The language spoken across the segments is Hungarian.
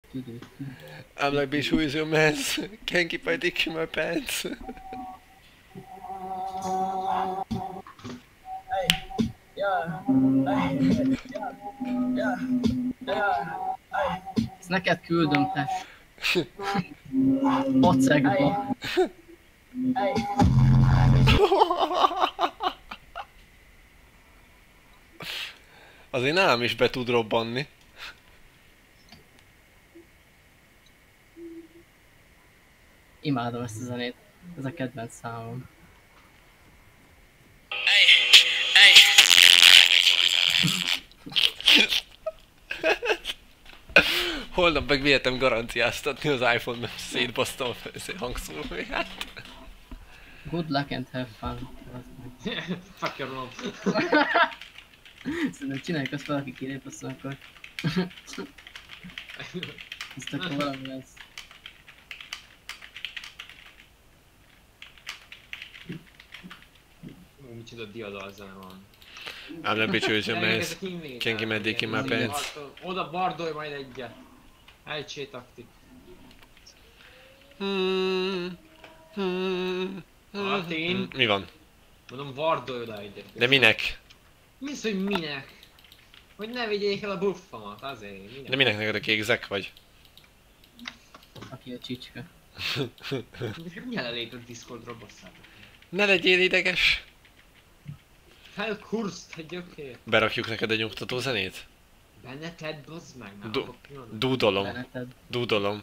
I'm like, bitch, who is your mans? Can't keep my dick in my pants. Ezt neked küldöm, te pacekba. Azért nálam is be tud robbanni. Imádom ezt a zenét. Ez a kedvenc számom. Holnap meg vihetem garanciáztatni az iPhone, mert szétbasztam a hangszóróját. Good luck and have fun. Fuck your mom. Szerintem csináljuk azt, valaki kilép, aztán akkor... Ezt akkor valami lesz. Micsoda diadal zene van. I'm like, bitch, who is your mans? Can't keep my dick in my pants. Oda bardolj majd egyet. Elcsé taktik. Martin! Mi van? Mondom, vardolj oda egyet. De minek? Mi az, hogy minek? Hogy ne vigyék el a buffamat, azért. Minek? De minek neked a kék zek vagy? Aki a csicska. Mi jelenlét a Discordra basszátok? Ne legyél ideges! Felkurszt egy gyökér. Berakjuk neked egy nyugtató zenét? Benne tedd, bazd meg, nem akarok pillanat. Dúdolom. Beneted. Dúdolom.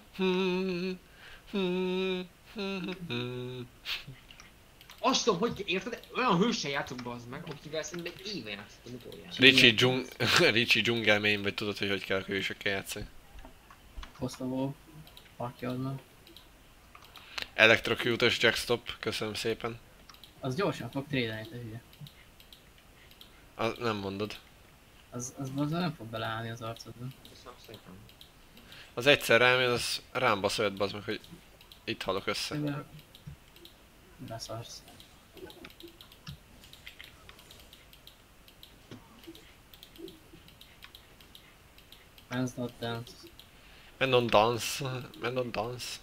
Azt tudom, hogy érted? Olyan hőssel játszok, bazd meg, akivel szerintem egy éve játszottam utoljára. Ricsi dzsungelmény, vagy tudod, hogy kell a hősökkel játszani. Koszovó. Partjadnak. Electrocutus Jackstop, köszönöm szépen. Az gyorsan fog trédelni, te hülye. Nem mondod. Az nem fog beleállni az arcodban. Köszönöm szépen. Az egyszer rám jön, az rám basz olyat, bazd meg, hogy itt halok össze. Beszarsz. Man's not dance. Men don't dance. Men don't dance.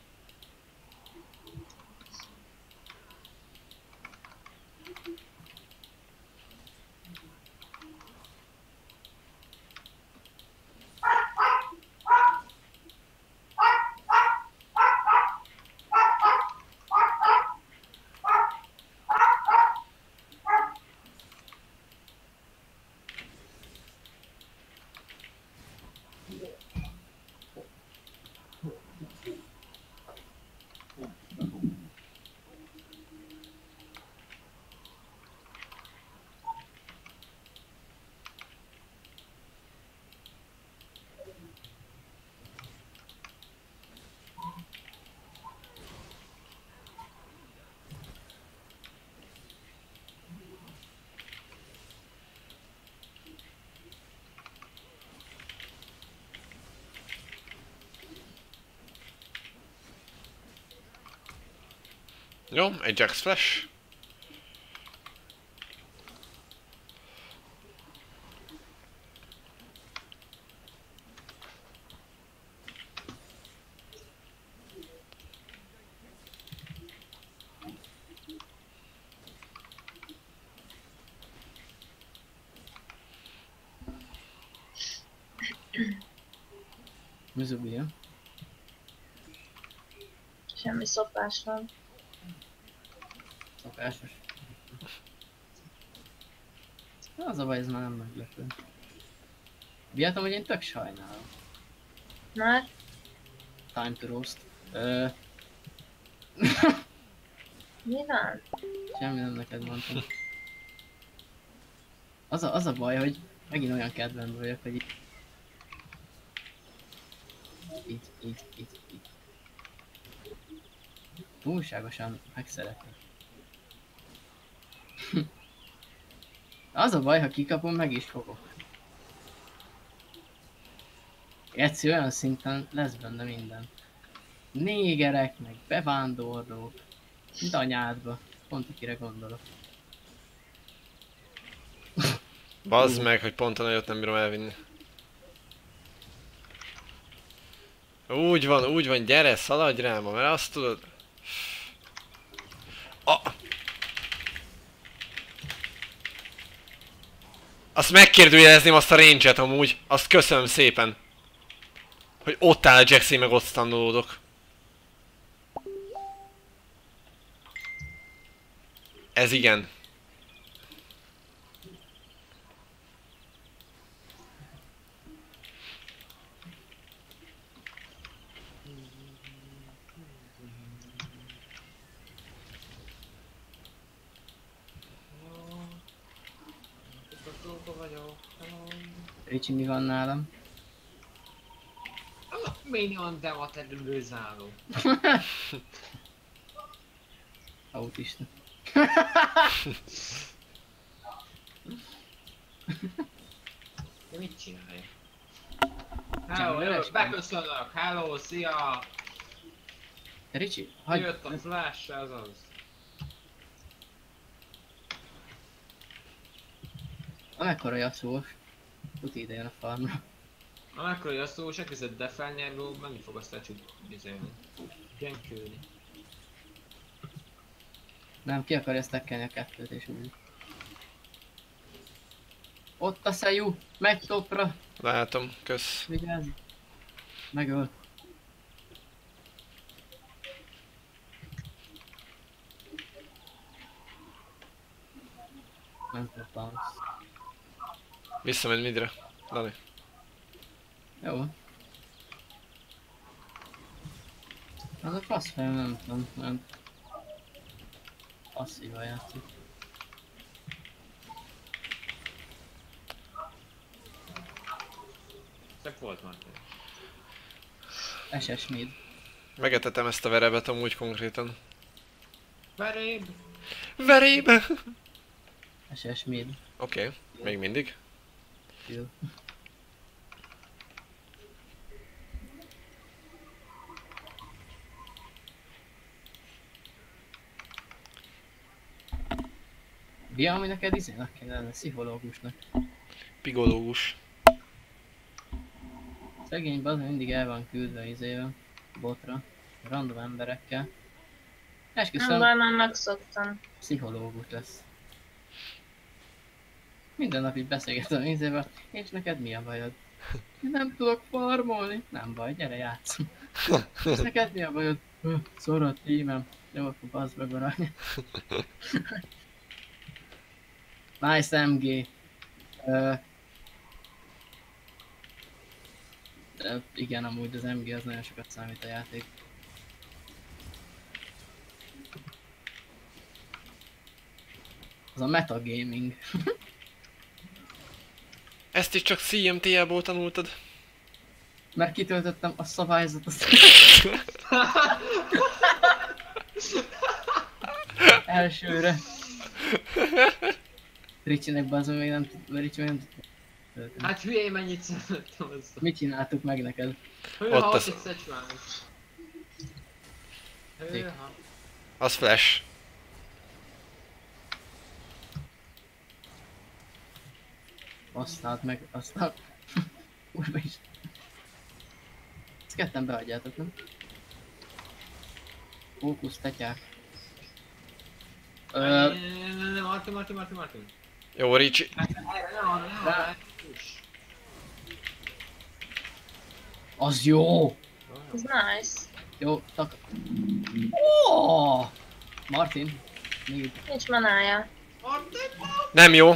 Jó, egy Jax Flash. Mizubia. Semmi szopásban. Szokásos. Az a baj, ez már nem meglepő. Viatom, hogy én tök sajnálom. Már? Time to roast. Mi van? Semmi nem neked mondtam. Az a baj, hogy megint olyan kedvemben vagyok, hogy itt. Túlságosan megszeretni. Az a baj, ha kikapom, meg is fogok. Geci, olyan szinten lesz benne minden. Négerek, meg bevándorlók. Mint anyádba. Pont akire gondolok. Bazd meg, hogy pont a nagyot nem bírom elvinni. Úgy van, gyere, szaladj rám, mert azt tudod... Azt megkérdőjelezném azt a range-et amúgy, azt köszönöm szépen. Hogy ott áll a Jaxi, meg ott standolódok. Ez igen. Ricsi, mi van nálam? Minion dematerializáló. Autista. De mit csinálja? Semmi, Hello, üres beköszönök, hello, szia! Ricsi, hagyd... Jött a flash, ez az. Amekkora Yasuo-s. Tuti ide jön a farmra. Amikor a szó, se kezdett defelnyergó, menni fog azt lecsúdni. Genkülni. Nem, ki akarja stackelni a kettőt és úgy. Ott a szejú! Megy topra! Látom, kösz. Vigyázz! Megöl. Nem tudtam. Visszamegy midre. Dani. Jó. Az a fasz fejem, nem tudom, nem. Passzívan játszik. Szebb volt már. SS mid. Megetetem ezt a verebet amúgy konkrétan. Veréb! Verébe! SS mid. Oké, még mindig. Kill. Bia, ami neked izének kéne lenni, pszichológusnak. Pigológus. Szegény bazd mindig el van küldve izével, botra, random emberekkel. Nem Esküszöm, baj, már megszoktam. pszichológus lesz. Minden nap így beszélgetem izével, és neked mi a bajod? Én nem tudok farmolni. Nem baj, gyere játszunk. És neked mi a bajod? Szar a tímem. Jó, akkor bazd meg arany. Nice MG. Igen, amúgy az MG az nagyon sokat számít a játék. Az a metagaming. Ezt is csak CMTL-ból tanultad? Mert kitöltöttem a szabályzatot. Elsőre. Ricsinek bazd még nem tud, Ricsi még nem tud tölteni. Hát hülyé, mennyit szerettem azt. Mit csináltuk meg neked? Hőha, Ott ott az- egy szecsvánk. Hőha. Az flash. Aztán meg, aztán... Kurva is. Ezt ketten beadjátok, nem? Fókusz, tetyák. Martin. Jó, Ricsi. Erre nem arra. Az jó! Ez nice. Jó, tak... Oh! Martin, még... Nincs manája. Martin! Nem jó.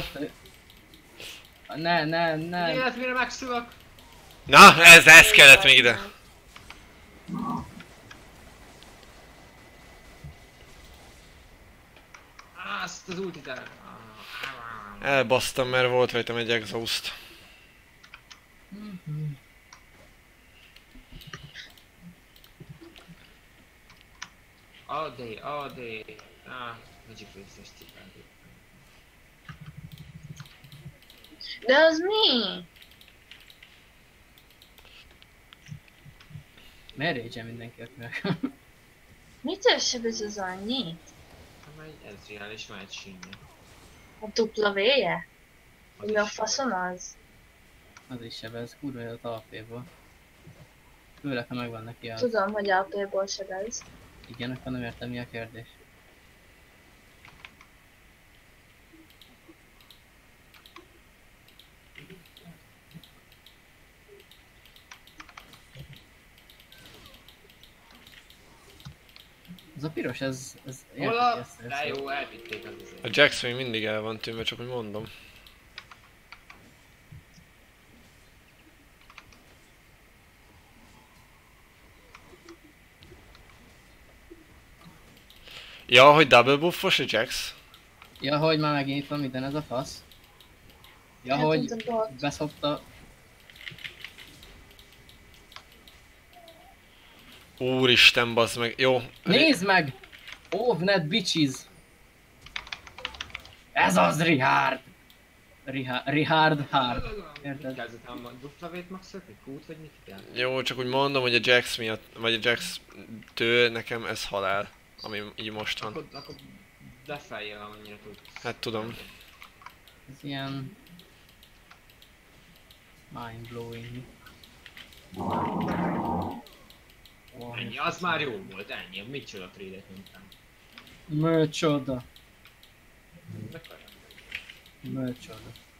Ne. Életmire megszülök! Na, ez kellett még ide. Azt az ultit el. Elbasztam, mert volt rajtam egy exhaust. All day. Magic Race Festival. De az mi? Miért rage mindenki, aki meg? Mitől sebez az annyit? Ez reális, van egy sínje. A dupla véje? Az Mi a is faszom az? Az is sebez, kurva jó a talpéból. Főleg, ha megvan neki az. Tudom, hogy AP-ból sebez. Igen, akkor nem értem, mi a kérdés. Ez a piros, ez Hol érteti a... ezt. De jó, elvitték az A izét. Jax még mindig el van tűnve, csak hogy mondom. Ja, hogy double buffos a Jax? Ja, hogy már megint van minden ez a fasz. Ja, Hát, hogy mint a bot. beszopta. Úristen, bazd meg. Jó. Nézd meg! Ovnet bitches! Ez az Richard! Richard Hard. Érted? Mit kezdett ám a duplavét maxolni? Kút vagy mit kell? Jó, csak úgy mondom, hogy a Jax miatt, vagy a Jax től nekem ez halál. Ami így most van. Akkor lefeljél amennyire tudsz. Hát tudom. Ez ilyen... Mind-blowing. Ennyi, az már jó volt, ennyi. Micsoda trade-et mondtam. Micsoda. Mekkora? Micsoda.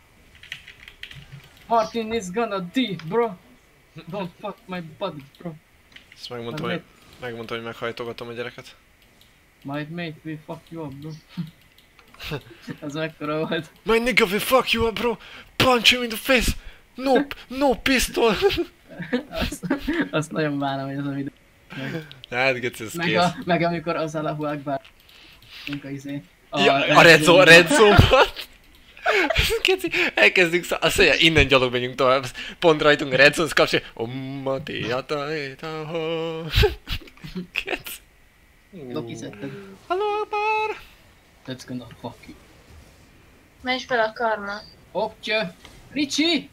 Martin is gonna die, bro. Don't fuck my body, bro. Ezt megmondtam, hogy meghajtogatom a gyereket. My mate will fuck you up, bro. Az mekkora volt. My nigga will fuck you up, bro! Punch you in the face! No pistol! Azt nagyon bánom, hogy ez a videó. Hát, geci, ez Meg, kész. meg amikor az Allahu Akbar. A izé. Ja, a Red Zone-ban. Geci, elkezdünk azt mondja, innen gyalog megyünk tovább. Pont rajtunk a Red Zone, kapcsolja. Omma tiata etaho. Geci. Loki szedted. Hello, Akbar! Let's gonna fuck you. Menj fel a karma. Optjö! Ricsi!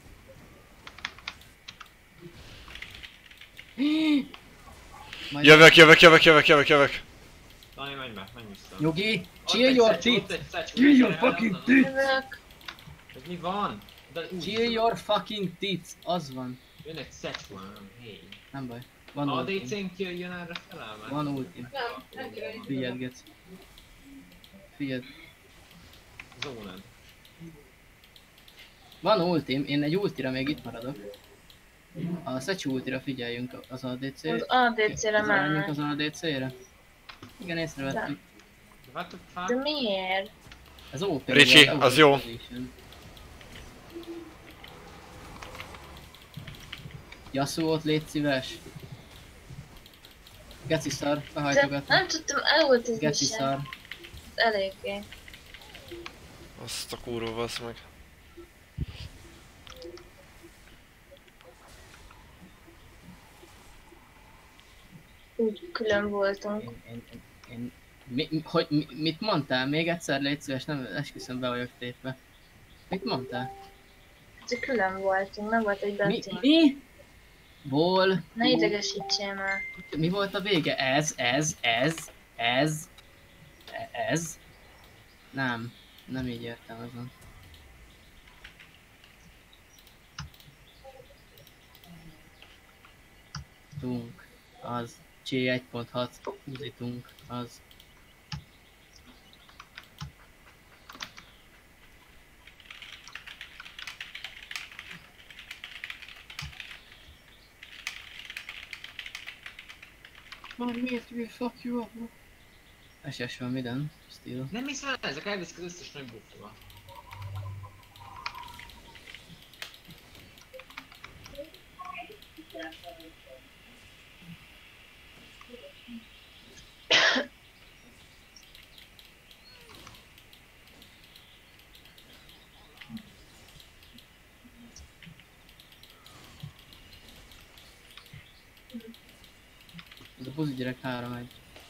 Majd- Jövök. Dani, menj vissza. Nyugi! Chill your teeth! Chill your fucking teeth! Jövök. Ez mi van? De úgy. Chill your fucking teeth! Az van. Jön egy Szechuan, hey. Nem baj. Van ultim. ADC-nk jön erre fel már? Van ultim. Nem kell. Figyeld, gec. Figyeld. Zónán. Van ultim, én egy ultira még itt maradok. A Szecsú ultira figyeljünk az ADC-re. Az ADC-re Menjünk mennek. az ADC-re. Igen, észrevettük. What the fuck? De miért? Ez OP. Ricsi, volt, az jó. position. Yasuót légy szíves. Geci szar, De behajtogatni. nem tudtam elultizni Geci sem. szar. Eléggé. Azt a kurva, basz meg. Úgy külön voltunk. Mit mondtál? Még egyszer légy szíves, nem esküszöm be vagyok tépve. Mit mondtál? Csak külön voltunk, nem volt egy Mi? betű. Mi? Ból? Ne idegesítsél már. Mi volt a vége? Ez? Nem így értelmezem. Tunk, az. C1.6, uzitunk, az. Már miért will fuck you up? SS van minden, still. Nem hiszem, ezek elviszik az összes nagy buffóval. Ez a buzi gyerek 3-1.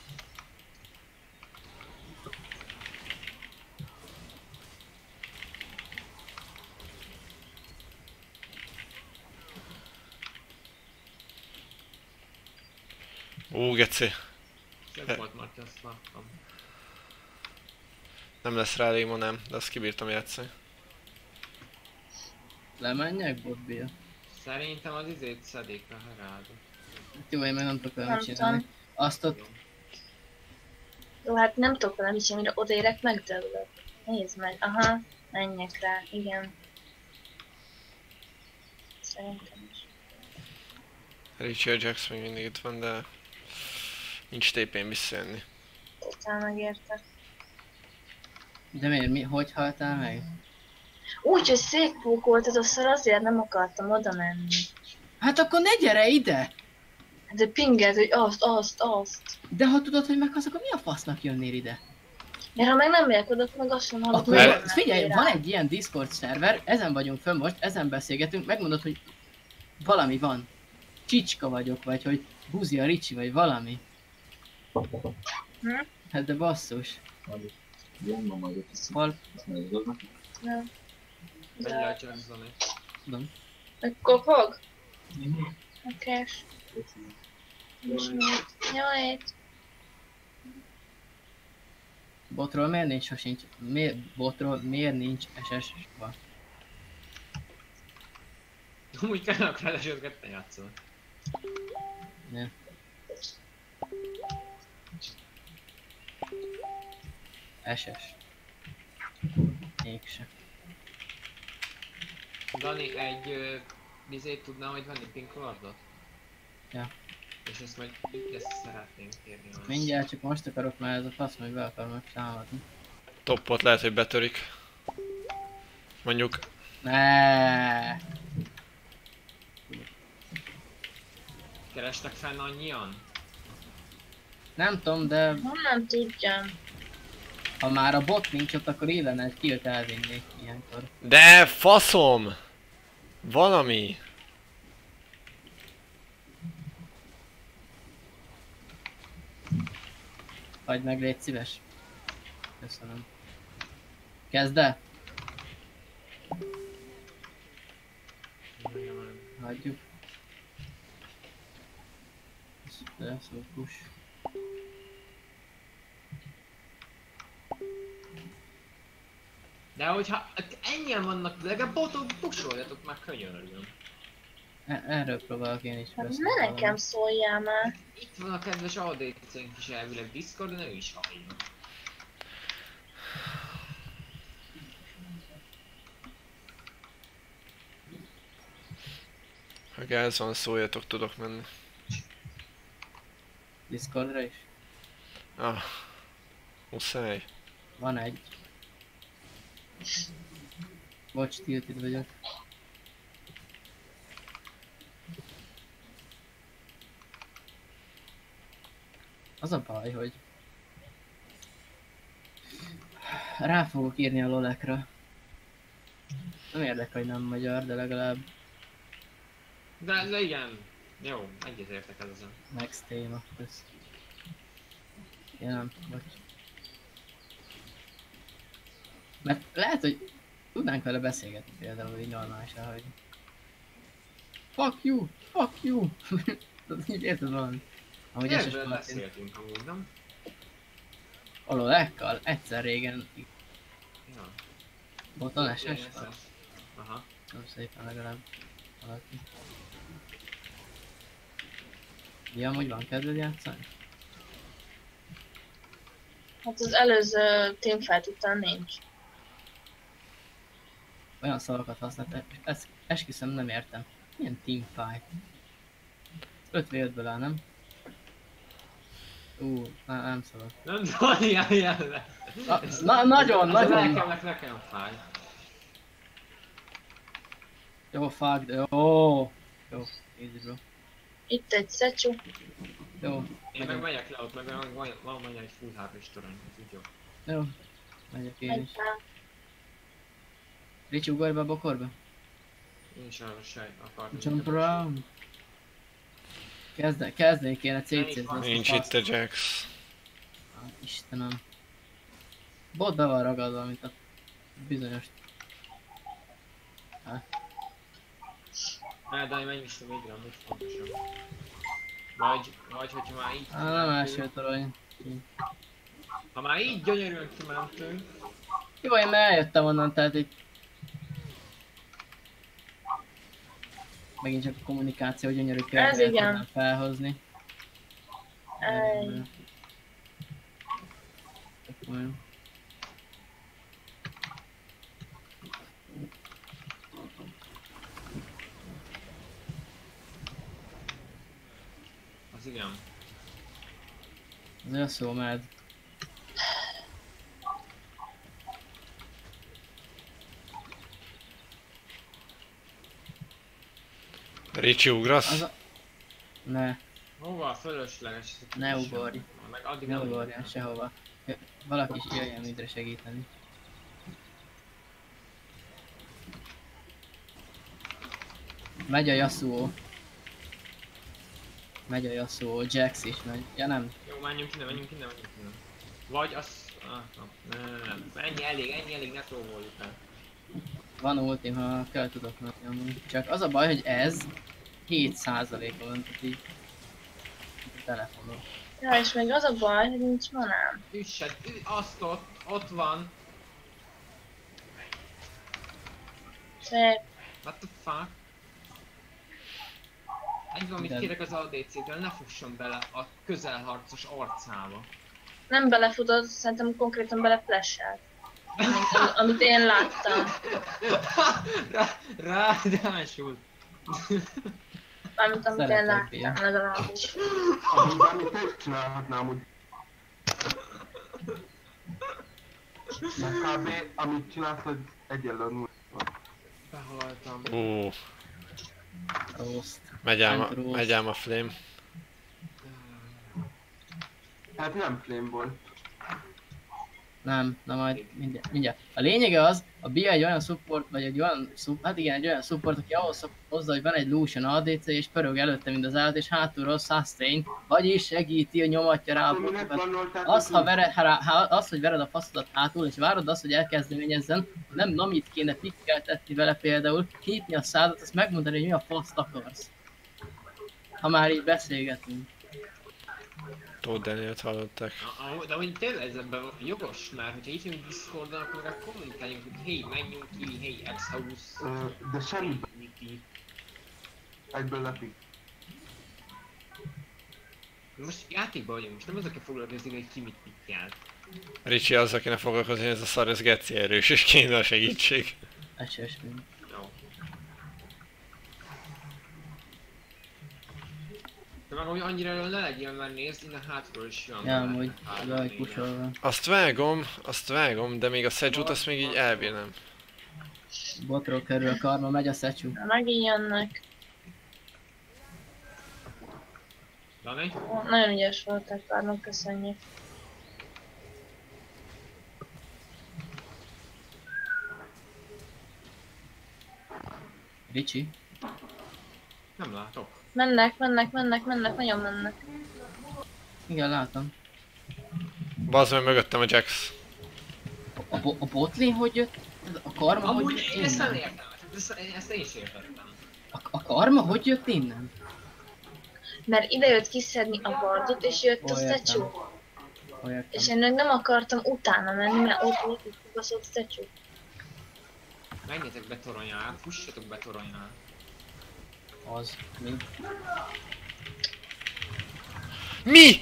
Geci. Szebb volt Marti, azt láttam. Nem lesz rá elég ma, nem, de azt kibírtam játszani. Lemenjek, botbia? Szerintem az izét szedik a herálda. Jó, én meg nem tudok vele Nem mit csinálni. tudom. Azt ott... Jó, hát nem tudok vele mit csinálni, mire odaérek, megdöglök. Nézd meg, aha, menjek rá, igen. Szerintem is. Richard Jax még mindig itt van, de nincs TP-n visszajönni. Totál megérte. De miért? Hogy haltál meg? Úgy, hogy szétpókoltad a szar, azért nem akartam oda menni. Hát akkor ne gyere ide! De pinged, hogy azt. De ha tudod, hogy meghalsz, akkor mi a fasznak jönnél ide? Mert ha meg nem megyek oda, akkor meg azt sem hallok, Akkor hogy Mert- nem figyelj, mentél van rá. egy ilyen Discord szerver, ezen vagyunk fönn most, ezen beszélgetünk, megmondod, hogy valami van. Csicska vagyok, vagy hogy Buzi a Ricsi, vagy valami. Hm? Hát de basszus. Hol? Nem. Menj le, csak Zani. Tudom. Meg kopog? Okés. Jaj, Botról miért nincs sosincs? Botról miért nincs SS-ba? Amúgy kell a Crashers-get ne játszol. Ne. SS. Mégse. Dani, bizét tudnál majd venni Pink Lordot? Ja. És ezt majd ezt szeretnénk kérni. Mindjárt csak most akarok, mert ez a fasz meg be akar meg támadni. Toppot lehet, hogy betörik. Mondjuk Ne. Kerestek fenn annyian? Nem tudom, de honnan tudjam? ha már a bot nincs ott, akkor illene egy killt elvinni ilyenkor. de faszom! Valami! Hagyd meg, légy szíves. Köszönöm. Kezd el? Hagyjuk. Ez push. De hogyha ennyien vannak, legalább botok pusoljatok már, könyörgöm. Erről próbálok én is Hát beszélni ne nekem valamit. szóljál már. Itt van a kedves ADC-nk is elvileg Discordon, ő is hallja. Ha gáz van, szóljatok, tudok menni. Discordra is? Ah, muszáj. Van egy. Bocs, tilted vagyok. Az a baj, hogy rá fogok írni a lolekra. Nem érdekel, hogy nem magyar, de legalább De igen, jó, egyetértek ezzel. next téma. Kösz. Ja, nem, bocs. Mert lehet, hogy tudnánk vele beszélgetni például így normálisan, hogy fuck you, fuck you. Tudod, így érted valami. Amúgy SS Erről Martin. beszéltünk amúgy, nem? A lolekkal egyszer régen Ja. boton SS van. Aha. Nem szépen legalább valaki. Ja, amúgy van kedved játszani? Hát az előző teamfight után nincs. Olyan szavakat használt, ezt esküszöm nem értem. Milyen teamfight? 5v5-ből áll, nem? Nem szabad. Nem Dani, állj le! Nagyon. Nekem fáj. Jó, fuck, de jó. Jó, easy bro. Itt egy szecsú. Jó, Én meg megyek le ott, meg van egy full HP-s torony, úgy jó. jó. Megyek én is. Egy rá. Ricsi, ugorj be a bokorba. Én is arra sejt akartam. Jump around. Kezdeni kéne CC-zni. Nincs itt a Jax. Istenem. Bot be van ragadva, mint a bizonyos. Dani, menj vissza végre, amúgy fontosabb. Vagy hogyha már így Nem első torony. Ha már így gyönyörűen kimentünk, Jó, én már eljöttem onnan, tehát így Megint csak a kommunikáció gyönyörű Ez kérdést igen. tudnám felhozni. Ej. Az igen. Ez olyan szó, mert Ricsi, ugrasz? az a... Ne, Hova? Fölösleges. ne ugorj. Meg addig Ne nem ugorjál sehova. Valaki is jöjjön mindre segíteni. Megy a Yasuo. Megy a Yasuo, Jax is megy. Ja nem, Jó, menjünk innen, menjünk innen, menjünk innen. Vagy az... nem. Ennyi elég, ne trolloljuk el. van ultim, ha kell tudok menni amúgy. Csak az a baj, hogy ez 7%-on van, tehát így a telefonon. Ja, és még az a baj, hogy nincs manám. Üssed, azt ott van. Szép. What the fuck? Egy valamit De- kérek az ADC-től, ne fusson bele a közelharcos arcába. Nem belefutod, szerintem konkrétan beleflashelt. Amit én láttam. Ráadásul. Mármint amit én Szeretek ilyen. láttam legalábbis. Amiben itt is csinálhatnám úgy. Mert kb. Amit csinálsz, az egyenlő nulla. Behaltam. Rost. Megy ám a flame. Hát nem flame volt. Nem, na majd mindjárt. A lényege az, a BIA egy olyan support, vagy egy olyan, hát igen, egy olyan support, aki ahhoz hozzá, hogy van egy Lucian ADC, és pörög előtte, mint az állat, és hátulról sustain, vagyis segíti, nyomatja rá a Akkor minek botokat. bannoltátok? Az, hogy vered a faszodat hátul, és várod azt, hogy elkezdeményezzen, nem namit kéne pikkeltetni vele például, kinyitni a szádat, azt megmondani, hogy mi a faszt akarsz. Ha már így beszélgetünk. Tóth Danielt hallották. De hogy tényleg ez ebben jogos, mert hogyha itt jönünk Discordon, akkor meg kommunikáljunk, hogy hey, menjünk ki, hey, X-House. De semmi Niki. egyből lepik. Most játékban vagyunk, most nem azzal kell foglalkozni, hogy ki mit pikkel. Ricsi az, akinek foglalkozni, ez a szar, ez geci erős, és kéne a segítség. SS mind. Jó. De meg hogy annyira elől ne legyél, mert nézd, innen hátról is jön. Ja, amúgy, oda, hogy pusolva. Azt vágom, de még a Sejut azt még így elbírnám. Botról kerül a karma, megy a Sechu. Na, megint jönnek. Dani? Ó, nagyon ügyes voltak, Karnak köszönjük. Ricsi. Nem látok. Mennek, nagyon mennek. Igen, látom. Bazd meg mögöttem a Jax. A botlane hogy jött? A karma hogy Amúgy jött én ezt nem innen? értem. Ezt én is értettem. A karma hogy jött innen? Mert ide jött kiszedni a bardot, és jött a Ó, értem. statue. Ó, értem. És én meg nem akartam utána menni, mert ott volt egy kibaszott statue. Menjetek be toronyán, fussatok be toronyán. Az. Mi? Mi?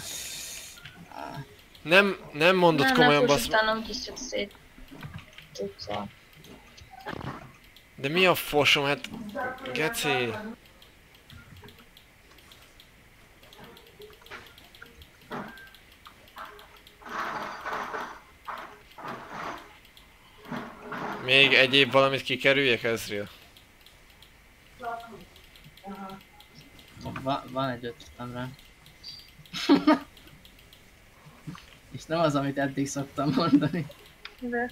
Nem mondod Nem, komolyan, fuss basz. utána úgyis csak szét tudsz. De mi a fosom, hát... Geci. Még egyéb valamit kikerüljek, Ezreal? Van egy ötletem rá. És nem az, amit eddig szoktam mondani. De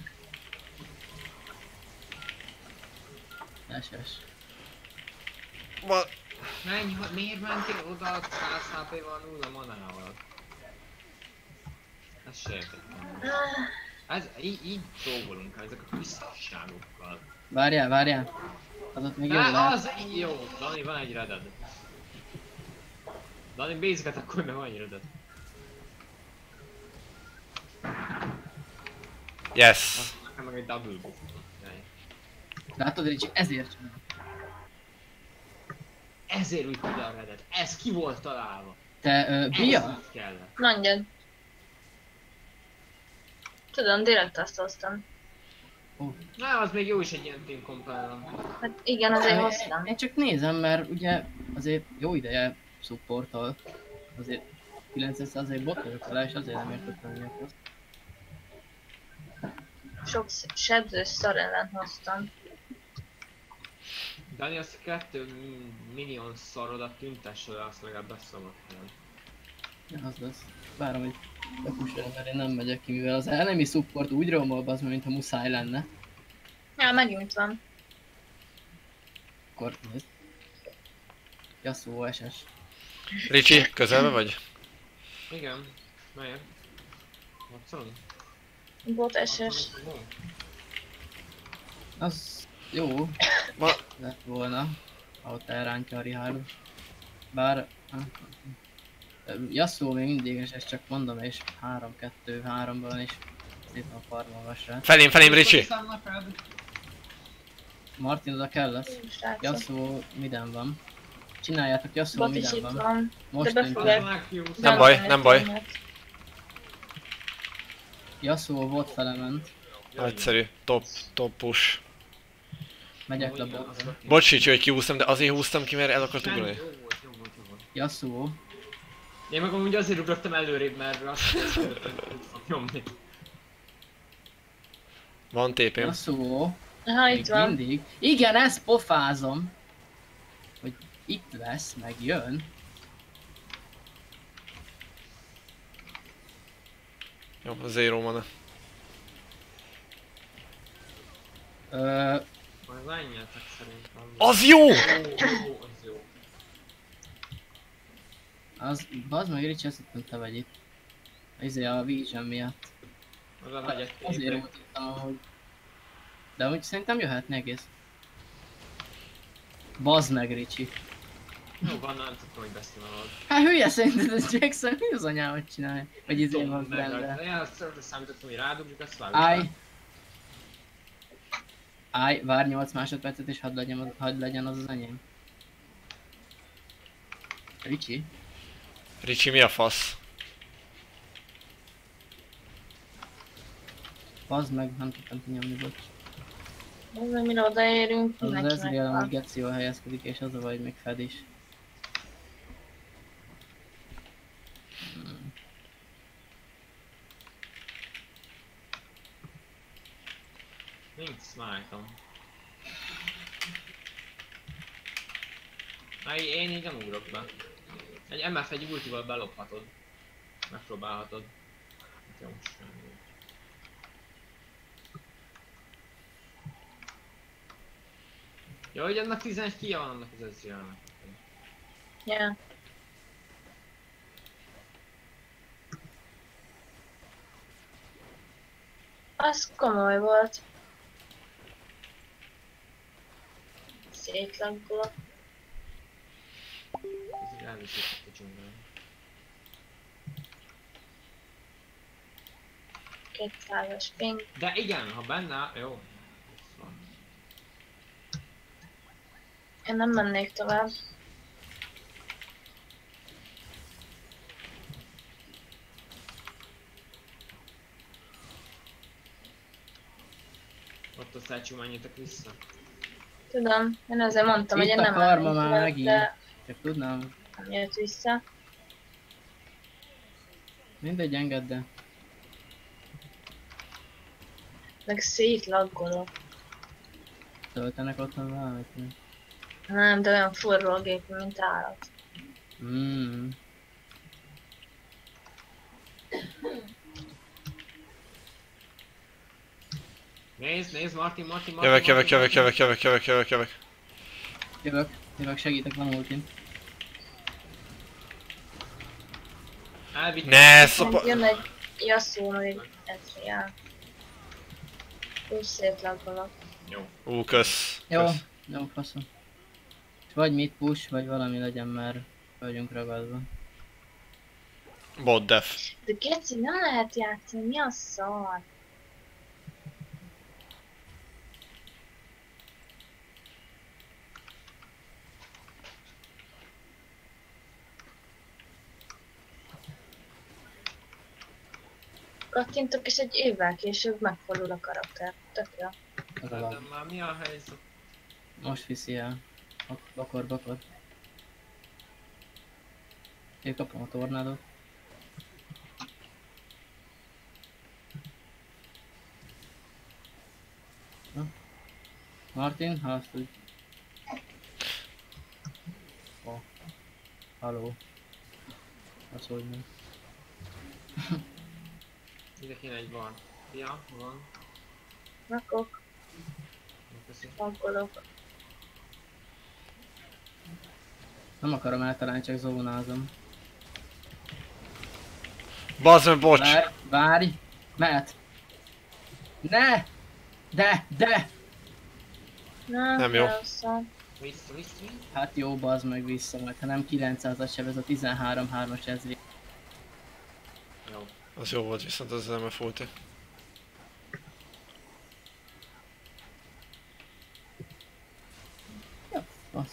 SS. Menj, miért mentél oda 100 HP-val 0 manával? Ezt se értettem. Ez, így dolgolunk ezek a visszasságokkal. Várjál. Az ott még jó lehet. Az jó, Dani, van egy reded. Dani, bézget akkor, mert van egy reded. Yes. Nekem meg egy double buff. Jaj. Látod, Ricsi, ezért csinálom. Ezért úgy ide a redet. Ez ki volt találva. Te, Ez Bia? így kellett. Mondjad. Tudom, direkt azt hoztam. Na, az még jó is egy ilyen team compare. Hát igen, azért hoztam. Én csak nézem, mert ugye azért jó ideje supportol. Azért 900% bot vagyok vele, és azért nem értettem, hogy miért azt. Sok sebzős szar ellen hoztam. Dani, azt a 2 minion szarodat tüntesse le, azt legalább beszólok. Ja, az lesz. Várom, hogy bepussolom, mert én nem megyek ki, mivel az elemi support úgy rommol az, mintha muszáj lenne. Ja, megint van. Akkor nézd. Yasuo SS. Ricsi, közelbe vagy? Igen, melyek? Watson? Bot SS. Az jó Ma... lett volna, ha ott elrántja a Rihálu. Bár... Yasuo még mindig, és csak mondom, és 3-2-3-ban is szépen farmolgass rá. Felém, Ricsi! Martin oda kell lesz. Srácok. Yasuo miden van. Csináljátok, Yasuo Bot is miden itt van. van. Most De tűnt befogják. el. Nem baj, nem baj. Yasuo volt felement. Nagyszerű. Top push. Megyek le botra. Bocs Ricsi, hogy kihúztam, de azért húztam ki, mert el akart Jó ugrani. volt, jó volt, jó volt. Yasuo. Én meg amúgy azért ugrottam előrébb, mert azt szeretem nyomni. Van tépém. Yasuo. Aha, Még itt van. mindig. Igen, ezt pofázom. Hogy itt lesz, meg jön. Jó, a zero mana. Majd lányjátok szerintem. Az jó! Jó, az jó. Az, bazd meg Ricsi, azt hittem te vagy itt. A Vision miatt. Az a nagy Azért mutattam, hogy... De amúgy szerintem jöhetne egész. Bazd meg Ricsi. Jó, van, nem tudtam, hogy beszélni valahol. Hát hülye szerinted ez Jackson mi az anyámat csinálja? Vagy izé van benne. Én azt számítottam, hogy rádugjuk, azt vágjuk. Állj! Állj, várj 8 másodpercet és hadd legyen az az enyém. Ricsi? Ricsi, mi a fasz? Bazd meg, nem tudtam kinyomni, bocs. Az, hogy mire odaérünk, Az az mindenki Ezreal, ami megvan. Gecio helyezkedik, és az a vagy még fed is. Nincs smite-om. Én így nem ugrok be. Egy MF egy ultival belophatod. Megpróbálhatod. Jó, semmi. Jó, hogy annak 11 kia van annak az Ezrealnek. Ja. Az komoly volt. Szétlaggolok. Ez így elviszik a dzsungelbe. 200-as ping. De igen, ha benne, jó. Szóval. Én nem mennék tovább. Ott a statue menjétek vissza. Tudom, én azért mondtam, hogy Itt én a nem karma mennék már tovább, megint. de Csak tudnám. nem jött vissza. Mindegy, engedd el. Meg szétlaggolok. Töltenek otthon valamit? Nem, de olyan forró a gép, mint állat. Mm. Nézd, Martin. Jövök. Jövök, segítek, van ultim. Elvitt. Ne, szopa... Jön egy Yasuo, meg egy Ezreal. És szétlaggolok. Jó. Kösz. Jó, Kösz. jó, faszom. És vagy mid push, vagy valami legyen, mert vagyunk ragadva. Bot def. De Geci, nem lehet játszani, mi a szar? Kattintok, és egy évvel később megfordul a karakter. Tök jó. Az a lag. Hát már mi a helyzet? Most viszi el. Bakor. Én kapom a tornádot. Na. Martin, ha azt úgy... Oh. Halló. Az hogy meg. Ide kéne egy van. Ja, van. Rakok, Köszi. pakolok. Nem akarom eltalálni, csak zónázom. Bazd meg, bocs! Várj! Mehet! Ne! De! Nem jó. Elszom. Vissza. Hát jó, bazd meg vissza, majd ha nem 900-as seb, ez a 13-3-as ezri. Jó. Az jó volt, viszont az nem fulti. Jó, bassz.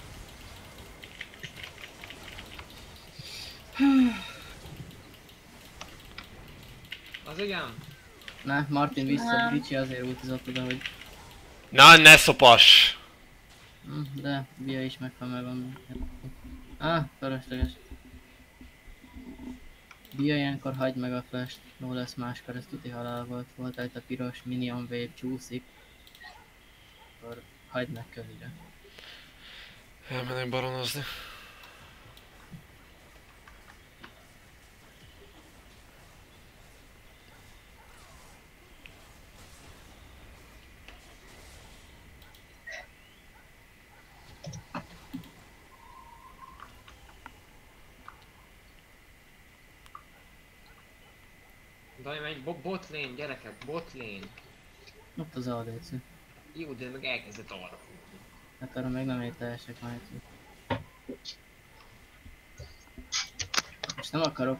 Az igen. Ne, Martin vissza, Nem. Ricsi azért ultizott oda, hogy... Na, ne szopass! De, Bia is megvan meg. Fölösleges. Bia ilyenkor hagyd meg a flash-t, jó lesz máskor, ez tuti halál volt. Volt egy a piros minion wave csúszik. Akkor hagyd meg kövire. Elmennek baronozni. Daj, menj, bot lane, gyerekek, bot lane. Ott az ADC. Jó, de meg elkezdett arra futni. Hát arra még nem értelesek majd. És nem akarok.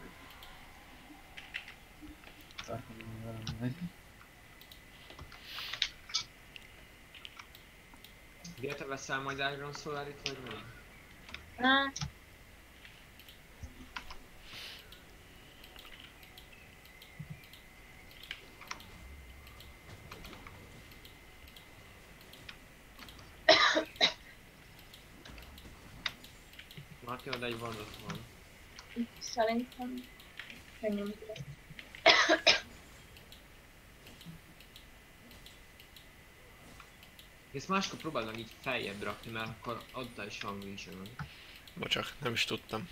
Bia, te veszel majd Iron Solarit, vagy mi? Na, Martin, oda egy van, ott van. szerintem könnyű. Ezt máskor próbáld meg így feljebb rakni, mert akkor adta is van vision. Bocsak, nem is tudtam.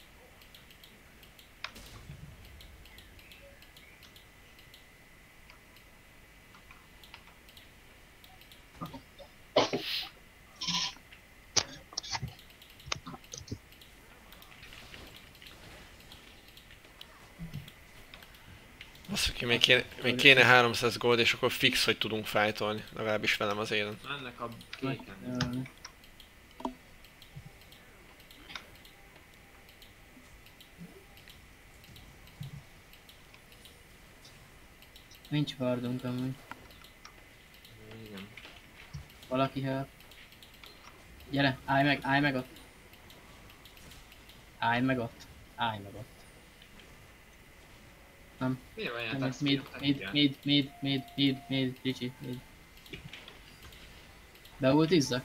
Basszus ki, még kéne 300 gold, és akkor fix, hogy tudunk fightolni. Legalábbis velem az élen. Ennek a kéken. Nincs vardunk amúgy. Igen. Valaki help. Gyere, állj meg ott. Állj meg ott. Nem. Miért van ilyen Nem, taxi? mid, Ricsi, mid. Beultizzak?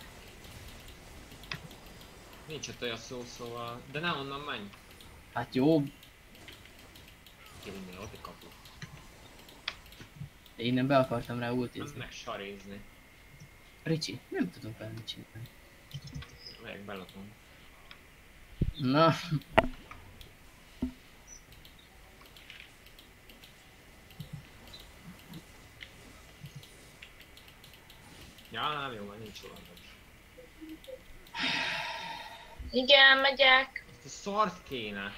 Nincs ott olyan szó, szóval... De ne onnan menj! Hát jó, Kivinnél ott egy kapu. de innen be akartam rá Nem ultizni. meg sarézni. Ricsi, nem tudunk vele mit csinálni. Megyek belatom. Na, Ja, nem jó, mert nincs olyan. Igen, megyek. Ezt a szart kéne.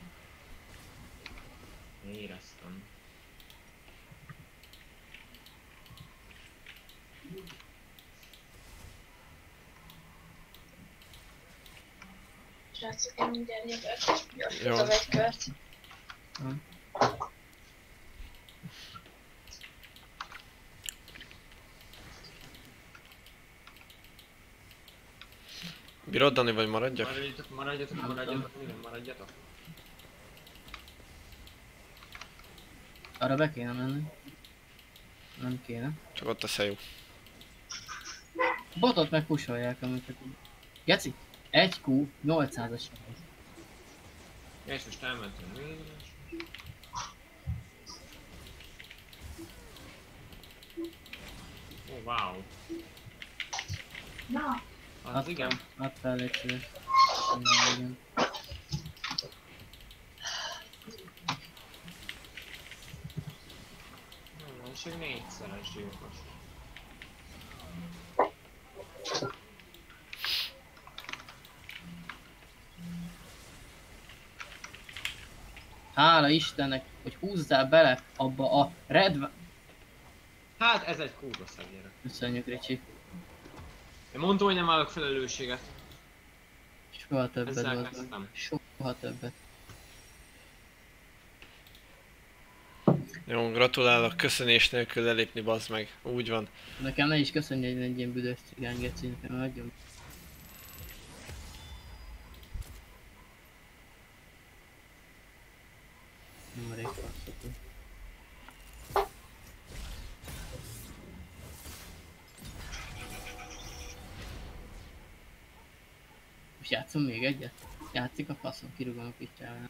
Éreztem. Srácok, én mindjárt jövök. Jó. Futok egy kört. Bírod, Dani, vagy maradjak? Maradjatok, igen, maradjatok. Arra be kéne menni. Nem kéne. Csak ott a szejú. Botot meg pusolják amiket. Geci, 1Q 800-as. És most elmentem végre. Oh, wow. Na, Az igen. Add fel egy szíves. Igen. Nem, csak 4-szeres gyilkos. Hála Istennek, hogy húzzál bele abba a red... Hát ez egy kurva szebb gyerek. Köszönjük, Ricsi. Én mondtam, hogy nem állok felelősséget. Soha többet Ezzel volt. kezdtem. Soha többet. Jó, gratulálok, köszönés nélkül lelépni, bazd meg. Úgy van. Nekem ne is köszönj, hogy egy ilyen büdös cigány, Geci, nekem adjon. Marék passzotó. Most játszom még egyet? Játszik a faszom, kirúgom a pityával.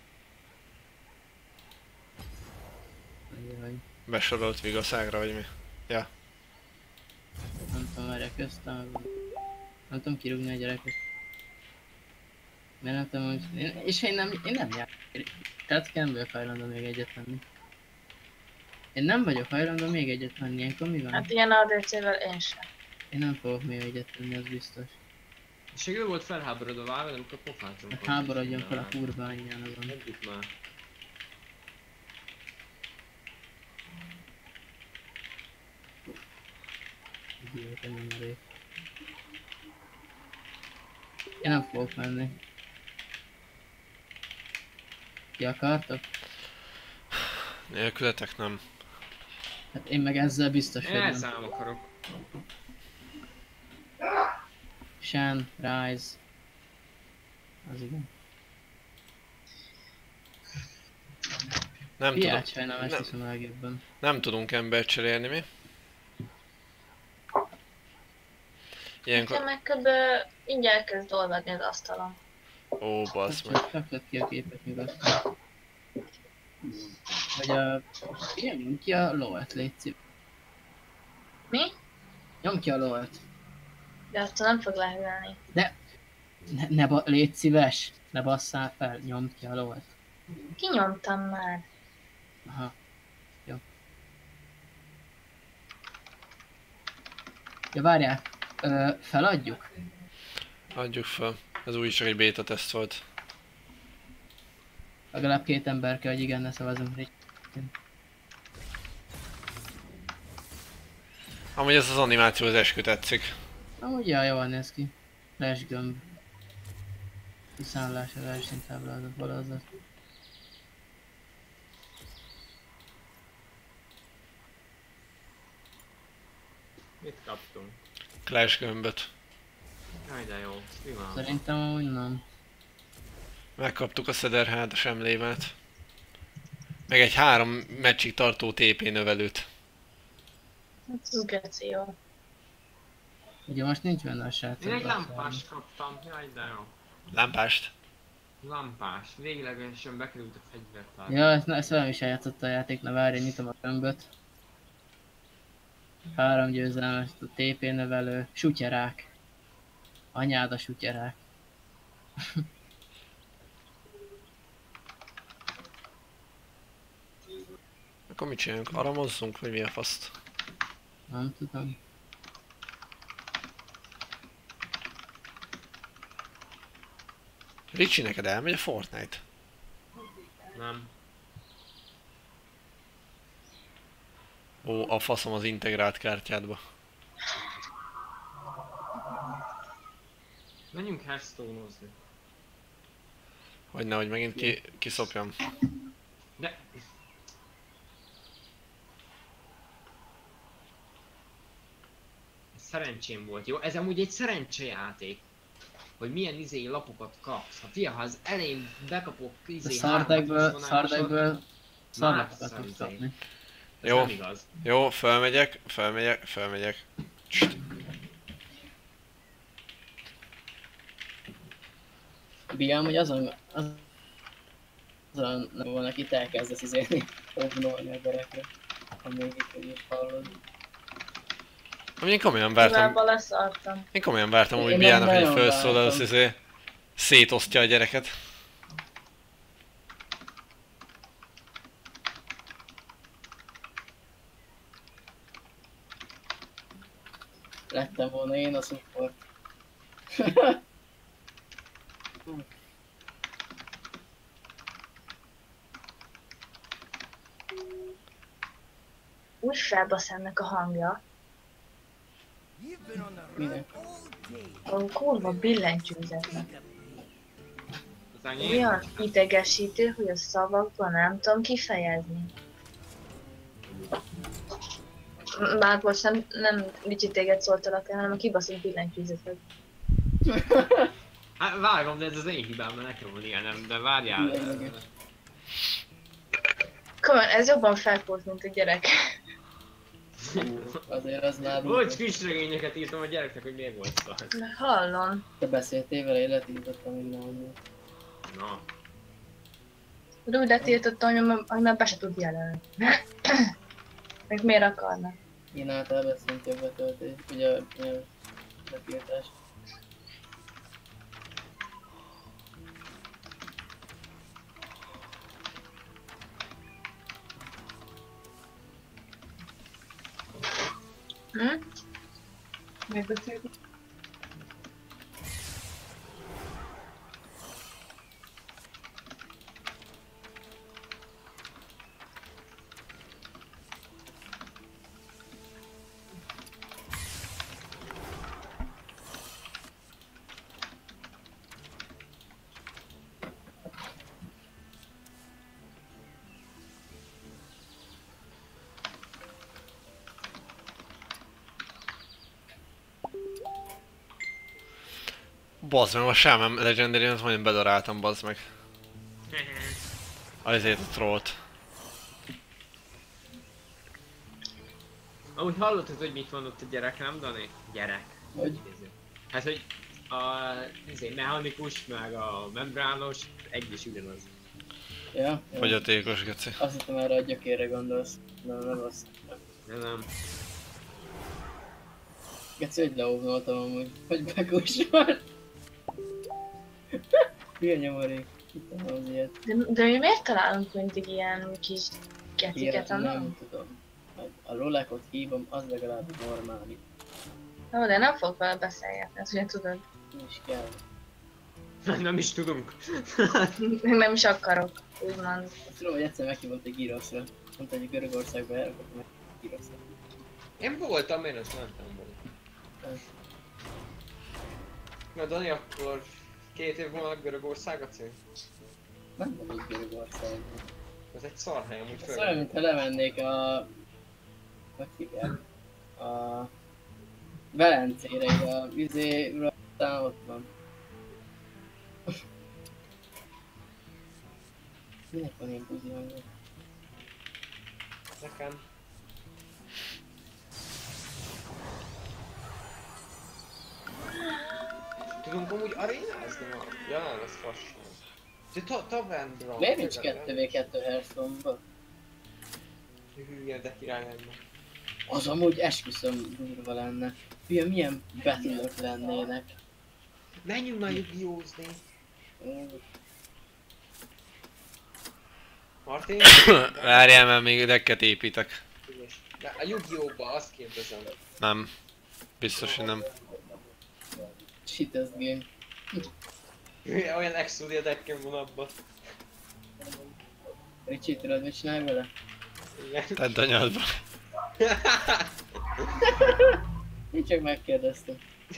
Ajaj, Besorolt Vigaszágra, vagy mi? Ja. nem tudom, várják köztem. Nem tudom kirúgni a gyereket. Mert nem tudom, hogy... én nem játszom. Tehát nem vagyok hajlandó még egyet venni. Én nem vagyok hajlandó még egyet venni, ilyenkor mi van? hát ilyen ADC-vel én sem. Én nem fogok még egyet venni, az biztos. És ő volt felháborodva válva, amikor pofát Hát háborodjon fel a kurva anyján azon. Mondjuk már. Idióta nyomorék. Én nem fogok menni. Ki akartok? Nélkületek nem. Hát én meg ezzel biztos, hogy nem. Elszám akarok. Shen, Rise. Az igen. Nem, tudom, Hiány sajnálom, ezt nem. hiszem a legjobban. Nem tudunk embert cserélni mi. Ilyenkor... Nekem meg kb. Mindjárt kezd dolgozni az asztalon. Ó, basz meg. Csak lett ki a képet nyugodtan. Vagy a... Igen, nyom ki a lovat, légy szíves. Mi? Nyom ki a lovat. De attól nem fog lehűlni. Légy szíves. Ne basszál fel, nyomd ki a lovat. Kinyomtam már. Aha. Jó. Ja, várjál. Feladjuk? Adjuk fel. Ez úgyis csak egy beta teszt volt. Legalább 2 ember kell, hogy igen, ne szavazunk rá. Amúgy ez az animáció az eskü tetszik. Amúgy jól néz ki. Lesgömb. Kiszámlás a versenytáblázat balazat. Mit kaptunk? Clash gömböt. Jaj de jó, mi van? Szerintem amúgy nem. Megkaptuk a Szederhádas emblémát. Meg egy 3 meccsig tartó TP növelőt. Hát ez geci jó. Ugye most nincs benne a srác. Én egy lámpást kaptam, jaj de jó. Lámpást. Lampás, véglegesen bekerült a fegyvertár. Ja, ezt velem is eljátszott a játék, na várj, nyitom a gömböt. 3 győzelmes, a TP növelő, sutyerák. Anyád a sutyerák. Akkor mit csináljunk? Aramozzunk, vagy mi a faszt? Nem tudom. Ricsi, neked elmegy a Fortnite? Nem. Ó, a faszom az integrált kártyádba. Menjünk Hearthstone-ozni. Hogy nehogy megint kiszopjam. De... Szerencsém volt, jó? Ez amúgy egy szerencsejáték. Hogy milyen lapokat kapsz. Ha fia, ha az elején bekapok De szardekből lapokat tudsz tudsz kapni. Ez Jó. nem igaz. Jó, felmegyek. Cst. Bíjám, hogy azon nem van, akit elkezdesz izélni, obnolni a gyerekre. Amíg itt is hallod. Én komolyan Mivel vártam, baleszartam. én komolyan vártam, hogy Én Biának, meg hogy nagyon felszólal, az vártam. izé szétosztja a gyereket. Lettem volna én a support. Úgy felbasz ennek a hangja. Minek? A kurva billentyűzetnek. Az annyi? Olyan idegesítő, hogy a szavakban nem tudom kifejezni. Már most nem Ricsi téged szóltalak el, hanem a kibaszott billentyűzetet. Hát vágom, de ez az én hibám, mert nekem van ilyenem, de várjál. Lényeges. Komolyan, ez jobban felkóz, mint a gyerek. Azért az nálunk. Hogy kisregényeket írtam a gyereknek, hogy miért volt szar. Hallom. Te beszéltél vele, én letiltottam mindenhonnan. Na. De úgy letiltottam, hogy már be se tud jelenni. Meg miért akarna? Én általában szintén betöltés, ugye a letiltás. Hm? Megbeszéltük? Bazd meg, a Shaman Legendary-t majdnem bedaráltam, bazd meg. Azért a trollt. Amúgy hallottad, hogy mit mondott a gyerek, nem Dani? Gyerek. Hogy? Hát, hogy a mechanikus, meg a membrános, egy is ugyanaz. Ja? Jó. Fogyatékos, geci. Azt hittem erre a gyökérre gondolsz. Nem azt. Nem. Geci, hogy leóvnoltam amúgy, hogy bekussolt. Milyen nyomorék. Hittem az ilyet. De mi miért találunk mindig ilyen kis geciket, Híret nem? nem tudom. A Rolekot hívom, az legalább normális. No, de nem fogok vele beszélgetni, ezt ugye tudod. Nem is kell. Nem is tudunk. Nem is akarok, úgymond. Azt tudom, hogy egyszer meghívott egy Gyroszra. Mondta, hogy Görögországba elrakott meg Gyroszra. Én voltam, én azt mentem volna. Na Dani, akkor 2 év múlva Görögország a cím? Nem vagyok Görögországban. Ez egy szar hely, amúgy Ez olyan, mintha lemennék a... Hogy hívják? A... Velencére, a vizéről, aztán ott van. Minek van ilyen buzi hangja? Nekem. Tudunk amúgy arénázni ma? Ja nem, ez fasság. De tavernra. Miért nincs 2v2 Hearthstone-ba? Hülye, de király lenne. Az amúgy esküszöm durva lenne. Milyen betűnök lennének. Menjünk már Yu-Gi-Oh-zni. Martin? Várjál, mert még decket építek. De a Yu-Gi-Oh-ba azt kérdezem. Nem. Biztos, hogy nem. Shittest game. Hülye, olyan Exodia deckem van abban. Ricsi, tudod mit csinálj vele? Igen. Tedd anyádba. Én csak megkérdeztem.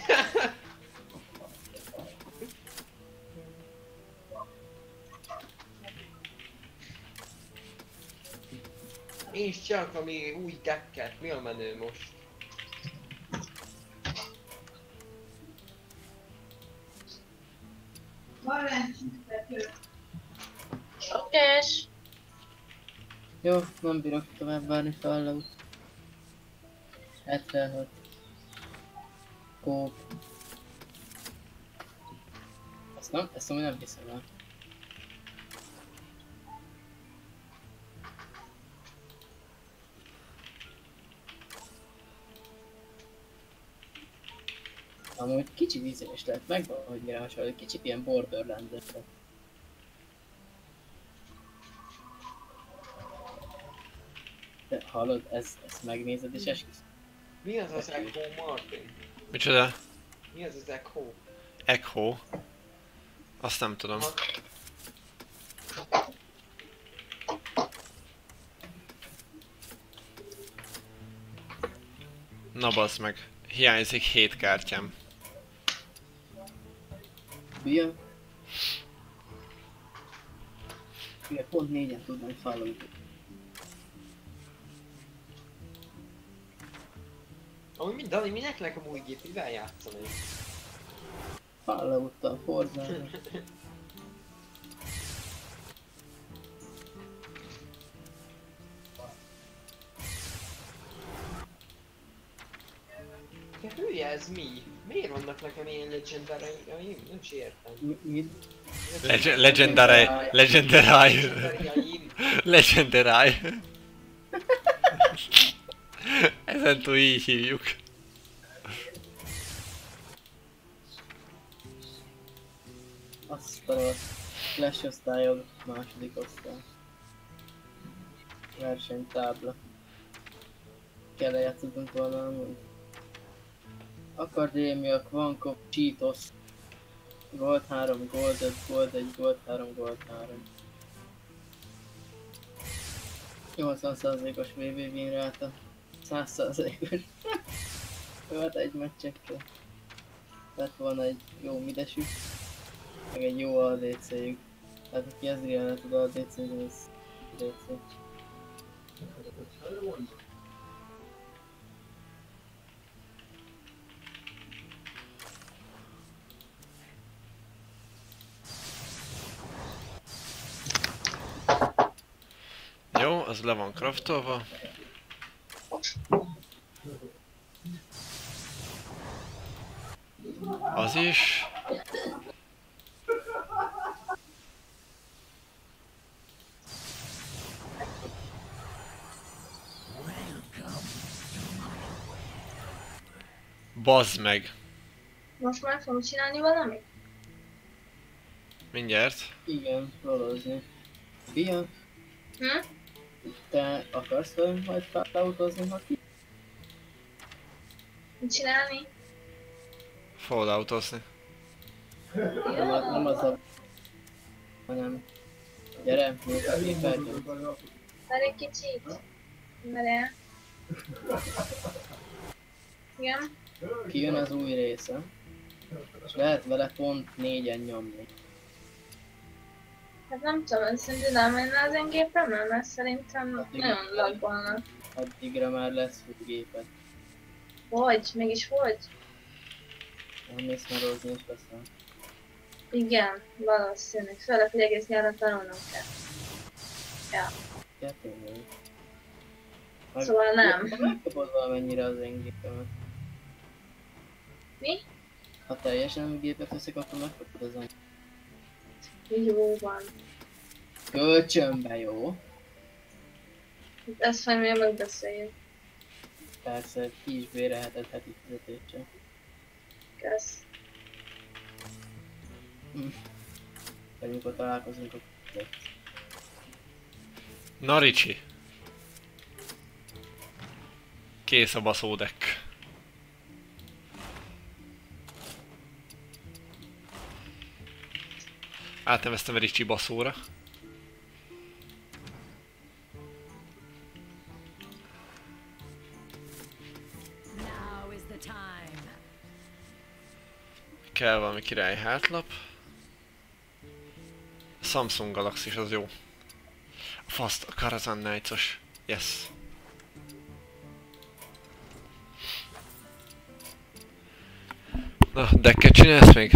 Én is csak ami új decket, mi a menő most? Okés. Jó, nem bírok tovább várni Fallout. 76. Kóp. Ezt amúgy nem hiszem el. Amúgy kicsi vízes lehet, megvan, hogy mire hasonló, kicsit ilyen Borderlands-esre. De hallod, ezt megnézed és esküsz. Mi az az Echo, Martin? Micsoda? Mi az az Echo? Echo? Azt nem tudom. Na bazd meg. Hiányzik 7 kártyám. Hülye? Hülye, pont 4-en tudnánk Fallout. Amúgy Dani, minek nekem új gép, mivel játszani? Fallout-tal, Forza-val. Te hülye, ez mi? Miért vannak nekem ilyen legendarai? Nem is értem. Mit? Legendary. Legendariaim. Legendary. Ezen túl így hívjuk. Azt a Flash osztályod, második osztály. Versenytábla. Kell játszottunk volna amúgy. Akadémia, Kvankov, Cheetos. Gold 3, Gold 5, Gold 1, Gold 3, Gold 3. 80%-os VV win ráta. 100%-os. Követ egy meccsekkel. Tehát van egy jó midesük. Meg egy jó ADC-jük. Tehát aki ezzel tud ADC-zni, az ADC. Jó, az le van craftolva. Az is. Bazd meg. Most már fogunk csinálni valamit? Mindjárt. Igen, rolozni. Bia, Hm? te akarsz velem majd Falloutozni, ha ki? Mit csinálni? Falloutozni. Nem az a... hanem... Gyere, nézd a képernyőt. Várj egy kicsit. Várjál. Igen? Kijön az új része. És lehet vele pont 4-en nyomni. Hát nem tudom, ez szerintem nem menne az én gépemre, mert szerintem nagyon lagolnak. Addigra már lesz új gépet. Hogy? Mégis hogy? Nem mész már rozni és veszel. Igen, valószínű. Főleg, hogy egész nyáron tanulnom kell. Ja. Tényleg. Szóval nem. Megkapod valamennyire az én gépemet. Mi? Ha teljesen új gépet veszek, akkor megkapod az enyém. Jó van. Kölcsönbe, jó? Ezt majd még megbeszéljük. Persze, ki is bérelheted heti fizetéssel. Kösz. Vagy mikor találkozunk, akkor fizetsz. Na Ricsi. Kész a baszódek. Átneveztem Ricsi baszóra. Now is the time. Kell valami király hátlap. A Samsung Galaxy az jó. A Fast, a Karazhan Knights-os. Yes. Na, decket csinálsz még?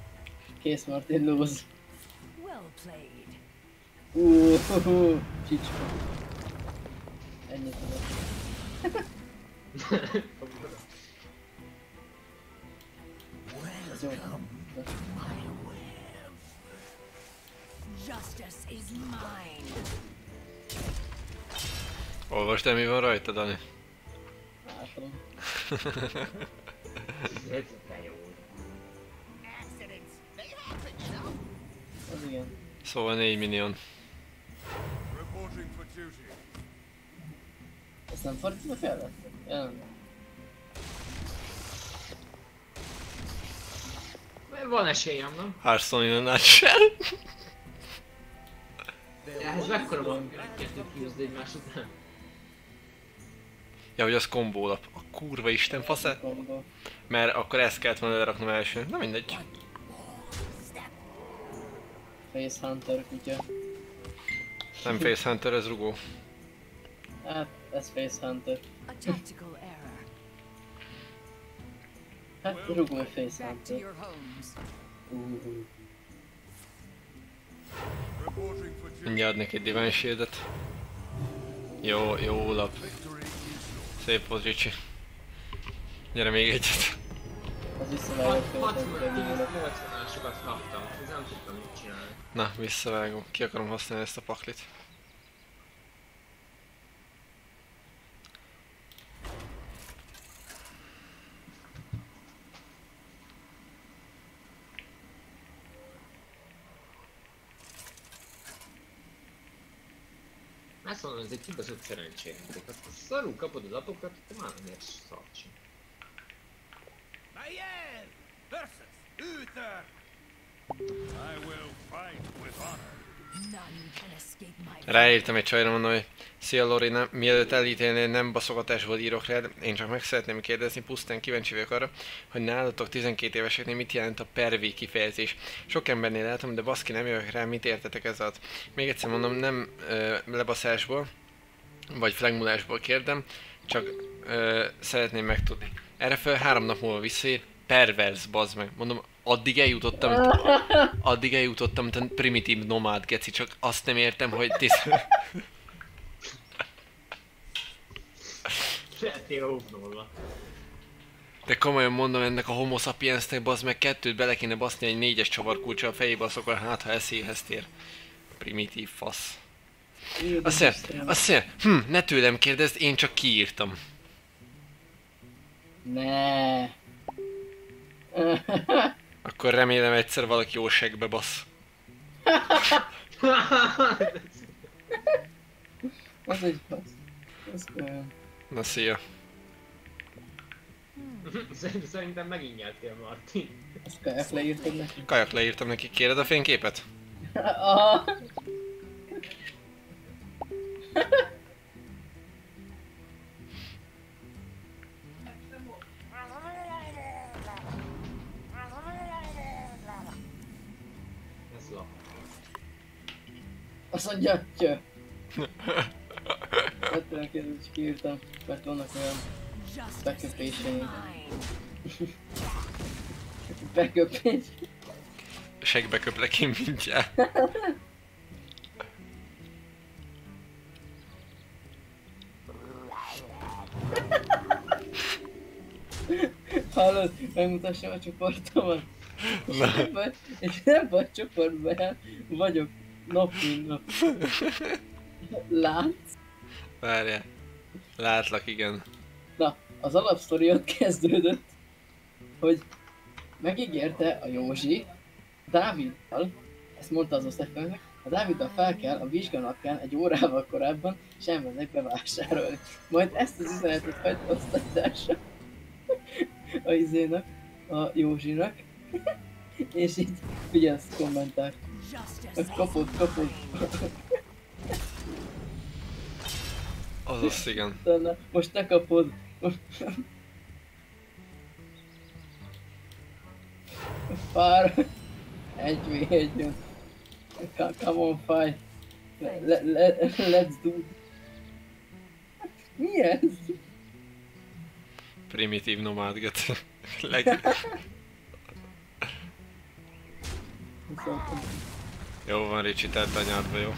Kész Martin lose. Well played. Csicska. Ennyit tudok. Ez jó. Justice is mine. Olvasd el, mi van rajta, Dani? Látom. Ez de jó. Az igen. Szóval 4 millió. Reporting for duty. Ezt nem fordítva kellett? Jelen. Van esélyem, nem? Hearthstone in a nutshell. Ez mekkora van, hogy kettőt kiúzd egymás után? Ja, hogy az kombólap. A kurva isten faszát. Combo. Mert akkor ezt kellett volna leraknom első. Na mindegy. Face Hunter kutya. Nem Face Hunter, ez rugó. Hát, ez Face Hunter. A tactical error. Hát, rugó Face Back to Hunter. your homes. Reporting for duty. Mindjárt adnék egy Divine Shield-et. Jó lap. Victory is yours. Szép volt, Ricsi. Gyere még egyet. Az visszavágott 80-asokat kaptam, ez nem tudtam mit csinálni. Na, visszavágom. Ki akarom használni ezt a paklit. Azt mondom, ez egy kibaszott szerencséjáték. Azt a szarul kapod az apokat, te már nem érsz szart sem. Mayen versus Uther. I will fight with honor. None can escape my Ráírtam egy csajra, mondom, hogy szia Lori, mielőtt elítélnél, nem baszogatásból írok rád, én csak meg szeretném kérdezni, pusztán kíváncsi vagyok arra, hogy nálatok 12 éveseknél mit jelent a pervi kifejezés. Sok embernél látom, de baszki, nem jövök rá, mit értetek ez alatt. Még egyszer mondom, nem lebaszásból, vagy flagmulásból kérdem, csak szeretném megtudni. Erre fel 3 nap múlva visszaír, perverz, bazd meg. Mondom, addig eljutottam, te primitív nomád, geci, csak azt nem értem, hogy Lettél óvnolva. De komolyan mondom, ennek a homo sapiensnek, bazd meg, 2-t bele kéne baszni egy 4-es csavarkulcsa a fejébe, akkor hát ha eszéhez tér. Primitív fasz. Azt mondja, ne tőlem kérdezd, én csak kiírtam. Ne. Akkor remélem egyszer valaki jó segbe basz. Az egy fasz. Az olyan. Na szia. Szerintem megint nyertél, Martin. Azt kajak leírtad neki? Kajak leírtam neki, kéred a fényképet? Aha. Ez lap. Azt mondja, cső. Vettem a kérdést, hogy kiírtam, mert vannak olyan justice is beköpéseim. mine. Beköpés. Segbe köplek én mindjárt. Hallod, megmutassam a csoportomat. Na. És nem vagy csoportban, vagyok nap mint nap. Látsz? Várjál. Látlak, igen. Na, az alapsztori ott kezdődött, hogy megígérte a Józsi Dáviddal, ezt mondta az osztályfőnök, a Dáviddal fel kell a vizsganapján egy órával korábban, és elmennek bevásárolni. Majd ezt az üzenetet hagyta osztálytársa a izének, a Józsinak, és így figyelsz, kommentál. Justice is Kapod. Azaz, igen. Utána, most te kapod. Pár. 1v1 jön. Come on, fight. Let's do. Mi ez? Primitív nomád, geci. Szóval... Jó van, Ricsi, tedd anyádba, jó?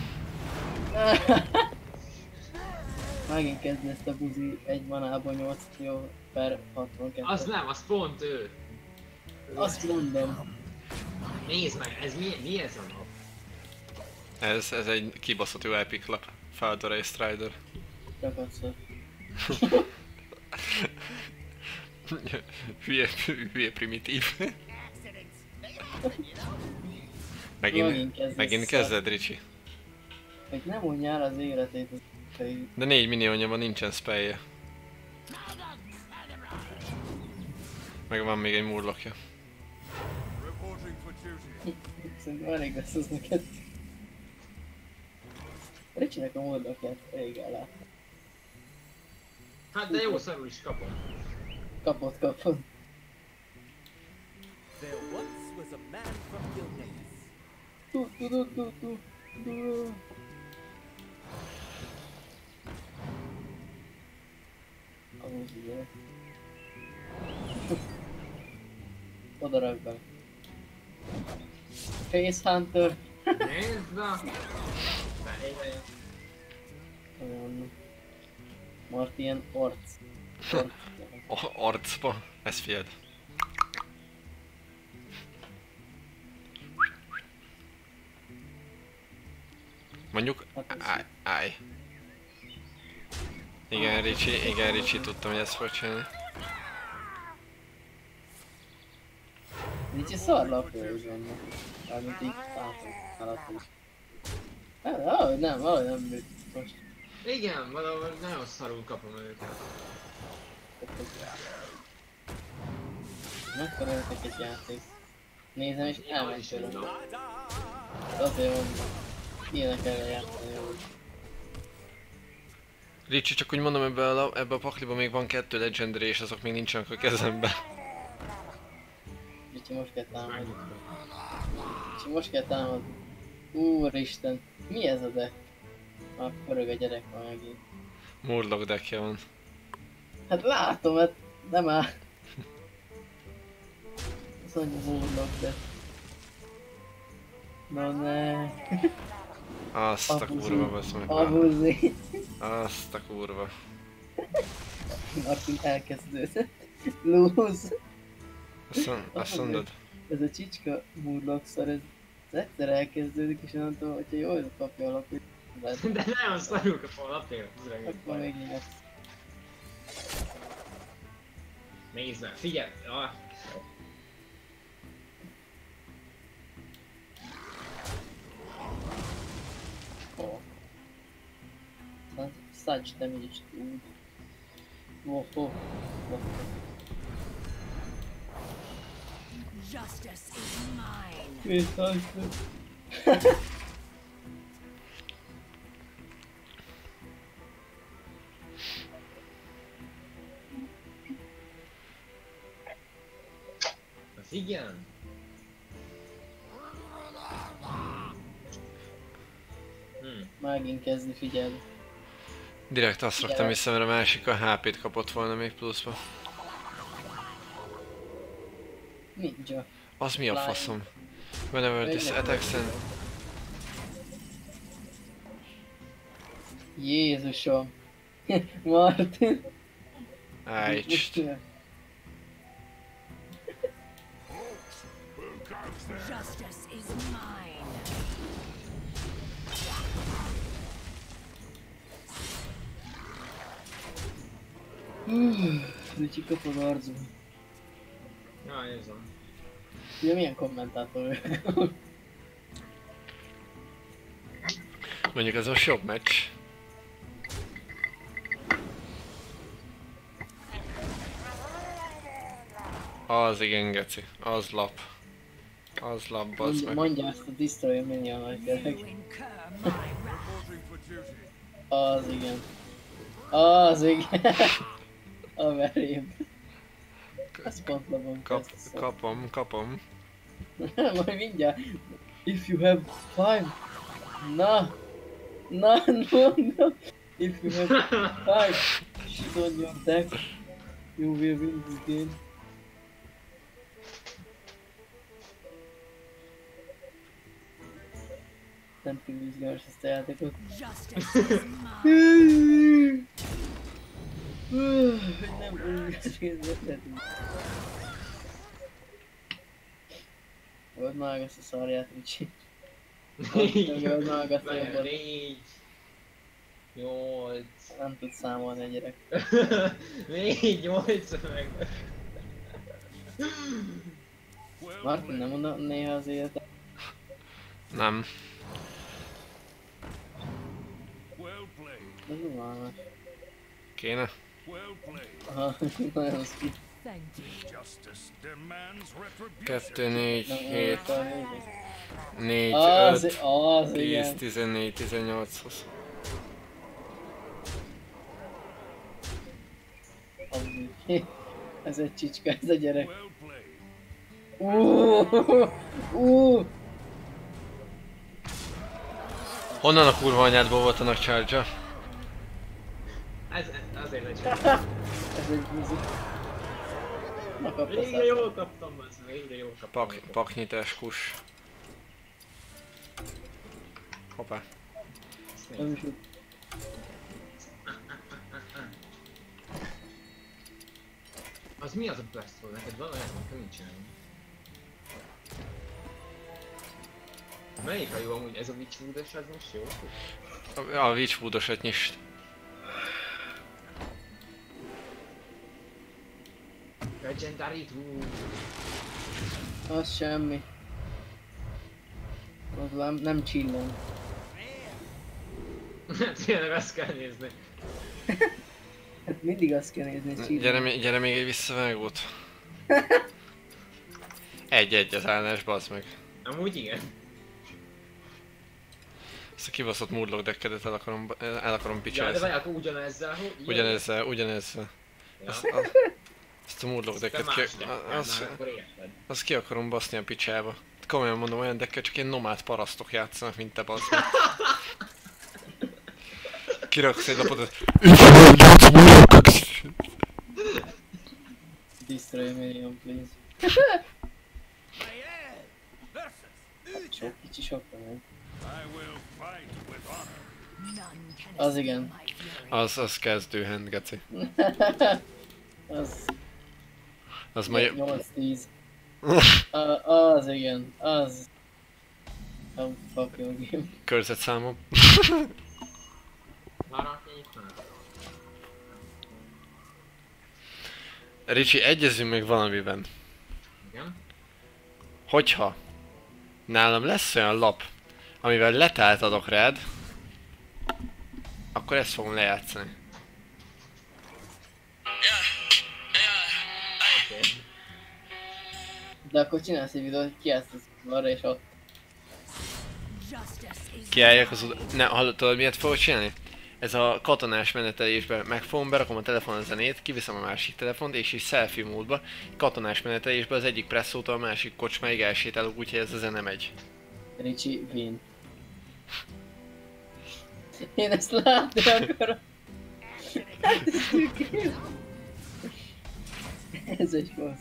Megint kezd ezt a buzi egy manában 8 kiló per 62. Az nem, az pont ő. Azt mondom. Nézd meg, ez mi ez a nap? Ez egy kibaszott jó epic lap. Faldora és Strider. Csak adszor. hülye primitív. Megint kezded, Ricsi. Hogy nem mondjál az életét az fejű. De 4 milliónja van, nincsen spellje. Meg van még egy murlokja. Reporting for duty. Szerintem elég lesz az neked. Ricsinek a módokját elég ellát. Hát de jó szarul is kapom. Kapod. There once was a man from Gilneas. Ahhoz ugye. Oda rak be. Face Hunter. Nézd na! Beléve. Olyan... Martien Orc. Arcba. Ez fiad. Mondjuk... Állj. Igen, Ricsi, tudtam, hogy ezt fog csinálni. Ricsi szarlapja is vannak. Mármint így látom. Valahogy nem működik most. Igen, valahol nagyon szarul kapom őket. Mekkora ötök egy játék. Nézem és Jaj, is elmegy tudom. Azért van. Ilyenek erre játszani úgy. Ricsi, csak úgy mondom, ebbe a pakliba még van 2 legendary és azok még nincsenek a kezemben. Ricsi most kell támadni. Ricsi most kell támadni. Úristen, mi ez a deck? Pörög a gyerek van megint. Murloc deckje van. Hát látom, hát nem áll. Az annyi Murloc deck. Na ne. Azt a kurva, basz meg. Abuzi. Azt a kurva. Martin elkezdődött. Lose. Azt mondod? Ez a csicska Murloc szar, ez egyszer elkezdődik és onnantól, hogyha jól kapja a lapot. De nagyon szarul kapom a lapját. Akkor még nyert. Nézd meg, figyelj! Ah. Oh. Such damage úgy. Oh. Justice is mine. Viszont. Az igen? Megint kezdi figyelni. Direkt azt raktam vissza, mert a másik a HP-t kapott volna még pluszba. Ninja. Az mi a faszom? Whenever this attacks and... Jézusom! Martin! Ájcst. Justice is mine. Ricsi kap az arcba. Ja, érzem. Ugye milyen kommentátor vagyok? Mondjuk ez most jobb meccs. Az igen, geci. Az lap. Az lap, bazd meg. Mondja ezt a Destroyer Minion-nak gyerek. You incur my wrath. Reporting for duty. Az igen. Az igen. A verém. Ez pont labom Kapom. Majd mindjárt. If you have 5. No. If you have 5 shit on your deck, you will win this game. Nem túl izgalmas ezt a játékot. Justice is mine. Nem úgy Volt már ezt a szarját, Ricsi. Volt már ezt a jobban. 4. 8. Nem tud számolni a gyerek. 4, 8 meg. Martin, nem mondom néha az életet? Nem. Well played. Ez unalmas. Kéne? Well played. Aha, nagyon szki. Thank you. Justice demands retribution. 2, 4, Nem 7, értem, nézd. 4, Az, 5, az, 10, igen. 14, 18, 20. Az így. Ez egy csicska, ez a gyerek. Well played. Honnan a kurva anyádból volt a nagy charge-a? Ez azért lecsapom. Ez egy buzi. Na kapta Végre szám. jól kaptam, az végre jól kaptam. Paknyitás kus. Hoppá. Nem is úgy. Az mi az a Blastfall? Neked van olyan, amikor nincsen. Melyik a jó amúgy? Ez a Witchwood-os, az most jó? A Witchwood-osat nyisd. Legendary Tool. Az semmi. Az nem csillan. Tényleg azt kell nézni. Hát mindig azt kell nézni, hogy csillan. Gyere még egy visszavágót. Egy az állás, bazd meg. Amúgy igen. Ezt a kibaszott Murloc deckedet el akarom Ja, de picsázni. vagy akkor ugyanezzel, hogy... Ugyanezzel. Ja. Ezt a Murloc Te decket más deckkel, már akkor érted. azt ki akarom baszni a picsába. Komolyan mondom, olyan decket csak ilyen nomád parasztok játszanak, mint te, bazd meg. Kiraksz egy lapot, Destroy million, please. Sok kicsi sok van. I will fight with honor. None can Az igen. escape my fury. az kezdőhend, geci. Az Az majd... 8-10. Az igen, az. Oh, fuck your game. Körzetszámom. Maradjék már. Ricsi, egyezünk meg valamiben. Igen? Hogyha nálam lesz olyan lap, amivel letált adok rád, akkor ezt fogom lejátszani. Oké. De akkor csinálsz egy videót, hogy kiállsz arra és ott. Justice is Kiálljak az oda... Ne, tudod miért fogok csinálni? Ez a katonás menetelésben megfogom, berakom a telefonon zenét, kiviszem a másik telefont, és is selfie módba, katonás menetelésben az egyik presszótól a másik kocsmáig elsétálok, úgyhogy ez a zene megy. Ricsi, win. Én ezt látni akarom. Hát ez tükör. Ez egy fasz.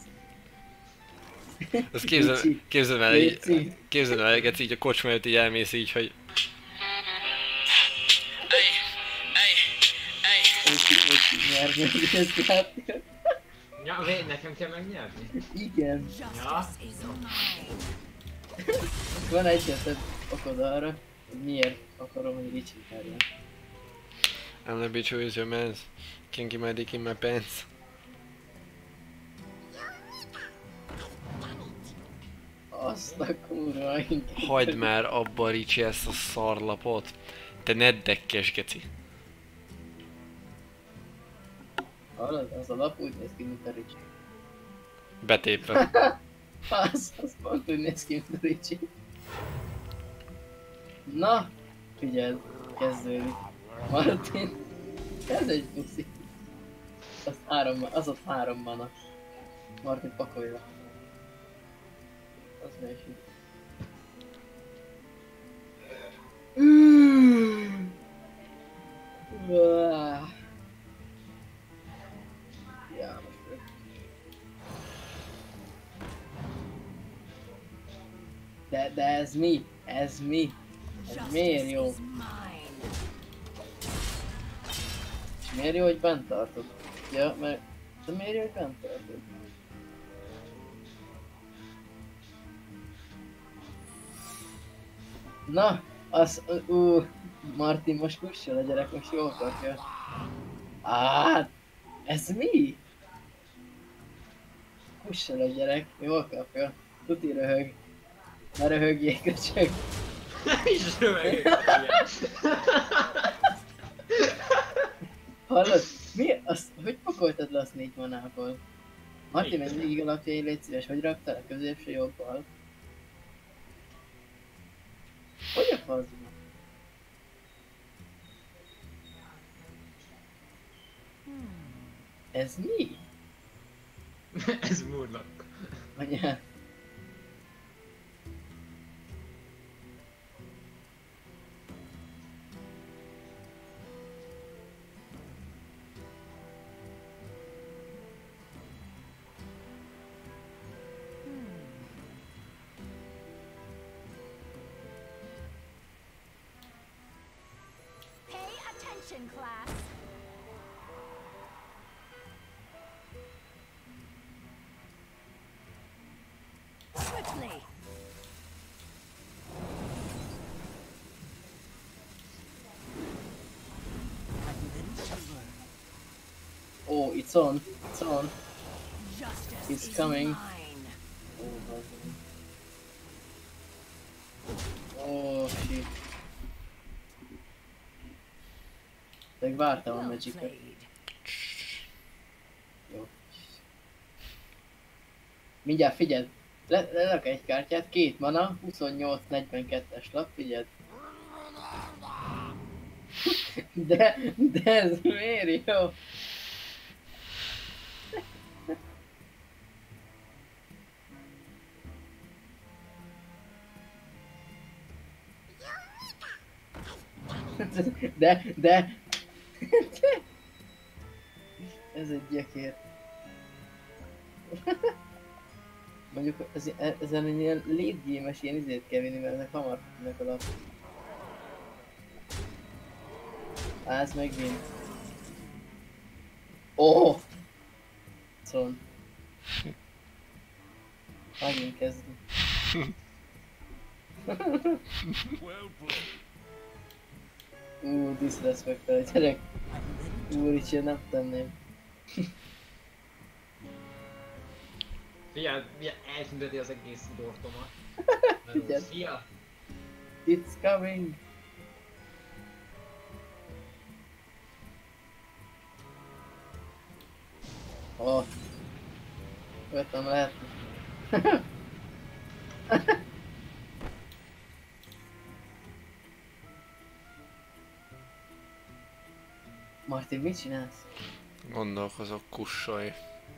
Ezt Ricsi, képzeld el így, Léci. képzeld el, Gec, így a kocsma előtt így elmész így, hogy... Ricsi, nyerni, hogy ezt látni. Ja, nekem kell megnyerni? Igen. justice is mine. Van egyetlen okod arra, hogy miért akarom, hogy Ricsi nyerjen. I'm the bitch who is your man. Can't keep my dick in my pants. Azt a kurva inkább. Hagyd már abba, Ricsi, ezt a szarlapot. Te neddekkes, geci. Hallod? Az a lap úgy néz ki, mint a Ricsi. Betépve. Az pont úgy néz ki, mint a Ricsi. Na, figyeld, kezdődik. Martin, ez egy buszi. Az ott 3 mana. Martin, pakolj le. Az melyik. Ja, most ő. De ez mi? Ez mi? Miért jó? Is mine. Miért jó, hogy bent tartod? Ja, mert... De miért jó, hogy bent tartod? Na, az... Martin most kussol, a gyerek most jól kapja. Ez mi? Kussol a gyerek, jól kapja. Tuti röhög. Ne röhögjék, köcsög. És rövegek. Hallod? Mi? Azt, hogy pakoltad le azt 4 manából? Marti, menj végig alapjai, légy szíves, hogy raktál a középső jobbal? Hogy a faszban? Ez mi? Ez Murloc. Anyád. Pay attention, class. Quickly. Oh, it's on. It's on. Justice He's is coming. mine. Oh, shit. Meg vártam a Well Magic-et. played. Jó. Mindjárt figyeld. Lelök egy kártyát, 2 mana, 28-42-es lap, figyeld. De ez miért jó? De ez egy gyekér. Mondjuk ezen ilyen late game-es ilyen izét kell vinni, mert ezek hamar futnak a lap. Ez megint. Oh! Szóval. Megint kezdünk. Well played. Disrespectel a gyerek. Úristen, nem tenném. Figyelj, eltünteti az egész dortomat. Figyelj. Szia! It's coming! Oh. Vettem lehet. Martin, mit csinálsz? Gondolkozok, kussolj.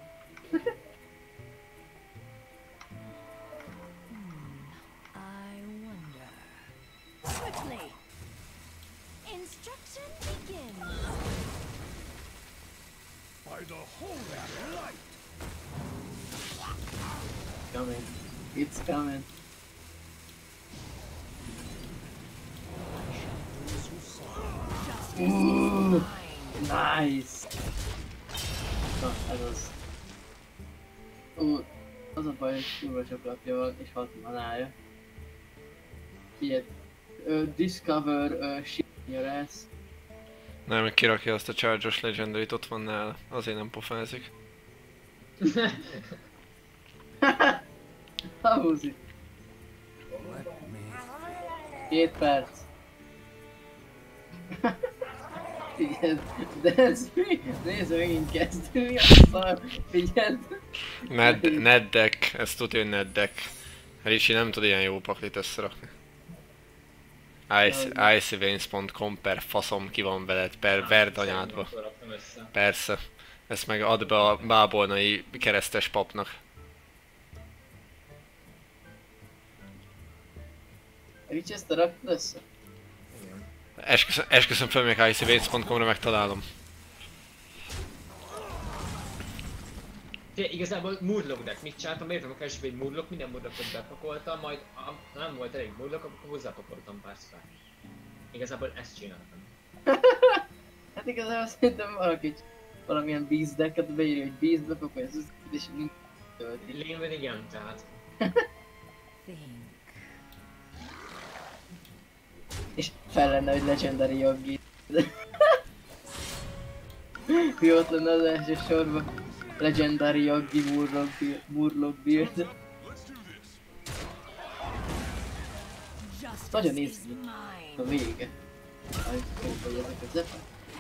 I wonder. Quickly. Instruction begins. By the holy light. Coming. It's coming. Ooh, nice! Na, ez az. Az a baj, hogy kurva csak lapja van, és 6 manája. Figyelj, Discover shit your ass. Nem, meg kirakja azt a Charge-os Legendary-t, ott van nála. Azért nem pofázik. Húzi. 2 perc. Figyeld, de ez mi? Nézd, megint kezdünk, mi a szar? Figyeld. Neddek, ezt tudja, hogy Neddek. Ricsi nem tud ilyen jó paklit összerakni. iceveins.com per faszom ki van veled, per verd anyádba. Persze. Ezt meg add be a bábolnai keresztes papnak. Ricsi, ezt a raktad össze? Esküszöm fel, még iceveins.com-ra megtalálom. Igazából Murloc deck, mit csináltam? Értem a keresőbe egy Murloc, minden Murlocot bepakoltam, majd ha nem volt elég Murloc, akkor hozzápakoltam pár szfát. Igazából ezt csináltam. Hát igazából szerintem valaki valamilyen vízdeket beírja, hogy vízbe pakolja az és nincs tölti. Lényben igen, tehát. Think. És fel lenne, hogy Legendary Yogi. Mi ott lenne az első sorban? Legendary Yogi Murloc build. Let's do this. Justice Nagyon is néz ki mine. a vége. Hogy ezek a zepa.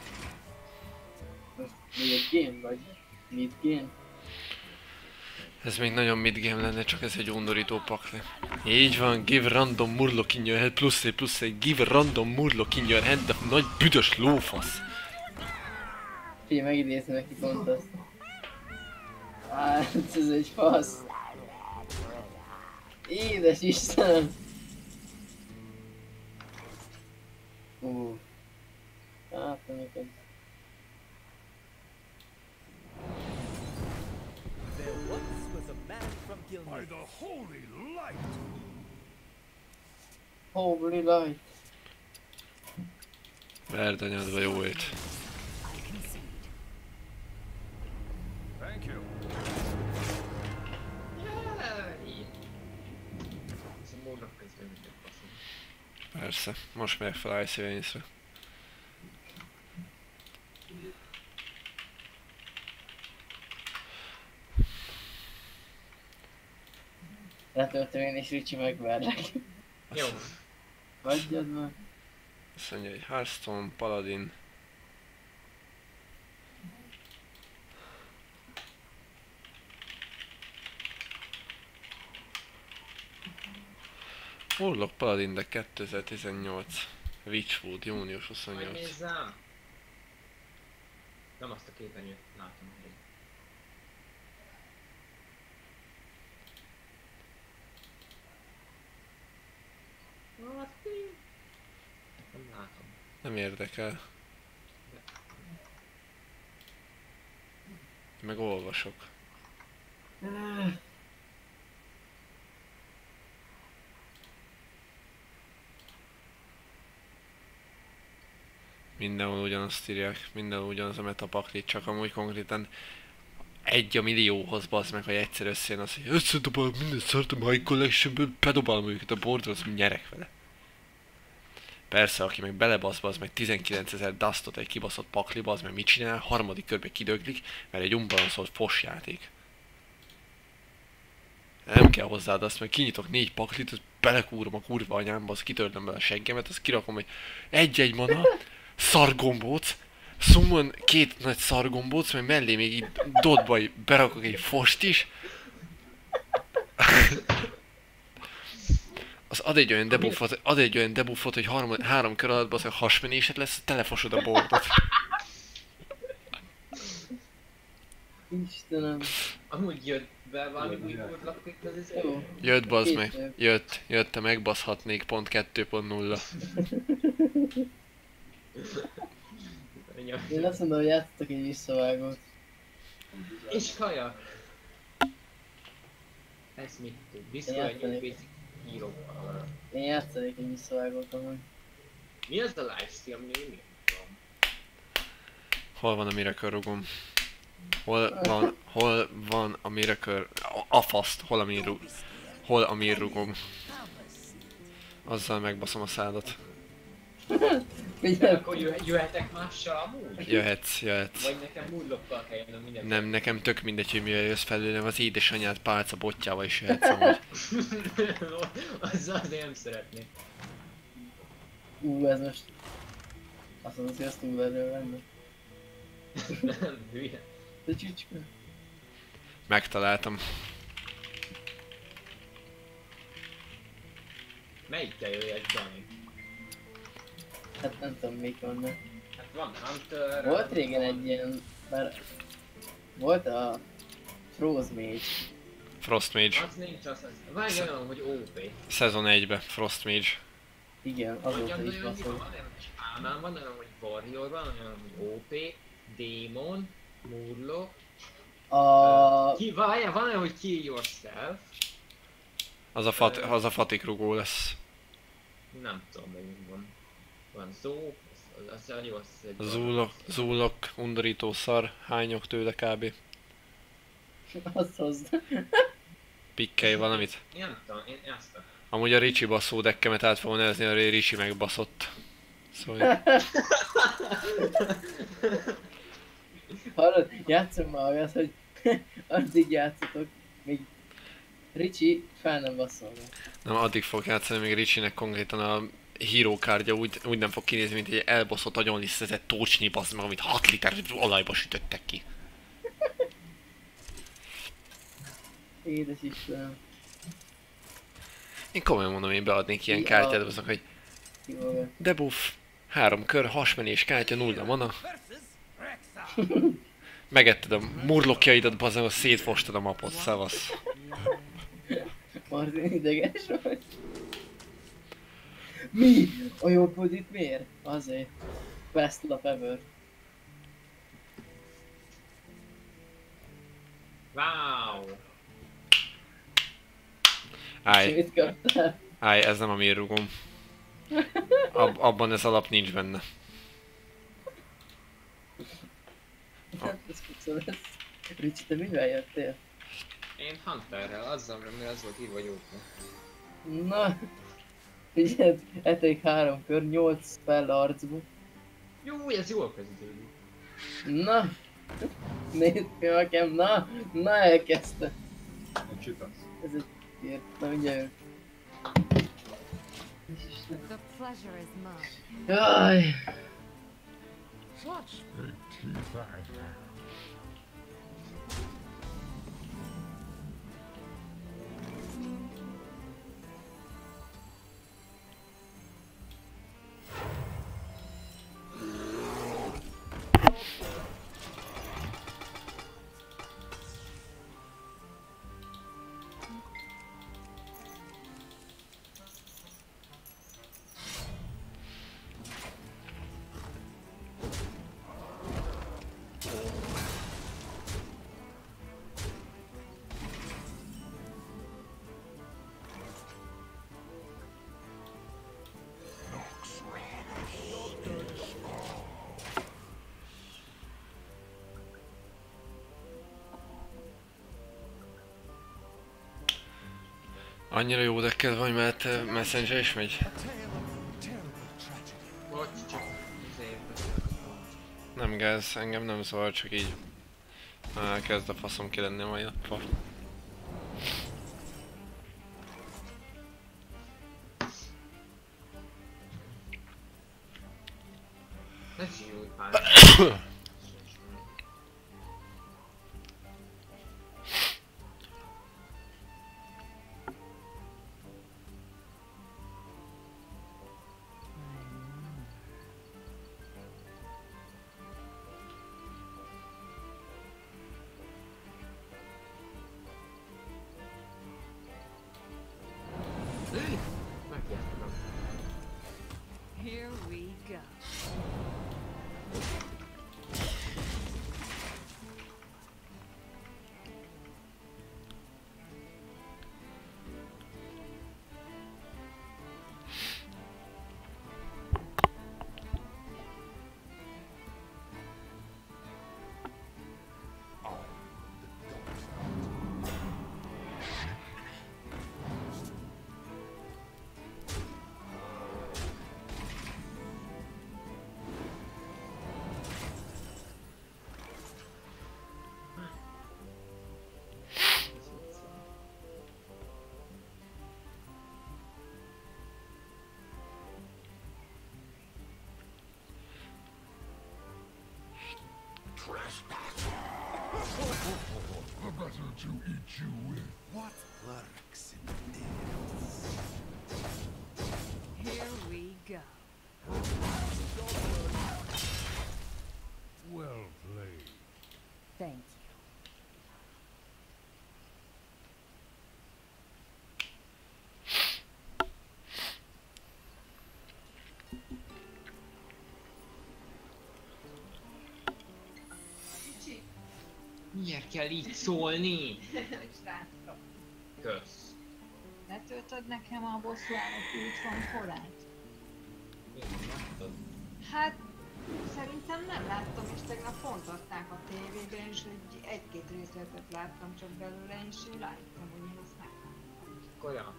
Most még egy game vagy? Mid game? Ez még nagyon mid-game lenne, csak ez egy undorító pakli. Így van, give random Murloc in your head, plusz egy give random Murloc in your head, de nagy büdös lófasz. Figyelj, megidézni neki pont azt. Hát, ez egy fasz. Édes Istenem! Hát, neked. There once was a man from By Gilneas. the holy light. Holy light. Verd anyádba jó ét. I concede. Thank you. Így. Ez a Murloc közben mindig baszom. Persze, most meg fel Ice Veins-re. Letöltöm én és Ricsi megverlek. Jó. Hagyjad már. Azt mondja, hogy Hearthstone, Paladin. Murloc Paladin, de 2018. Witchwood, június Majd 28. nézzem. Nem azt a képernyőt látom. Nem látom. Nem érdekel. Meg olvasok. Mindenhol ugyanazt írják, mindenhol ugyanaz a metapaklit, csak amúgy konkrétan 1/1.000.000-hoz bazd meg, hogy egyszer összejön az, hogy összedobálok minden szart a My Collectionből, bedobálom őket a boardra, az nyerek vele. Persze, aki meg belebaszbaz meg 19.000 dustot egy kibaszott pakliba, az meg mit csinál? Harmadik körbe kidöglik, mert egy unbalanszolt fos játék. Nem kell hozzád azt, mert kinyitok 4 paklit, az belekúrom a kurva anyámba, az kitörlöm bele a seggemet, az kirakom, hogy egy mana, szargombóc, summon 2 nagy szargombóc, meg mellé még így dotba berakok egy fost is. Az ad egy olyan debuffot, hogy 3 kör alatt az a hasmenésed lesz, telefosod a boardot. Istenem. Amúgy jött be valami új Murloc itt az izé? Jó. Jött bazd meg, Két jött, te megbaszhatnék pont 2.0. Én azt mondom, hogy játszottak egy visszavágót. És kaja! Ez mit tud? Biztos, hogy Játszanék. New Basic írókkal. Én játszanék egy visszavágót amúgy. Mi az a livestream name? Nem tudom. Hol van a Miracle rugom? Hol van a Miracle... A faszt, hol a Mir rugom? Azzal megbaszom a szádat. De Figyelj, akkor jöhetek mással amúgy? Jöhetsz. Vagy nekem Murlokkal kell jönnöm minden. Nem, nekem tök mindegy, hogy mivel jössz felőlem, az édesanyád pálca botjával is jöhetsz amúgy. Azzal azért nem szeretnék. ez most... Azt mondod, hogy azt túl erről lenne. Nem, hülye. De csücska. Megtaláltam. Melyikkel jöjjek, Dani? Hát nem tudom melyik van, de... Hát van Hunter... Volt régen egy ilyen... Bár... Volt a... Froze Mage. Frost Mage. Az nincs, az... Várj olyan, hogy OP. Szezon 1-be, Frost Mage. Igen, azóta is baszol. Van olyan, hogy Shaman, van olyan, hogy Warrior, van olyan, hogy OP, Démon, Murloc, Várjál, van-e, hogy kill yourself? Az a fatikrugó lesz. Nem tudom, még mi van. Van Zó, az jó, az egy... Zúlok, undorító szar, hányok tőle kb. Azt hozd. Pikkelj valamit. Én nem tudom, én ezt a... Amúgy a Ricsi baszó dekkemet át fogom nevezni, a Ricsi megbaszott. Szóval... Hallod, játszom már olyat, hogy addig játszatok, míg Ricsi fel nem basszolna. Nem, addig fog játszani, még Ricsinek konkrétan a hero cardja úgy nem fog kinézni, mint egy elbaszott agyonlisztezett tócsnyi bassz meg, amit 6 liter olajba sütöttek ki. Édes Istenem. Én komolyan mondom, én beadnék ilyen Ja. kártyát, azok, hogy Kivolgat. debuff, 3 kör, hasmenés kártya, 0 mana. Megetted a murlokjaidat, bazdmeg, szétfostad a mapot, szavasz. Martin ideges vagy? Mi? A jobb podit miért? Azért. Best lap ever. Wow! Állj, Mit kaptál? állj, ez nem a mi rugom. Abban ez alap nincs benne. Hát ez kuca lesz. Ricsi, te mivel jöttél? Én Hunterrel, azzal, ami az volt írva jókra. Na, figyeld, eték 3 kör, 8 spell arcba. Jó, ez jól kezdődik. Na, nézd ki nekem, na elkezdte. Mit csinálsz? Ez egy írt, na mindjárt jön. The pleasure is mine. Jaj, Annyira jó decked van, mert Messenger is megy. Bocs, csak azért beszéltem. Nem gáz, engem nem zavar, csak így. Kezd a faszom ki lenni a mai nappal. Ez jó pár. Megjártam. Here we go. The better to eat you with. What lurks in the Here we go. Well played. Thank you. Miért kell így szólni? Srácok, Kösz. letöltöd nekem a bosszúálló út van korát? Én nem láttad? Hát, szerintem nem láttam, és tegnap pont adták a tévében, és egy-két részletet láttam csak belőle, és én rájöttem, hogy én azt meglátom. Olyan.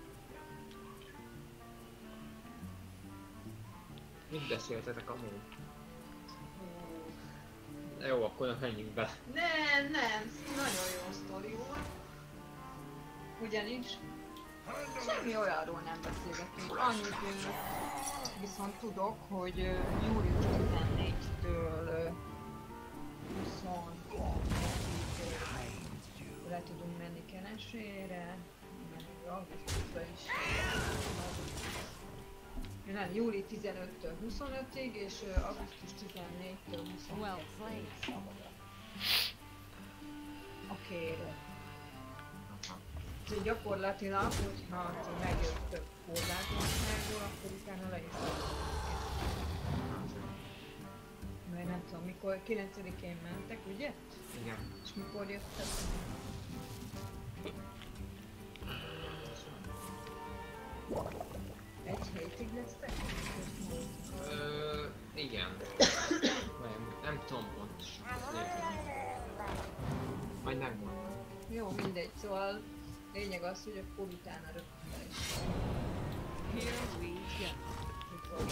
Mit beszéltetek amúgy? Jó, akkor nem menjünk be. Nem, nagyon jó sztori volt. Ugyanis semmi olyanról nem beszélgetünk. Annyit viszont tudok, hogy július 14-től 24-ig le tudunk menni Kenesére, meg augusztusra is. Nem, júli 15-től 25-ig és augusztus 14-től 25-ig. Well played. szabad. Oké. Úgyhogy gyakorlatilag, hogyha ti megjöttök Horvátországból, akkor utána le is mert nem tudom, mikor 9-én mentek, ugye? Igen. És mikor jöttek? Egy hétig lesztek? Igen. Nem tudom pontosan. Majd megmondom. Jó, mindegy, szóval lényeg az, hogy akkor utána rögtön le is. Here we go.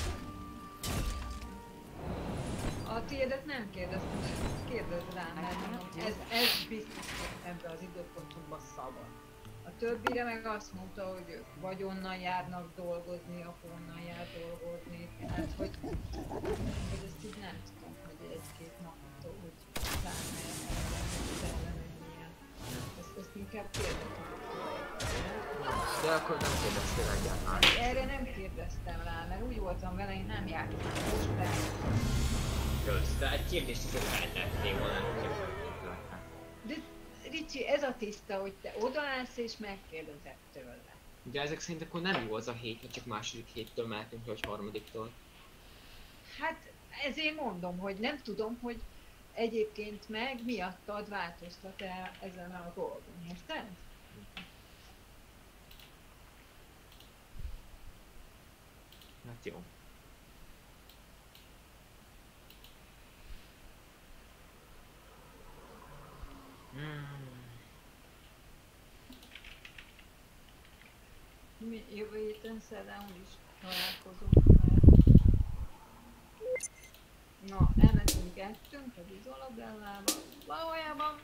A tiédet nem kérdeztem, kérdezd rá, mert mondom, ez biztos, hogy ebbe az időpontunkban szabad. A többire meg azt mondta, hogy ők vagy onnan járnak dolgozni, ahonnan jár dolgozni, tehát hogy ezt így nem tudom, hogy egy-két naptól úgy utána kellene ilyen. Ezt inkább kérdeztem. De akkor nem kérdeztél egyáltalán. Erre nem kérdeztem rá, mert úgy voltam vele, én nem jártam most, de Kösz, de egy kérdést azért feltettél volna. de Ricsi, ez a tiszta, hogy te odaállsz és megkérdezed tőle. De ezek szerint akkor nem jó az a hét, hogy csak második héttől mehetünk, vagy harmadiktól. Hát ezért mondom, hogy nem tudom, hogy egyébként meg miattad változtat-e ezen a dolgon, érted? Hát jó. Mi jövő héten szerdán is találkozunk, mert... Na, elmentünk, ettünk a vízolabdellába. Valójában...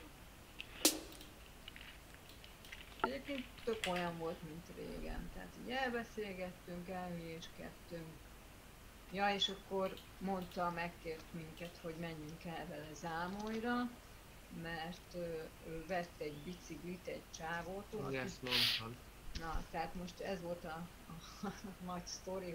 Egyébként tök olyan volt, mint régen. Tehát így elbeszélgettünk, elhülyéskedtünk. Ja, és akkor mondta, megkért minket, hogy menjünk el vele Zámolyra, mert ő vett egy biciklit egy csávótól, Ugye ezt mondtad. Na, tehát most ez volt a nagy sztori,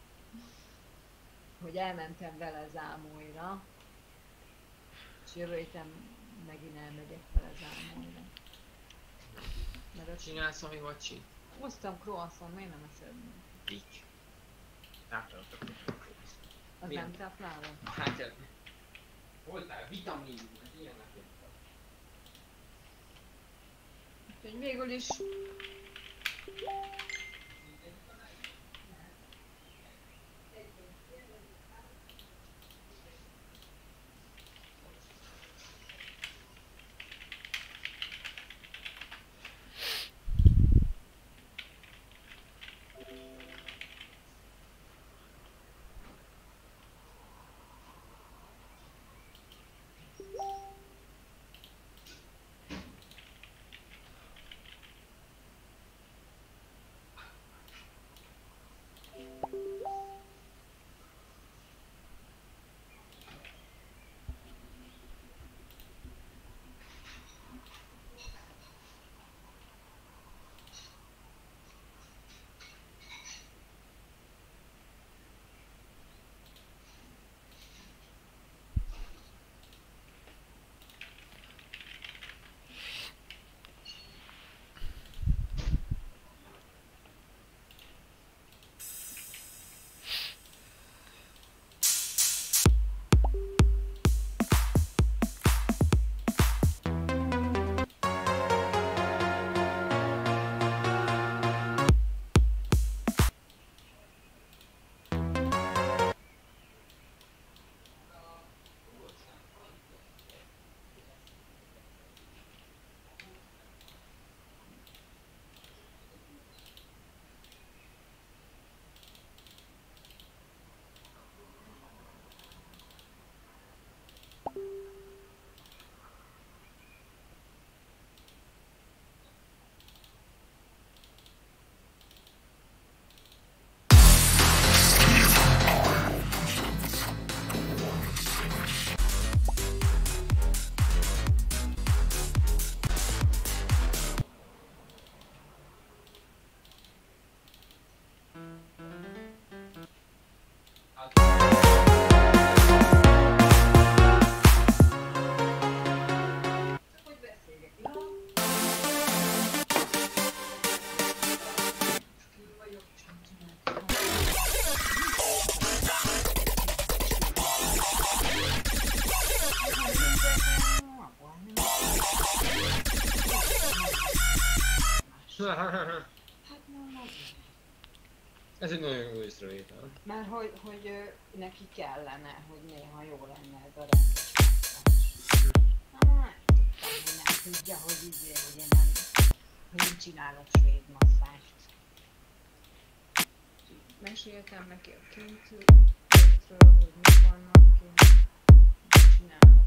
hogy elmentem vele Zámolyra, és jövő héten megint elmegyek vele Zámolyra. Mert ott Csinálsz valami vacsit? hoztam croissant, miért nem eszed meg? Így. Tápláltak. Az Milyen? nem táplálom. Hát, voltál vitamin, meg ilyenek. Úgyhogy végül is Hát nem az. Ez egy nagyon jó észrevétel. Mert hogy neki kellene, hogy néha jó lenne ez a rendes masszázs. Nem tudja, hogy hogy én nem csinálok svéd masszást. Meséltem neki a kintről, hogy mi vannak kint, csinálok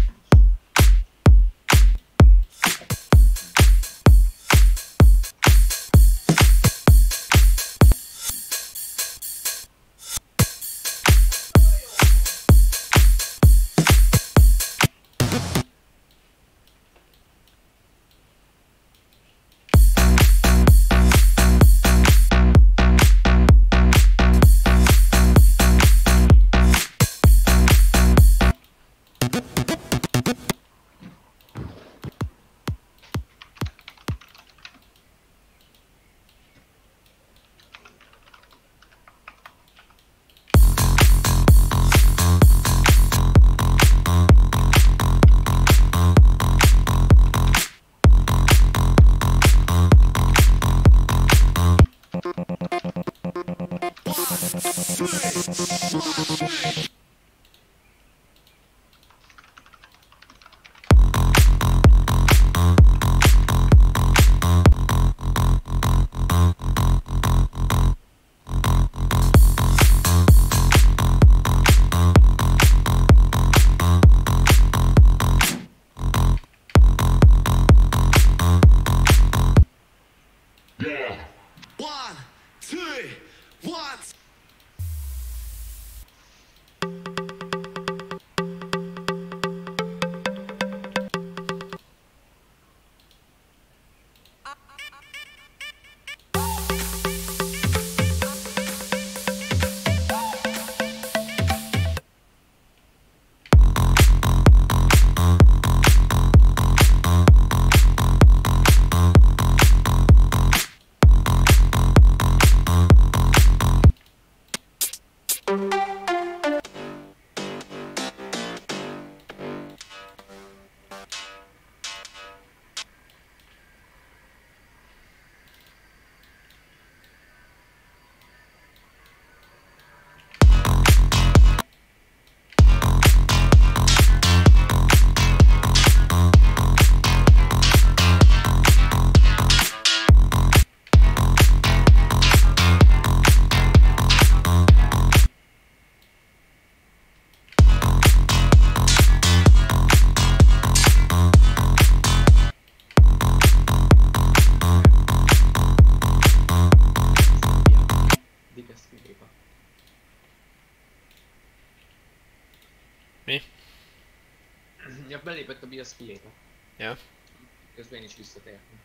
Ja, belépett a BSP-ébe. Ja. Közben én is visszatértem.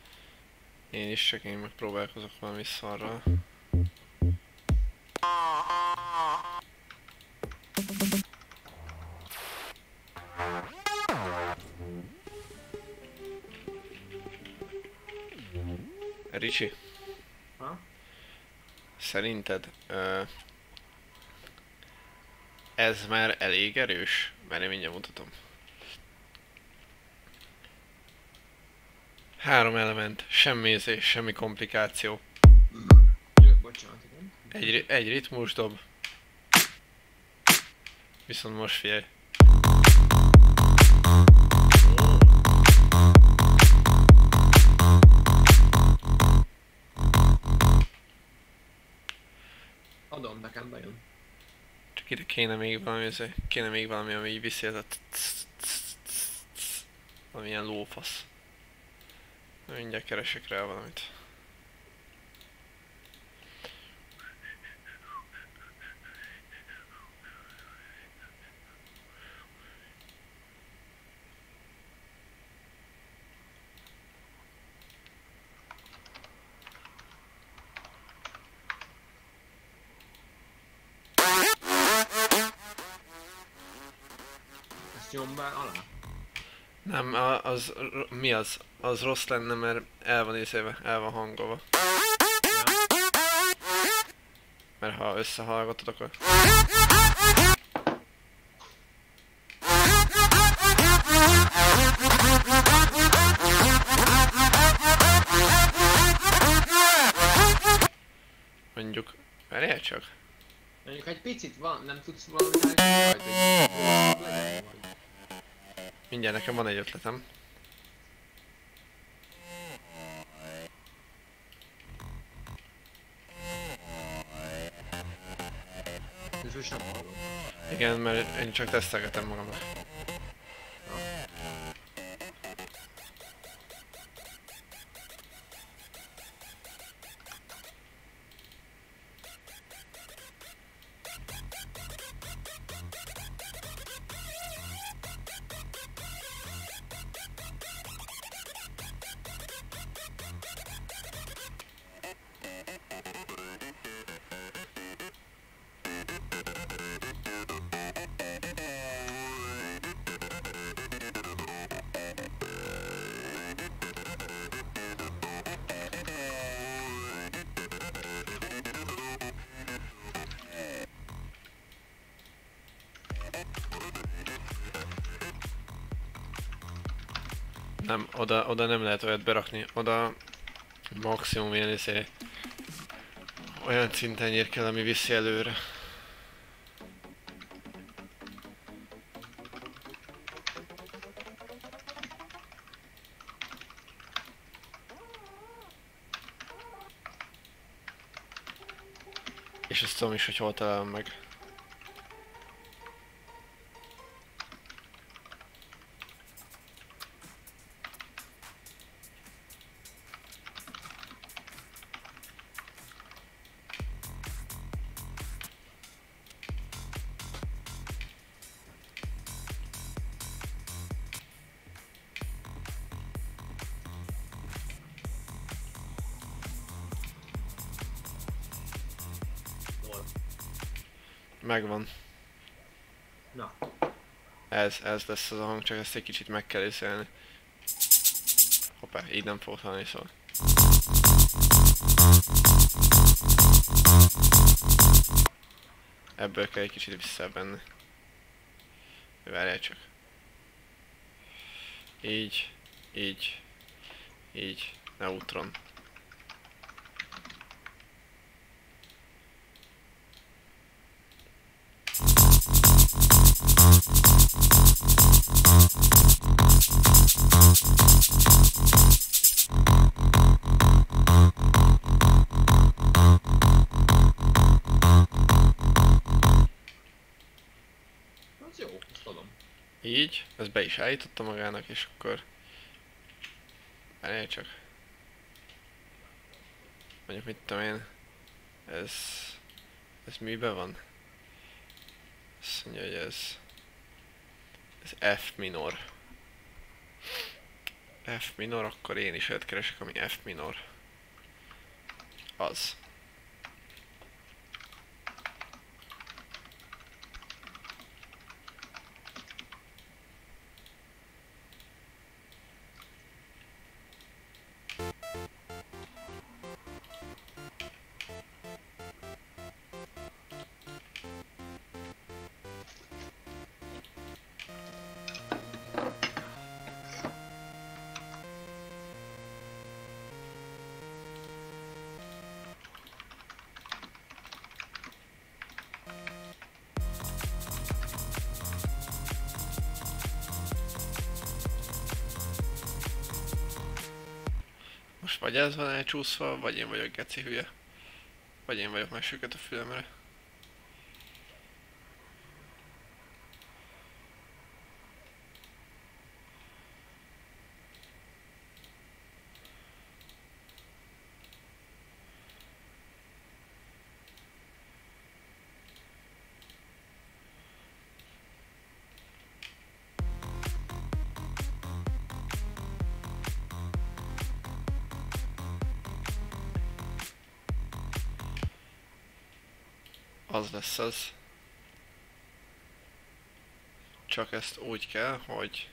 Én is, csak én megpróbálkozok valami szarral. Ricsi? Ha? Szerinted ez már elég erős? Mert én mindjárt mutatom. 3 element, semmi érzés, semmi komplikáció. Jó, bocsánat, igen. Egy ritmus dob. Viszont most figyelj. Adom, nekem bejön. Csak ide kéne még valami, ami így viszi ez a valamilyen lófasz. Mindjárt keresek rá valamit. Ezt nyomvál alá? Nem, mi az? Az rossz lenne, mert el van észéve, el van hangolva. Mert ha összehallgatod, akkor... picit van, nem tudsz valamit állítani rajta, hogy legyen vagy. Mindjárt nekem van egy ötletem. Ez most nem hallom. Igen, mert én csak tesztelgetem magamnak. Nem, oda nem lehet olyat berakni, oda maximum ilyen olyan szinten kell, ami viszi előre. És ezt tudom is, hogy hol találom meg. Megvan. Na. Ez lesz az a hang, csak ezt egy kicsit meg kell észlelni. Hoppá, így nem fogok hallani, szóval. Ebből kell egy kicsit visszabenni. Várjál csak. Így, így, így, neutron. Az jó, azt adom. Így, ezt be is állította magának, és akkor... Várjál csak. Mondjuk mit tudom én... Ez miben van? Azt mondja, hogy ez F minor. F minor, akkor én is olyat keresek, ami F minor. Az. Most vagy ez van elcsúszva, vagy én vagyok geci hülye. Vagy én vagyok megsüket a fülemre. Az lesz az. Csak ezt úgy kell, hogy...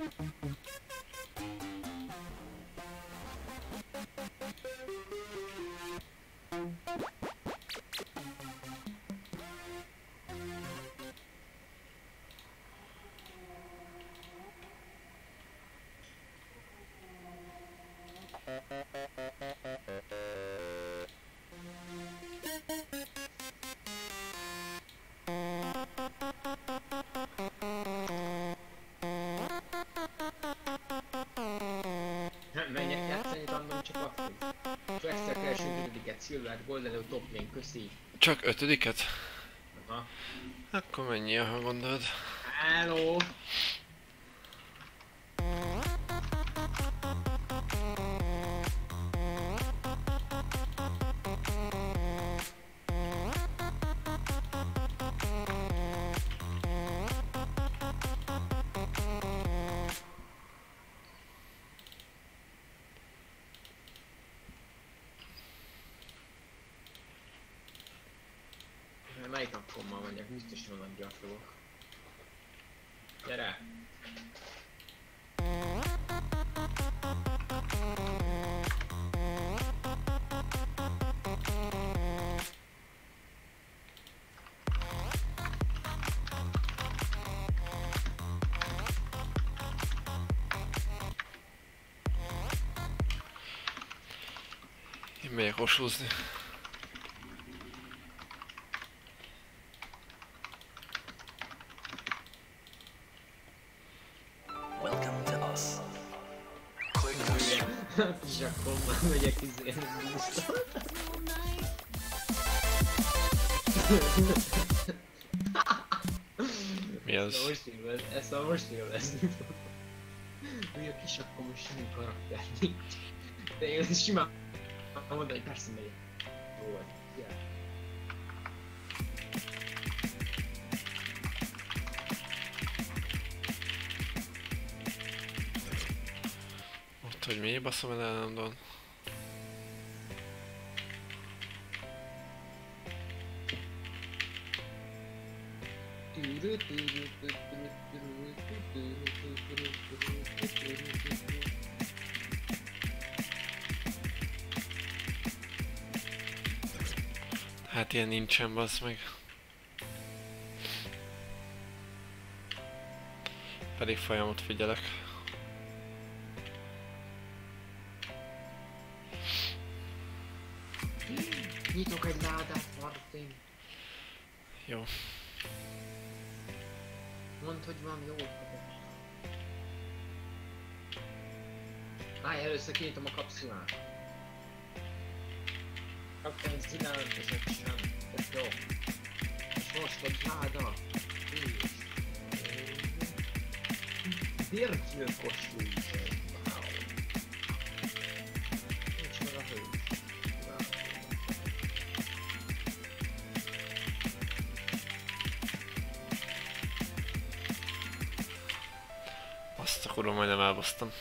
Menjek játszani, tanulom csak akkor. Flex-szel keresünk 5-et, Silver, Gold elő, top lane, köszi. Csak 5-et? Aha. Akkor mennyi, ha gondolod? Hello! Melyik napommal megyek? Biztos van nagy gyarlók. Gyere! Én megyek osúzni. Welcome to us. Zsakkommal megyek izélni búztot. Mi az? Ezt a most élvezni fog. Hogy a kisakkom most semmi karakter nincs. De én ezt simán mondani, hogy persze megyek. Jó vagy. Yeah. Ott, hogy miért baszom el állandóan? Hát ilyen nincsen, bassz meg. Pedig folyamot figyelek. Nyitok egy ládát, Martin. Jó. Mondd, hogy van jó. Állj, először kinyitom a kapszulát. Kapten szilárdozott sem. Ez jó. És most egy láda. Vérgyilkos lúzer. Wow. Nincs meg a hő. Azt a kurva majdnem elbasztam.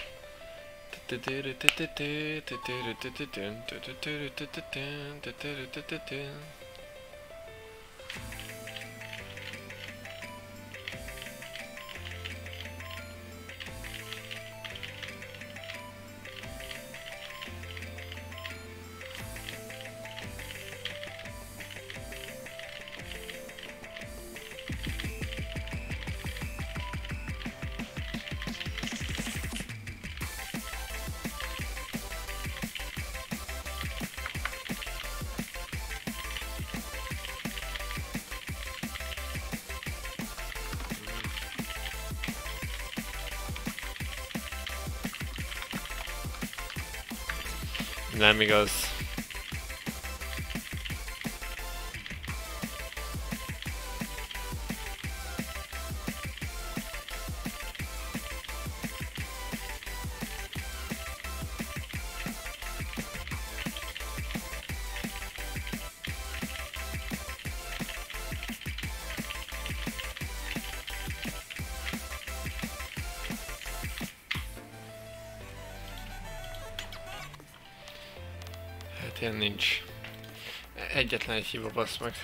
Nem igaz. Hát ilyen nincs. Egyetlen egy hiba, bassz meg.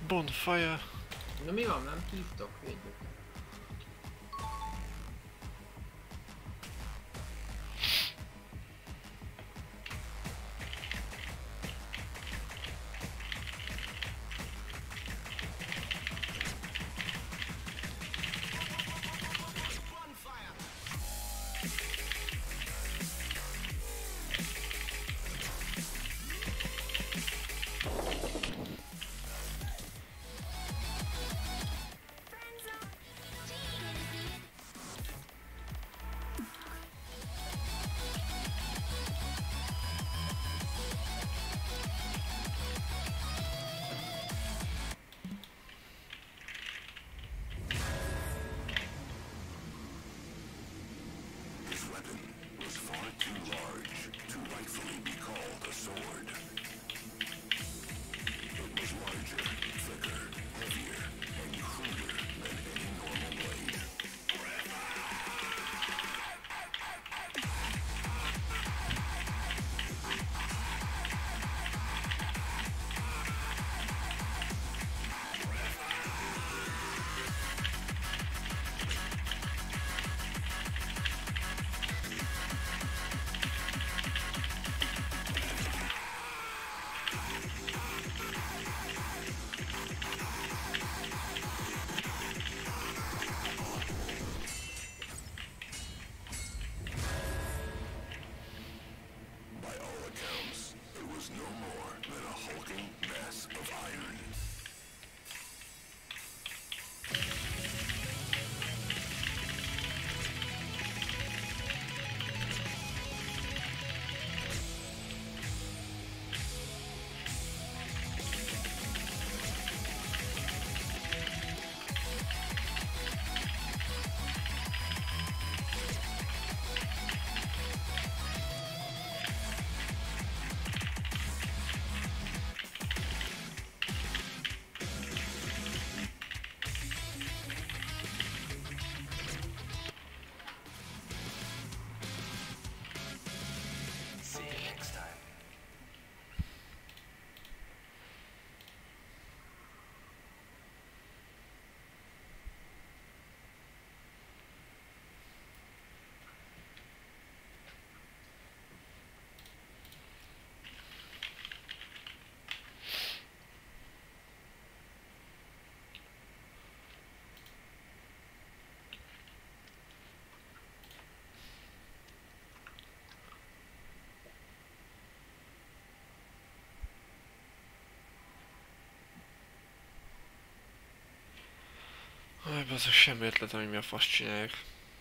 Bonfire. Na mi van, nem hívtok? Védjük. See you next time. Aj, basszus, semmi ötletem, hogy mi a fasz csináljuk.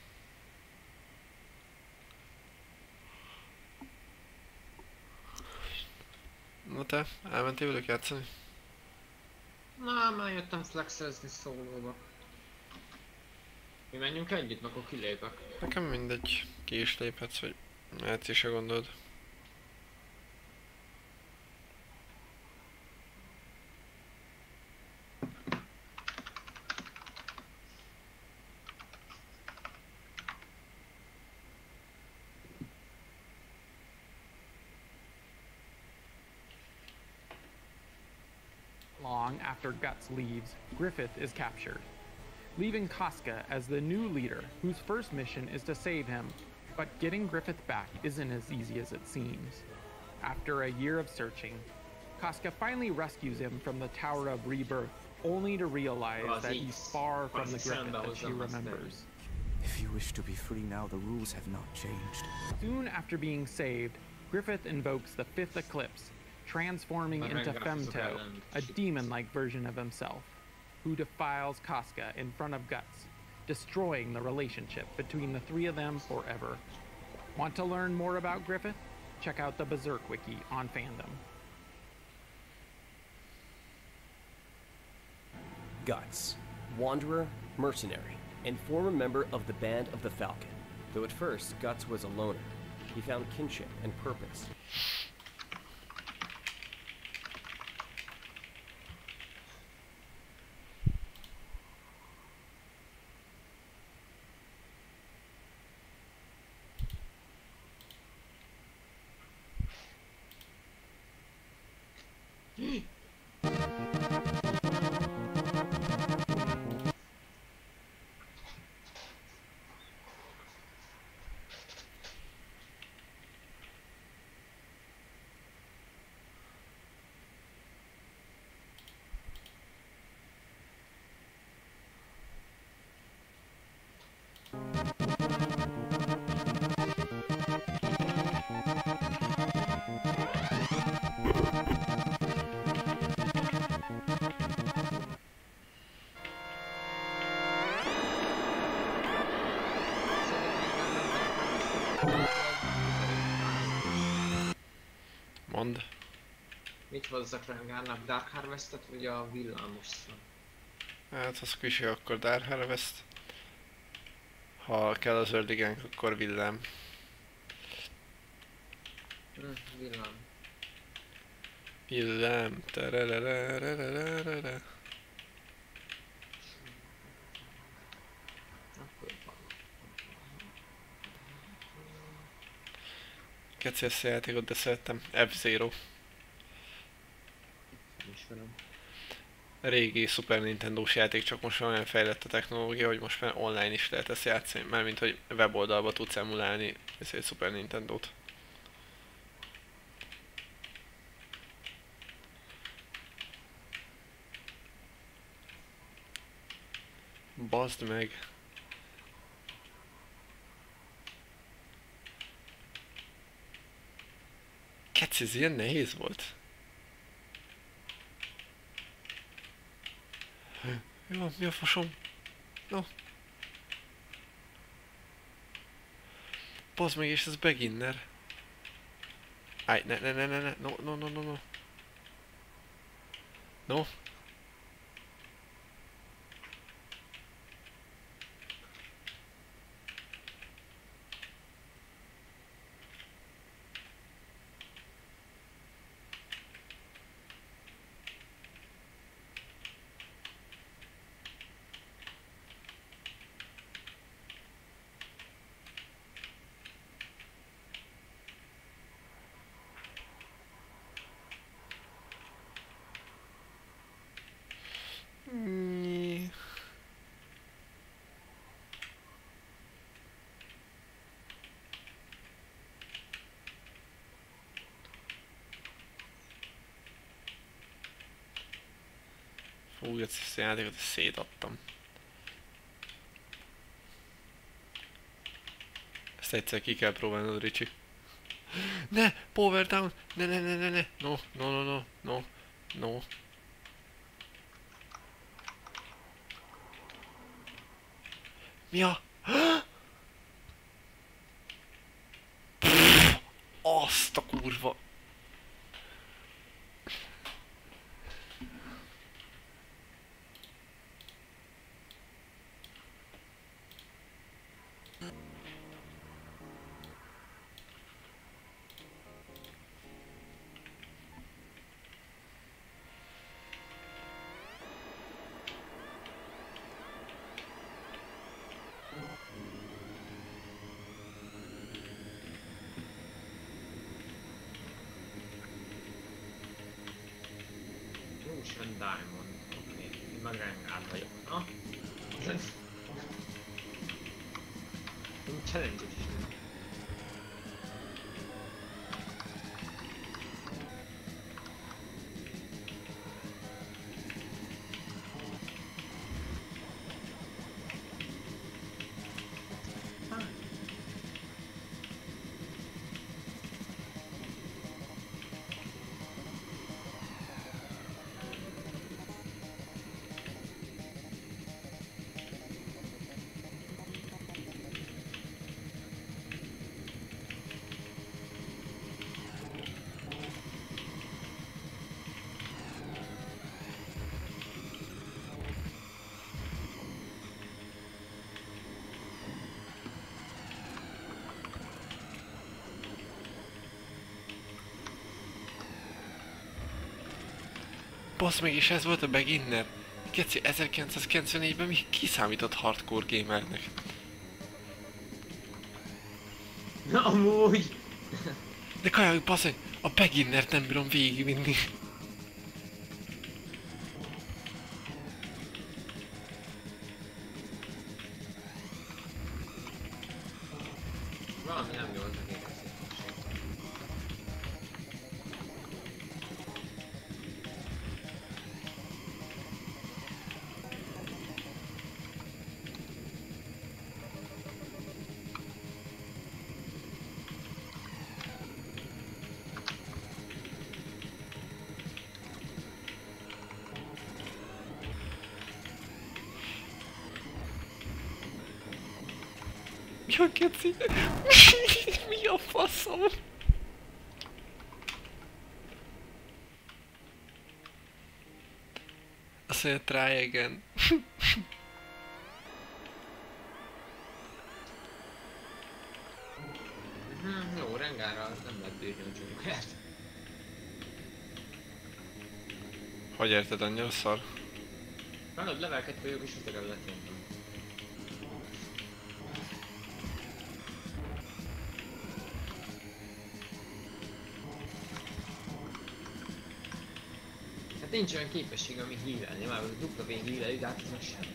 Na te, elmentél velük játszani? Na, már jöttem flexezni szólóba. Mi menjünk együtt, akkor kilépek. Nekem mindegy, ki is léphetsz, vagy mehetsz is, a gondolod. Long after Guts leaves, Griffith is captured, leaving Casca as the new leader whose first mission is to save him, but getting Griffith back isn't as easy as it seems. After a year of searching, Casca finally rescues him from the Tower of Rebirth, only to realize that he's far from the Griffith that she remembers. If you wish to be free now, the rules have not changed. Soon after being saved, Griffith invokes the Fifth Eclipse, transforming into Femto, a demon-like version of himself, who defiles Casca in front of Guts, destroying the relationship between the three of them forever. Want to learn more about Griffith? Check out the Berserk Wiki on Fandom. Guts, wanderer, mercenary, and former member of the Band of the Falcon. Though at first, Guts was a loner, he found kinship and purpose. Mondd. Mit hozzak Rengarnak? Dark Harvestet vagy a villámos szem? Hát az küsi, akkor Dark Harvest. Ha kell az ördögánk, akkor villám. Villám. Villám. Tererererererere. Keci ezt a játékot, de szerettem. F-Zero. Ismerem. Régi Super Nintendo-s játék, csak most olyan fejlett a technológia, hogy most már online is lehet ezt játszani, mármint hogy weboldalba tudsz emulálni egy Super Nintendo-t. Bazd meg! Keci, ez ilyen nehéz volt. Jó, mi a fasom? No. Bazd meg, és ez beginner. Állj, ne, no. No. Fú, ezt a játékot szétadtam. Ezt egyszer ki kell próbálnod, Ricsi. Ne! Power down! Ne! No. Mi a... Azt a kurva... Ocean Diamond. Oké, én meg Rengar vagyok. Na? Én challenge-et is nem. Basz meg, és ez volt a beginner. Keci, 1994-ben mi kiszámított hardcore gamernek? Na amúgy! De kajáljuk, basz meg, a beginnert nem bírom végigvinni. Valami nem jól tegétek. Mi a keci? Mi a faszom? Azt mondja, try again. Jó, Rengára nem lehet bírni a dzsungelt. Hogy érted, annyira szar? Hallod, level 2 vagyok és utána letértem. Hát nincs olyan képesség, ami hílelni, már a dupla V híleli, de hát ez meg semmi.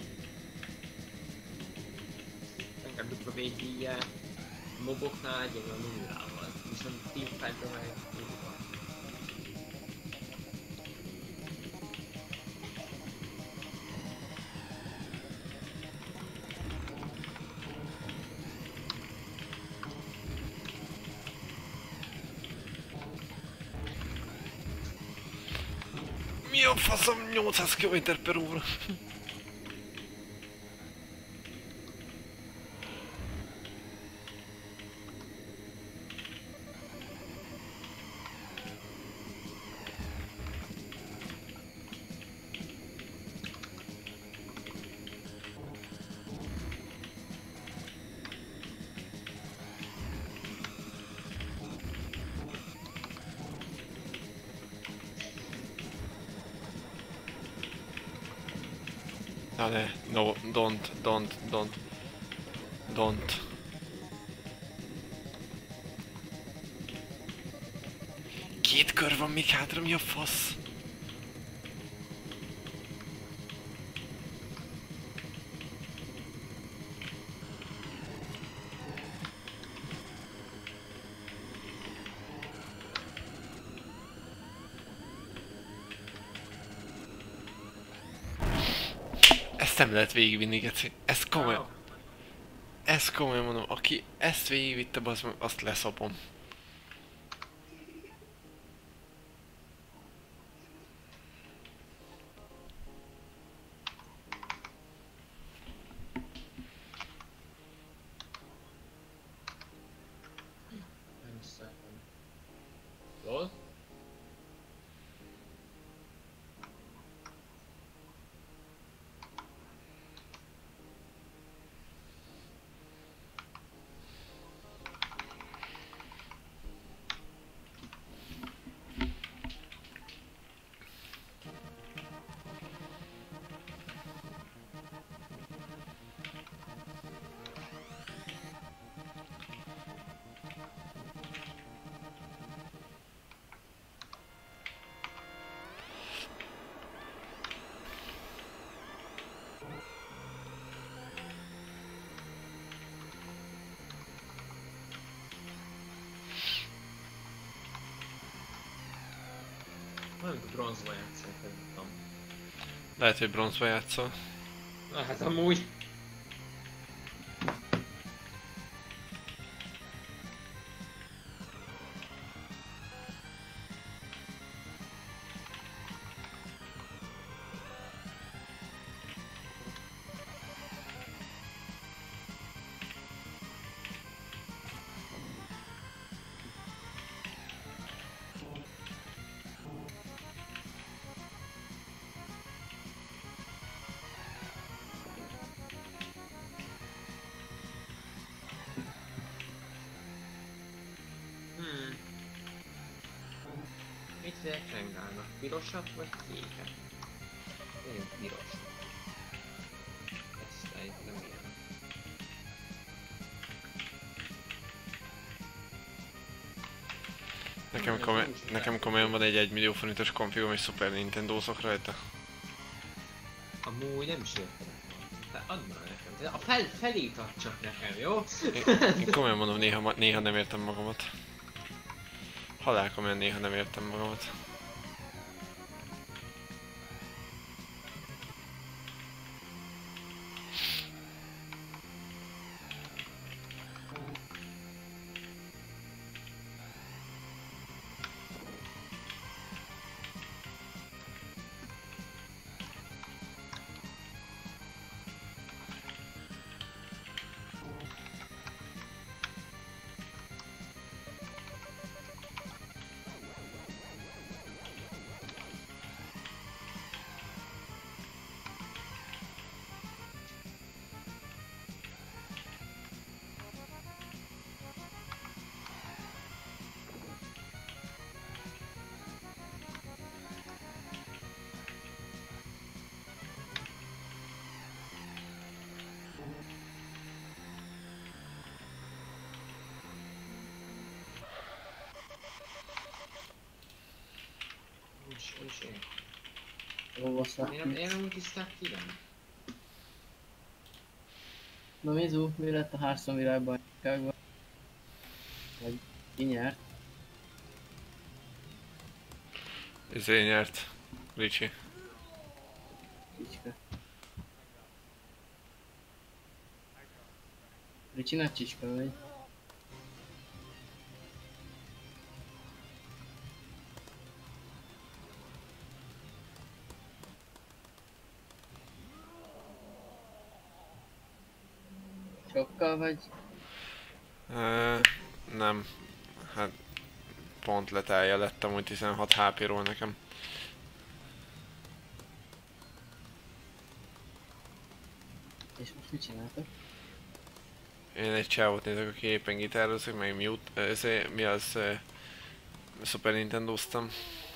Inkább dupla V hílje moboknál egy olyan nullával, viszont teamfight-ra meg nulla. Mi a faszom 800 km/óra? Na ne, no, don't. Két kör van még hátra, mi a fasz? Ezt nem lehet végigvinni, geci. Ez komoly. Ez komolyan mondom, aki ezt végigvitte, azt leszopom. Lol? Nem tudom, bronzba játszani, nem tudom. Lehet, hogy bronzba játszol. Na hát amúgy. Mit szépen Rengának? Pirosat vagy kéket? Én piros. Ez szerintem ilyen. Nekem komolyan van egy 1 millió forintos konfigom és Super Nintendo-zok rajta. Amúgy nem is értem. De add már nekem. A felét add csak nekem, jó? Én komolyan mondom, néha nem értem magamat. Halál komolyan néha nem értem magamat. is én. Olvasnak. Én nem tiszták ki, nem? Na Mizu, mi lett a Hearthstone világbajnokságban? Vagy ki nyert? Izé nyert. Ricsi. Csicska. Ricsi nagy csicska vagy. Sokkal vagy? Nem. Hát pont letálja lettem, úgy 16 HP-ról nekem. És most mit csináltok? Én egy csávot nézek, aki éppen gitározik, meg mi az Super Nintendo-ztam.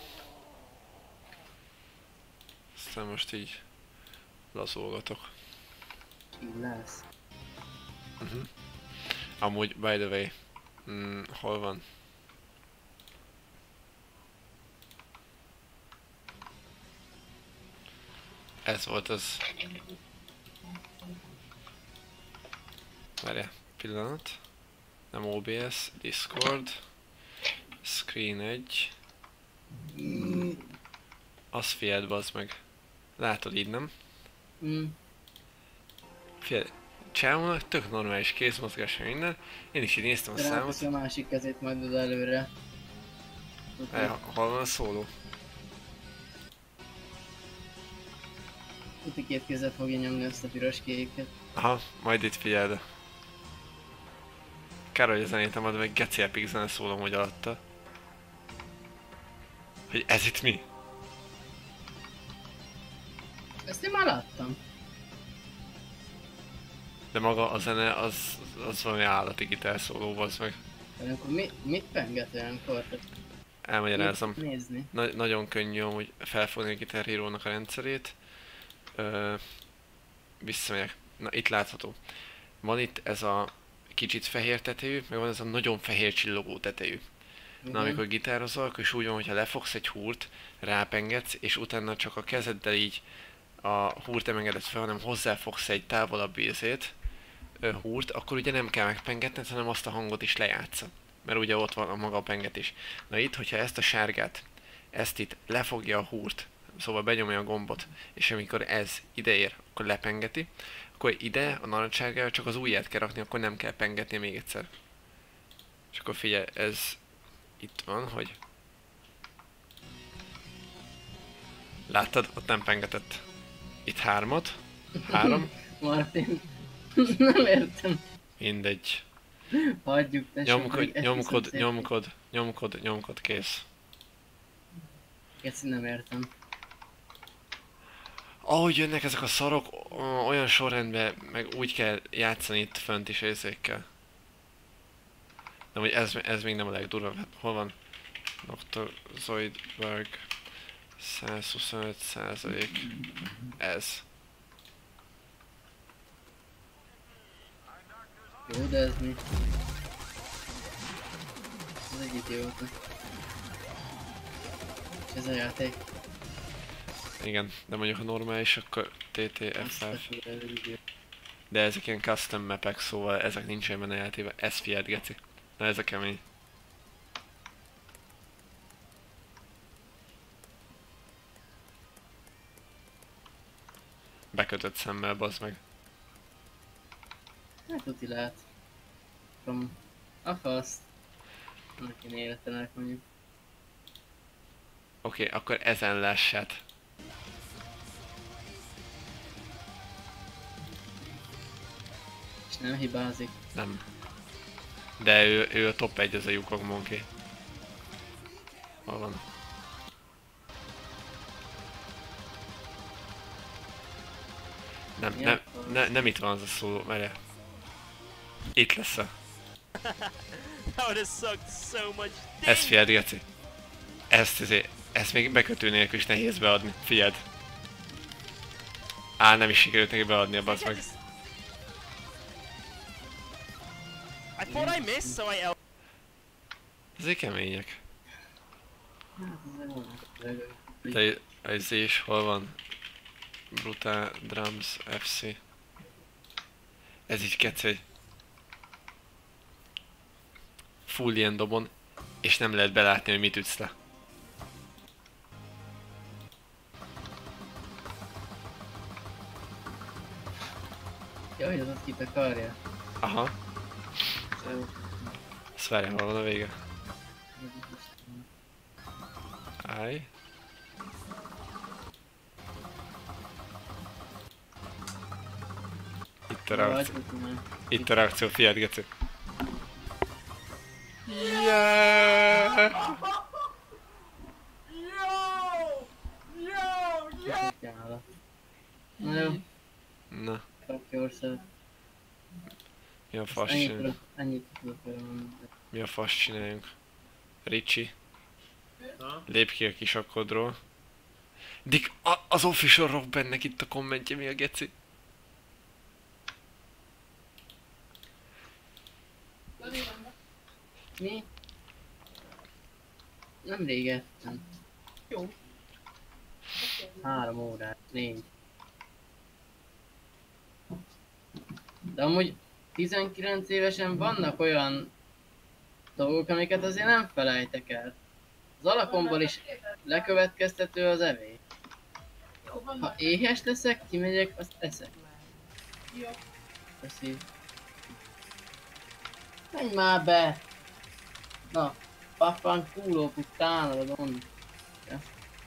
Aztán most így lazolgatok. Illálsz? Amúgy, by the way, hol van? Ez volt az. Várjál, pillanat. Nem OBS, Discord. Screen 1. Az figyeld, bazd meg. Látod így, nem? Figyeld, csávónak tök normális kézmozgása minden. Én is így néztem a számot. Ráteszi a másik kezét majd oda előre. Hol van a szóló? Tuti két kézzel fogja nyomni azt a piros kéket. Aha, majd itt figyeld. Kár, hogy a zenét nem adom, meg geci epic zene szólom, hogy alatta. Hogy ez itt mi? Ezt én már láttam. De maga a zene az valami állati gitár szóló, bazd meg. De akkor mit penget olyankor? Elmagyarázom. Nézni. Nagyon könnyű amúgy felfogni a Guitar Hero-nak a rendszerét. Visszamegyek. Na itt látható. Van itt ez a kicsit fehér tetejű, meg van ez a nagyon fehér csillogó tetejű. Na amikor gitározol, akkor is úgy van, hogyha lefogsz egy húrt, rápengetsz, és utána csak a kezeddel így a húrt nem engeded fel, hanem hozzáfogsz egy távolabb ízét, húrt, akkor ugye nem kell megpengetned, hanem azt a hangot is lejátsza. Mert ugye ott van a maga a pengetés. Na itt, hogyha ezt a sárgát, ezt itt lefogja a húrt, szóval benyomja a gombot, és amikor ez ideér, akkor lepengeti, akkor ide a narancssárgára csak az ujját kell rakni, akkor nem kell pengetni még egyszer. És akkor figyelj, ez itt van, hogy... Láttad? Ott nem pengetett. Itt 3. Martin, nem értem. Mindegy. Hagyjuk, te Nyomkod, kész. Ezt nem értem. Ahogy jönnek ezek a szarok, olyan sorrendben, meg úgy kell játszani itt fönt is érzékkel. De hogy ez még nem a legdurvább. Hol van? Dr. Zoidberg 125%. Ez. Jó, de ez mi? Ez egy idióta. És ez a játék. Igen, de mondjuk a normális, akkor TTFF. De ezek ilyen custom mapek, szóval ezek nincsen benne játékban. Ez figyeld, geci. Na ez a kemény. Bekötött szemmel, bazd meg. Hát tuti lehet. From a faszt. Annak én életlenek mondjuk. Oké, akkor ezen lássát. És nem hibázik. Nem. De ő a top 1, az a Yukong Monkey. Hol van? Nem itt van az a szóló, várjál. Itt lesz a... Ez figyeld, geci. Ezt még bekötő nélkül is nehéz beadni, figyeld. Nem is sikerült neki beadni a bazd meg. I thought I missed, so I... Ezek kemények. De ez is hol van? Brutal Drums FC. Ez így kecély. Full ilyen dobon, és nem lehet belátni, hogy mit ütsz le. Jaj, az ott kit akarja. Aha. Azt várjál, hol van a vége? Állj. Itt a reakció. Itt a reakció, fiad, geci. Yeah! Na jó. Na. Fuck yourself. Mi a fasz csináljunk? Ennyit tudok vele mondani. Mi a fasz csináljunk? Ricsi? Lépj ki a kisakodról. Dick, az official Rockbandnek itt a kommentje, mi a geci? Mi? Nem rég ettem. Jó. 3 órát, 4. De amúgy 19 évesen vannak olyan dolgok, amiket azért nem felejtek el. Az alakomból is lekövetkeztető az evés. Ha éhes leszek, kimegyek, azt eszek. Köszi. Menj már be! Na, pappán kúló puttánod, mondd. Ja.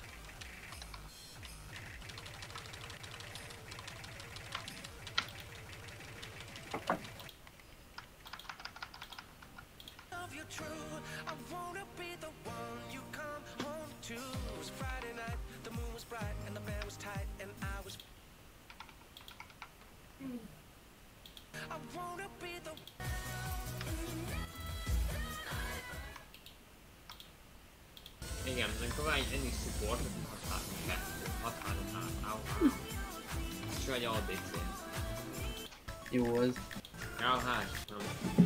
Igen, amikor van egy ennyi support, akkor 6-3-3, és vagy ADC. Jó az. Ja, hát, nem.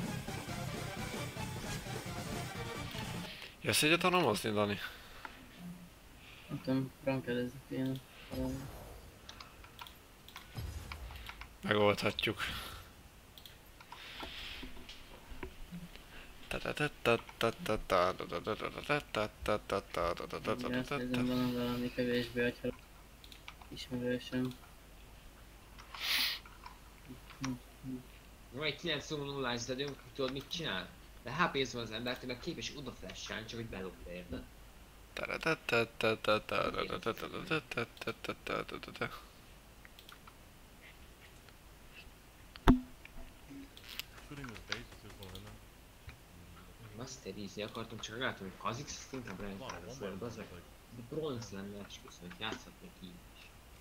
Jössz egyet anomozni, Dani? Nem tudom, rankedezni kéne. Megoldhatjuk. Ja, azt nézem, van valami kevésbé agyhal ismerősöm. Van egy 9-0-ás zedünk, tudod mit csinál? De HP-z van az embert, hogy meg képes oda flash-elni, csak hogy belopja, érted? Masterizni akartam, csak megláttam, hogy Kha'Zix azt inkább rendelkezésre szól, az meg bronz lenne, esküszöm, hogy játszhatnék így is.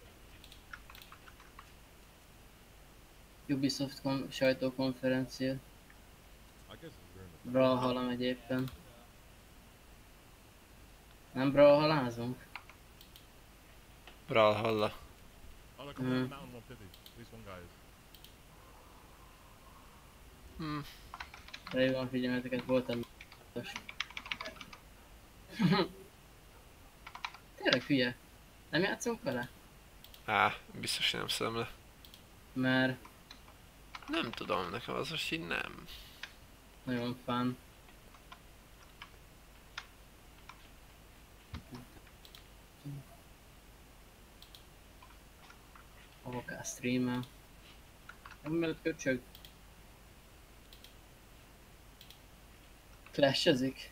Ubisoft sajtókonferencia. Brawlhalla megy éppen. Nem brawlhallázunk? Brawlhalla. Felhívom a figyelmeteket, voltam Tényleg hülye. Nem játszunk vele? Á, biztos, hogy nem szedem le. Mert... Nem tudom, nekem az most így nem. Nagyon fán. AWK streamel. Mellett köcsög. Clash-ezik?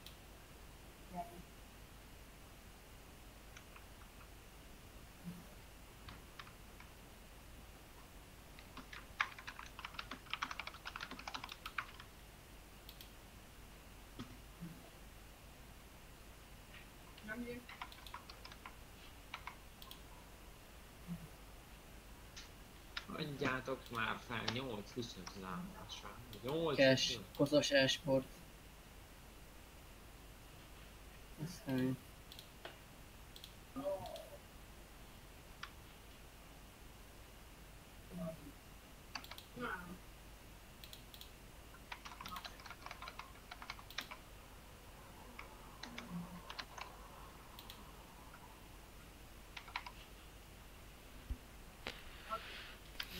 Adjátok már fel 8-25 lábásra. 8 Cash, koszos e-sport. Aztán...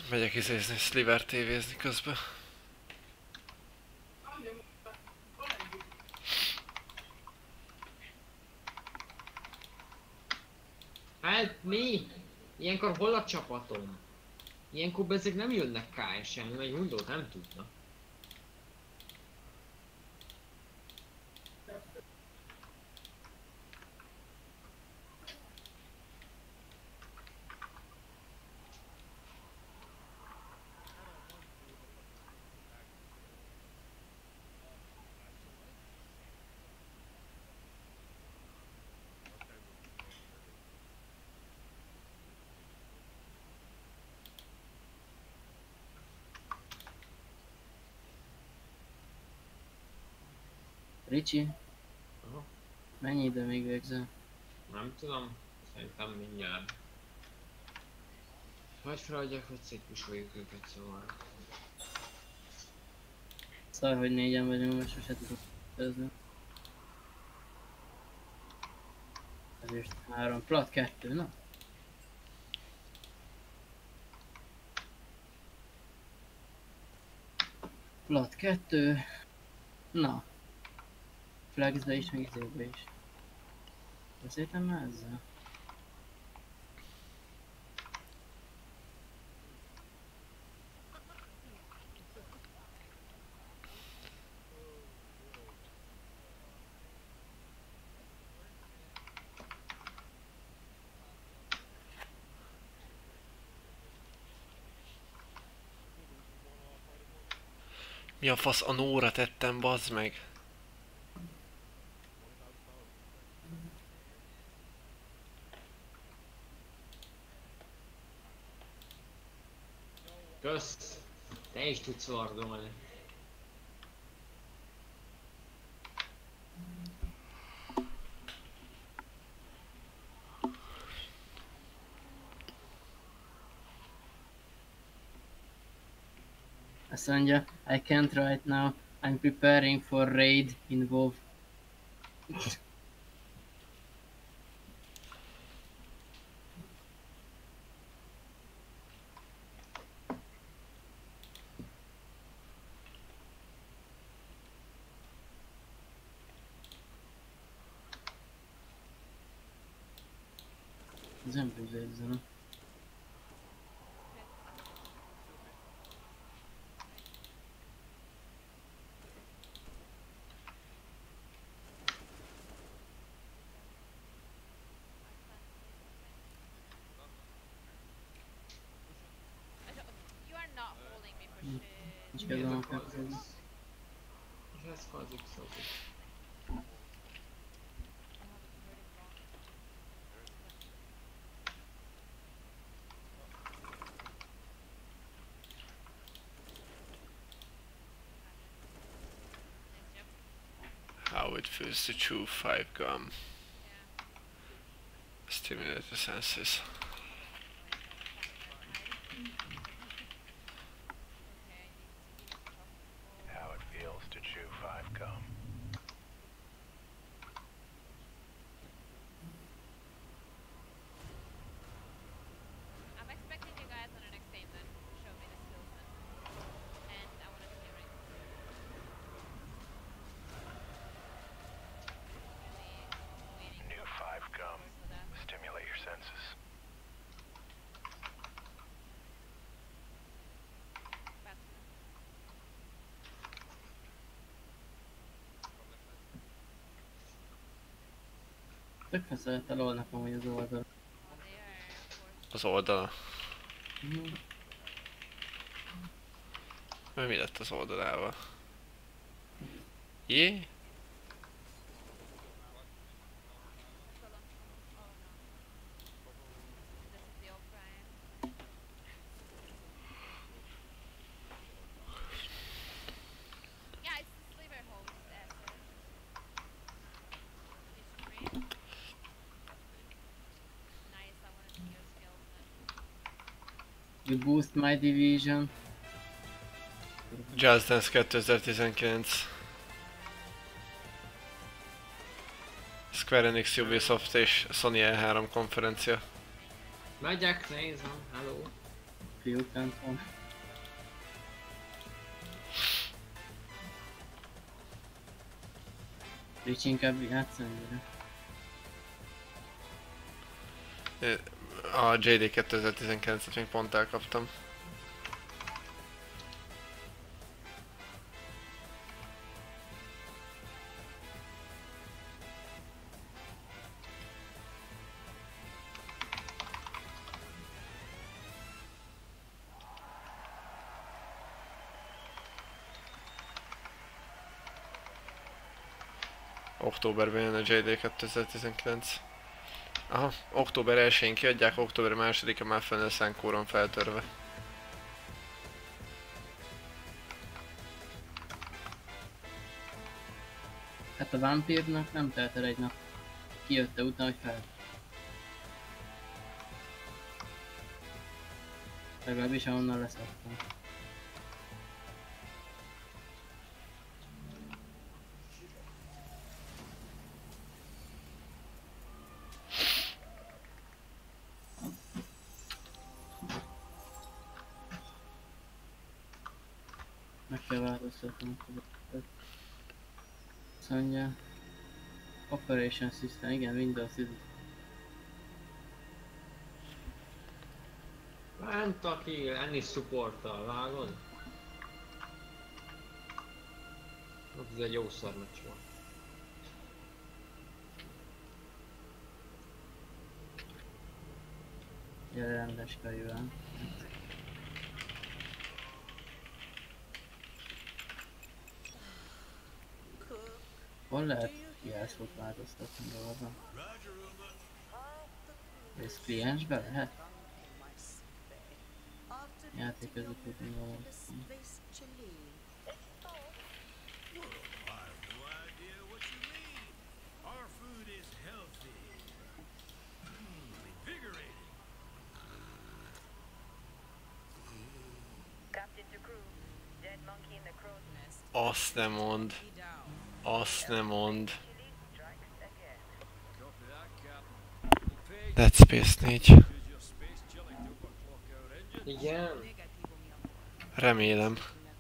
Megyek izézni, Sliver tévézni közben. Hát mi? Ilyenkor hol a csapatom? Ilyenkor ezek nem jönnek KS-en, meg Hundót nem tudnak. Ricsi, Aha. mennyi idő még végzel? Nem tudom, szerintem mindjárt. Vagy feladják, hogy szétpusoljuk őket, szóval. Szaj, hogy négyen vagyunk, mert sose tudok közben. Ezért 3, plat 2, na. Plat 2, na. Flexbe is, meg izébe is. Beszéltem már ezzel? Mi a fasz, a nóra tettem, bazd meg. Kösz! Te is tudsz vardolni. Azt mondja, I can't right now, I'm preparing for raid in WoW. Ez nem közérzem. Nincs kedvem a kapcsolatban. És ez fazik szóval. How it feels to chew 5 gum. Stimulate the senses. How it feels to chew 5 gum. I'm expecting you guys on the next game then to show me the skills then. And I want to see your ring. New 5 gum. Stimulate your senses. Tök feszelt elolnak amúgy az oldal. Az oldala. Mi lett az oldalával? Jé? You boost my division. Just Dance 2019. Square Enix, Ubisoft és Sony E3 konferencia. Megyek, nézem, hello. fiúk nem tudom. Ricsi inkább játszani gyere. A JD 2019-et még pont elkaptam. Októberben jön a JD 2019. Aha, október 1-én kiadják, október 2-e már fenn lesz Enkóron feltörve. Hát a vámpírnak nem telt el egy nap. Kijötte utána, hogy fel. Legalábbis ahonnan leszoktam. Meg kell változtatni. Azt mondja, Operation System, igen, Windows 10. Ment aki enni supporttal, vágod? Ez egy jó szarmeccs volt. Gyere rendes kajúval. Hol lehet jelszót változtatni dolgozom? Ez kliensbe lehet? Játékvezetőben dolgozom. Azt nem mond. Azt nem mond. Dead Space 4. Igen. Remélem.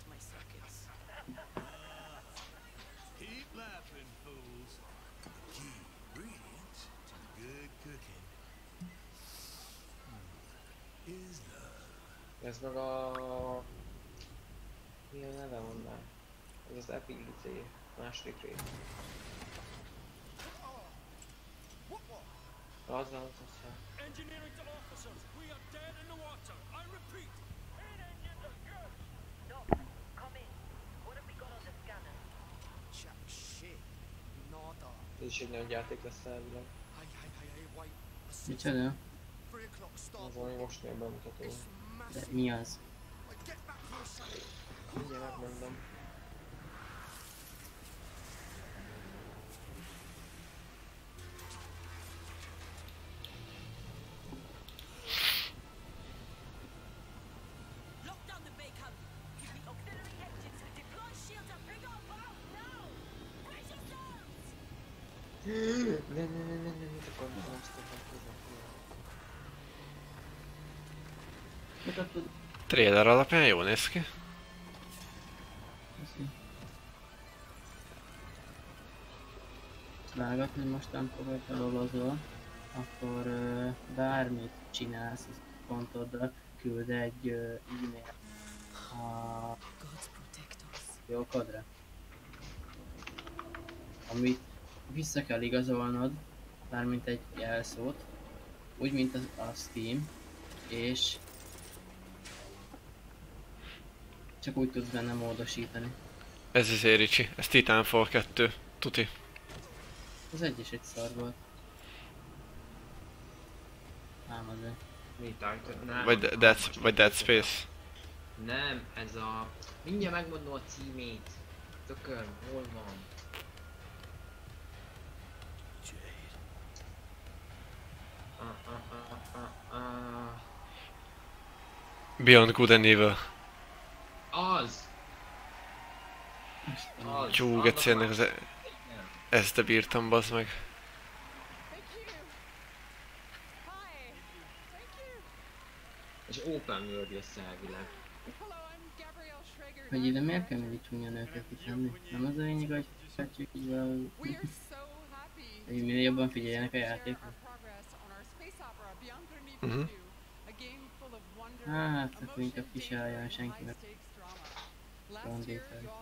Ez meg a... Mi a neve mondanám? Ez az Ability második rész. Az nem az aztán. Ez is egy nagy játék lesz elvileg. Micsoda? Az, ami most még bemutató. De mi az? Mindjárt megmondom. Ne, mit akartam azt a Trailer alapján jól néz ki. Vágat, hogy mostantól, hogy elolozol, akkor bármit csinálsz, azt pontoddal küld egy e-mail a fiókodra, amit vissza kell igazolnod, mármint egy jelszót, úgy mint a Steam, és csak úgy tudsz benne módosítani. Ez az Ricsi, ez Titanfall 2, tuti. Az egy is egy szar volt. Ám azért. Mi Titan? Nem. Vagy Dead Space. Nem, ez a... Mindjárt megmondom a címét. Tökör, hol van? Beyond Good and Evil. Az! Csú, egyszerűen ezt de bírtam, bazd meg. És Open World lesz elvileg. Hogy ide miért kell mindig csúnya nőket kitenni? Nem az a lényeg, hogy felcsúkítsval... hogy minél jobban figyeljenek a játékra? Hát, akkor inkább kisálljál senki meg. Randétel.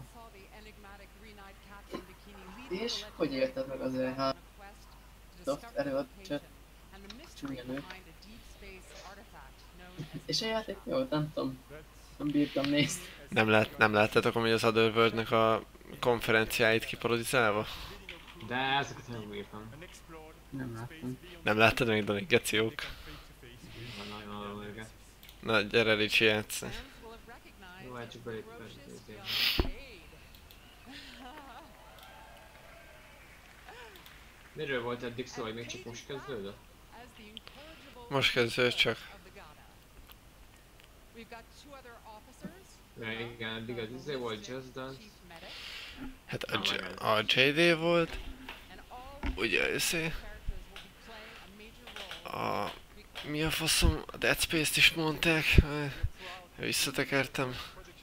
És hogy érted meg az E3 soft előadását? Csúnya nők. És a játék jó, nem tudom. Nem bírtam nézni. Nem láttátok amúgy az Otherworld-nek a konferenciáit kiparodizálva? De ezeket nem bírtam. Nem láttam. Nem láttad még, Dani? Geciók. Nagyon őket. Na, gyere Ricsi játszani. Jó, hát csak belépve. Miről volt eddig szó, hogy még csak most kezdődött? Most kezdődött csak. Ja, igen, eddig az izé volt Just Dance. Hát a JD volt. Ugye izé. Mi a faszom? A Dead Space-t is mondták. Visszatekertem.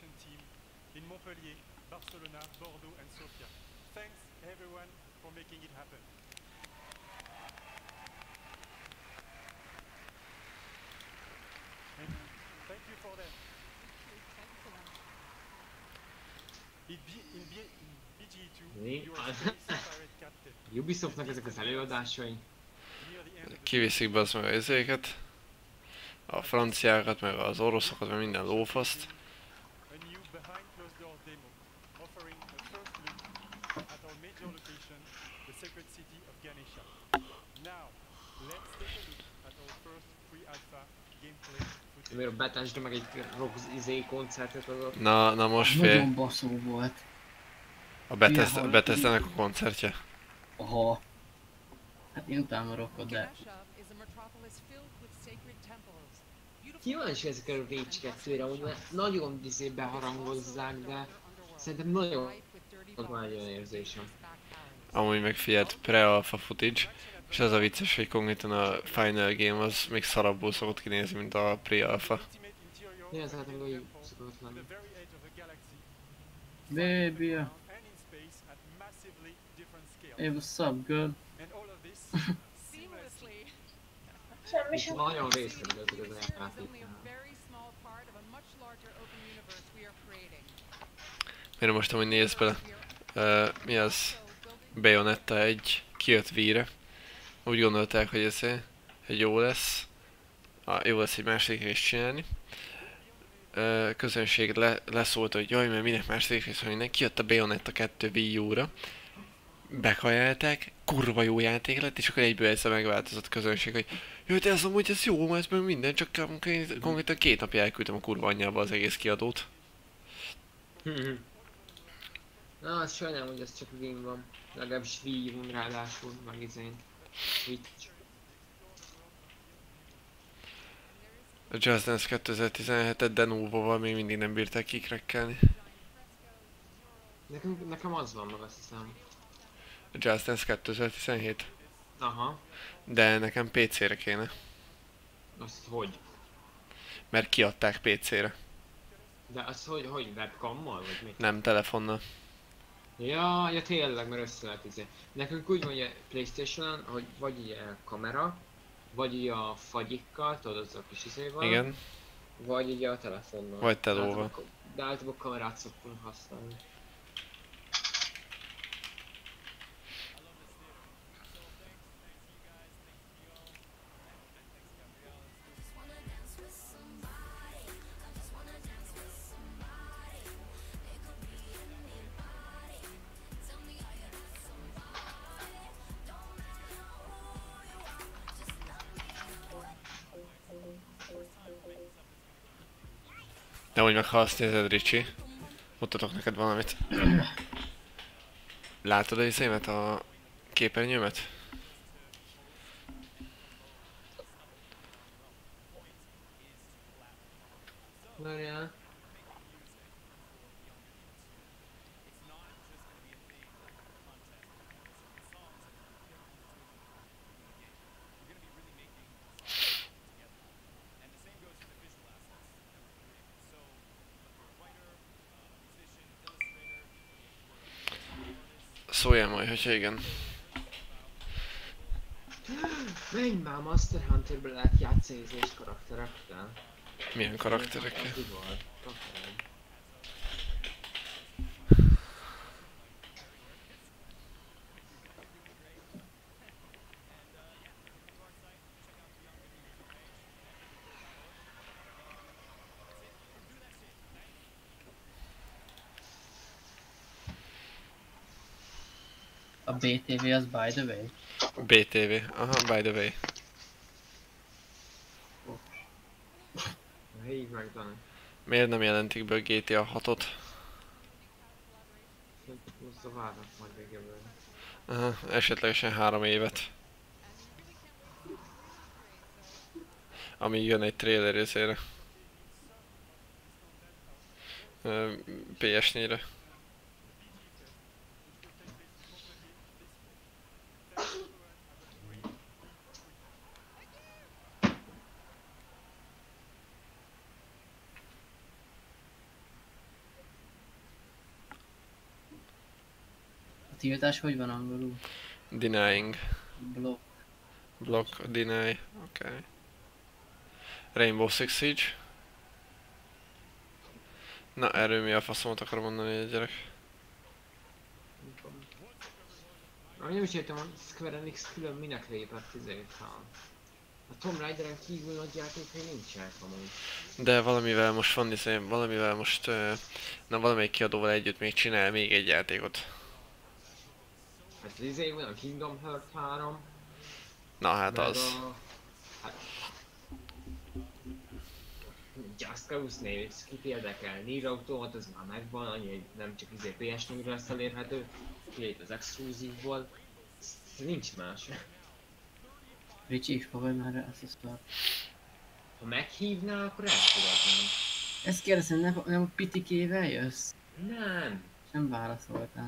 Mi? Ubisoftnak ezek az előadásai. Kiviszik be az meg az izéket. A franciákat, meg az oroszokat, meg minden lófaszt. Miért a Bethesda meg egy rock izé koncertet adott? Na most fél. Nagyon baszó volt. A Bethesda-nek a koncertje. Aha. Hát én utálom a rockot, de... Kíváncsi ezekre a Rage 2-re, hogy nagyon izé beharangozzák, de szerintem nagyon van egy olyan érzésem. Amúgy meg figyeld, pre-alpha footage, és az a vicces, hogy konkrétan a final game az még szarabbul szokott kinézni, mint a pre-alpha. Ja, ez hát meg úgy szokott lenni. Baby. Hey, what's up, girl? Semmi sem. Nagyon részszerű ezek az játék. Mire most amúgy nézd bele. Mi az? Bayonetta 1 kijött Wii-re. Úgy gondolták, hogy ez jó lesz. Jó lesz egy második részt csinálni. Közönség leszólt, hogy jaj, mert minek második rész, hogy kijött a Bayonetta 2 Wii U-ra. Bekajálták, kurva jó játék lett, és akkor egyből ezzel megváltozott közönség, hogy jó, de ez amúgy ez jó, ez minden, csak konkrétan 2 napja elküldtem a kurva anyjába az egész kiadót. Na, azt sajnálom, hogy ez csak Wii van. Legalábbis Wii van ráadásul, meg izén. Switch. A Just Dance 2017-et Denuvo-val még mindig nem bírták kikrekkelni. Nekem az van meg, azt hiszem. A Just Dance 2017? Aha. De nekem PC-re kéne. Azt hogy? Mert kiadták PC-re. De azt hogy webcammal, vagy mi? Nem, telefonnal. Ja, tényleg, mert össze lehet izé. Nekünk úgy van, hogy a Playstation-on, hogy vagy ilyen kamera, vagy így a fagyikkal, tudod, az a kis izéval. Igen. Vagy így a telefonnal. Vagy telóval. De általában kamerát szoktunk használni. De úgy meg ha azt nézed, Ricsi, mutatok neked valamit. Látod a izémet, a képernyőmet? Várjál. szóljál majd, hogyha igen. Menj már, Monster Hunterben lehet játszani és karakterekkel. Milyen karakterekkel? A BTV az by the way? BTV, aha, by the way. Hívd meg, Dani. Miért nem jelentik be a GTA 6-ot? Várnak majd még ebből. Aha, esetlegesen 3 évet. Amíg jön egy trailer részére. PS4-re. A tiltás hogy van angolul? Denying. Block. Block, deny, okay. Rainbow Six Siege. Na, erről mi a faszomot akar mondani egy gyerek? Én úgy értem, a Square Enix külön minek lépett izét, ha... A Tomb Raideren kívül nagy játékai nincsenek amúgy. De valamivel most van, valamivel most... Na, valamelyik kiadóval együtt még csinál még egy játékot. Hát az izé van a Kingdom Hearts 3. Na hát meg az. Hát... Just Cause név, kit érdekel, Nier Automata az már megvan, annyi, hogy nem csak izé PS4-re lesz elérhető. Ugye az exkluzívból. Nincs más. Ricsi, fogadj már el ezt a szart. Ha meghívnál, akkor elfogadnám. Ezt kérdezem, nem a pitikével jössz? Nem. Nem válaszoltál.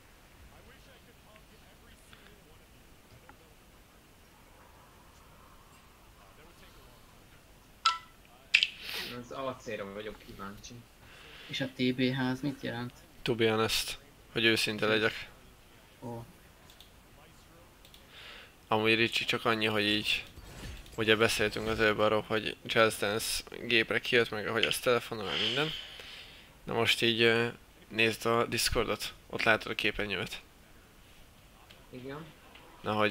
Az AC-ra vagyok kíváncsi. És a TBH az mit jelent? To be honest, hogy őszinte legyek. Ó. Amúgy Ricsi csak annyi, hogy így... Ugye beszéltünk az előbb arról, hogy Just Dance gépre kijött, meg ahogy az telefonon, meg minden. Na most így nézd a Discordot, ott látod a képernyőt. Igen. Na, hogy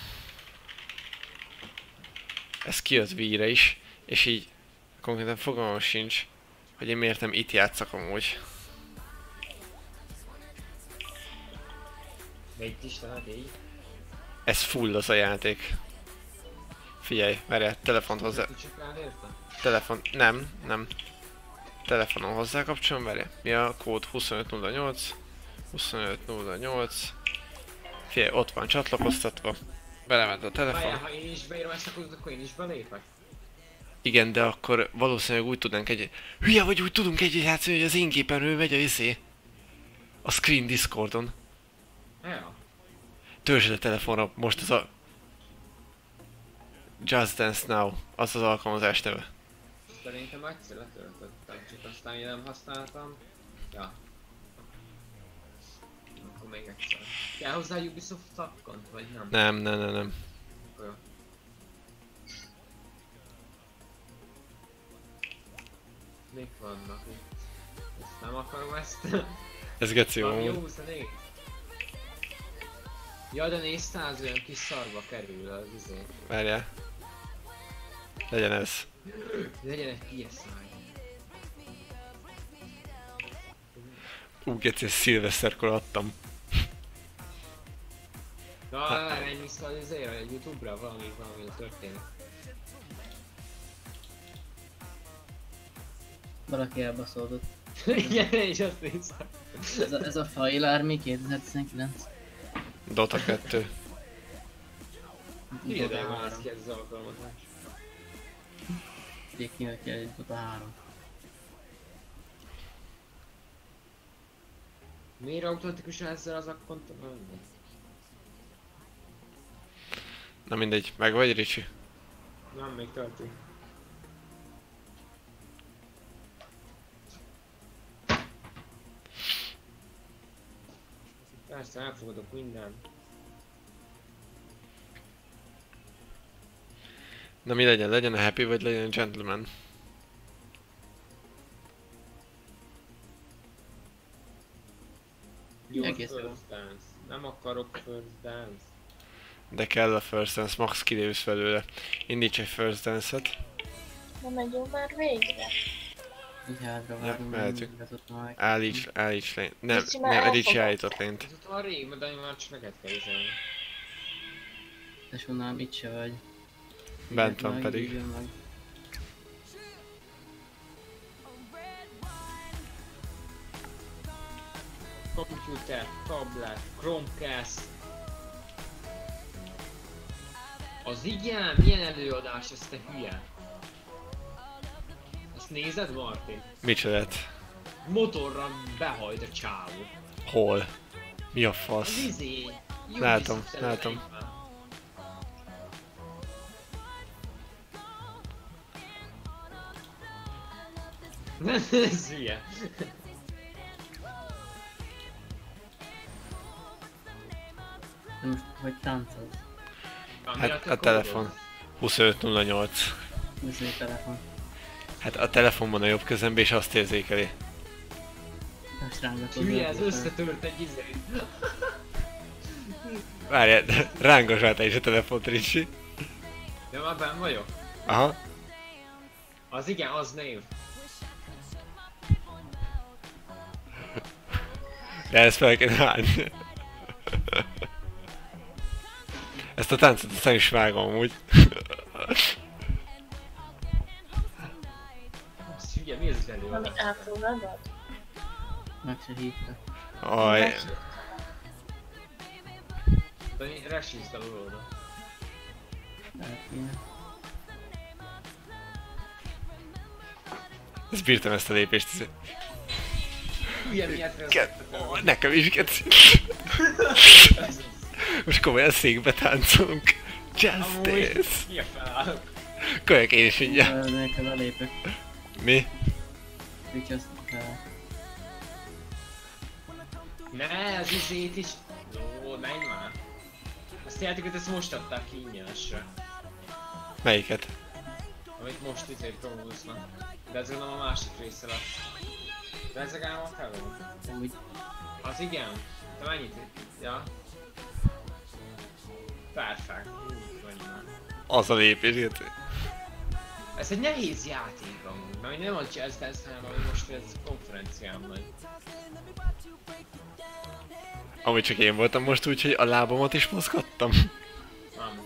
ez kijött Wii-re is, és így konkrétan fogalmam sincs, hogy én miért nem itt játszak amúgy. De itt is lehet így. Ez full az a játék. Figyelj, várjál, telefont hozzá... Csak rád érte? Telefon... Nem. Telefonon hozzá kapcsolom, várjál. Mi a kód? 2508. 2508. Figyelj, ott van csatlakoztatva. Belement a telefon. Várjál, ha én is beírom ezt a kódot, akkor én is belépek? Igen, de akkor valószínűleg úgy tudnánk egy... Hülye vagy, úgy tudunk együtt játszani, hogy az én képernyőn megy a izé. A screen Discordon. Ja. Törzsd a telefonra, most ez a... Just Dance Now, az az alkalmazás neve. Szerintem egyszer letöltöttem, csak aztán én nem használtam. Ja. Akkor még egyszer. Kell hozzá Ubisoft account, vagy nem? Nem. Jó. Mik vannak itt? Ezt nem akarom ezt. Ez geci Valami jó. jó 24. Ja, de 400 olyan kis szarba kerül az izé. Várjál. Legyen ez. Legyen egy PSI. Geci, ezt szilveszterkor adtam. Na, ennyi szal izé, a Youtube-ra valami történik. Valaki elbaszódott. Igen, és azt néztem. Ez a File Army 2019. Dota 2. Hírde van ez ki ez az alkalmazás. Kinek kell egy Dota 3. Miért automatikus ezzel az akkontot? Na mindegy, meg vagy Ricsi? Nem, még tölti. Persze. aztán elfogadok minden. Na mi legyen? Legyen a happy vagy legyen a gentleman? Jó, Egész jó. first dance. Nem akarok first dance. De kell a first dance, max kilépsz belőle. Indíts egy first dance-et. Na megyünk már végre. Így hátra Ja, vágunk, mehetünk. megmutatottam meg. Állíts lényt. Nem, Ricsi már nem, Ricsi elfogott. állított lényt. Ez ott van rég, de már csak neked kell üzenni. És onnan itt se vagy. Bent Írd van meg, pedig. írd meg. Computer, tablet, Chromecast. Az igen? Milyen előadás, ez te hülye? Azt nézed, Martin? Micsodát? Motorra behajt a csávó. Hol? Mi a Az fasz? izé. Látom, Ubisoft látom. elejében. Ez hülye. De most hogy táncolsz? Hát a telefon. 2508. Ez egy telefon. Hát a telefonban a jobb kezembe és azt érzékeli. Most rángatod. Hülye, ez összetört egy izé. Várjál, rángassál te is a telefont, Ricsi. Ja, már benn vagyok? Aha. Az igen, az név. De ezt fel kell állni. Ezt a táncot aztán is vágom amúgy. Az hülye, mi ez az Valami előadás? elfogadod? Meg se hívta. Aj. De én resíztem oda. Lehet kéne. Ezt bírtam ezt a lépést. Hülye, miért Nekem is geci. Most komolyan székbe táncolunk. Justice! Mi a felállok? Kölyök én is mindjárt. Neked a lépek. Mi? Ricsi azt fel. Ne, az izét is. Jó, menj már. Azt a játékot ezt most adták ki ingyenesre. Melyiket? Amit most izé promóznak. De ez nem a másik része lesz. De ezek ám a felom. Úgy. Az igen. Te mennyit? Ja. Perfect. Vagy már. Az a lépés, geci. Ez egy nehéz játék amúgy, mert nem a Jazz Dance, hanem ami most ez konferencián megy. Amúgy csak én voltam most úgy, hogy a lábamat is mozgattam. Nem.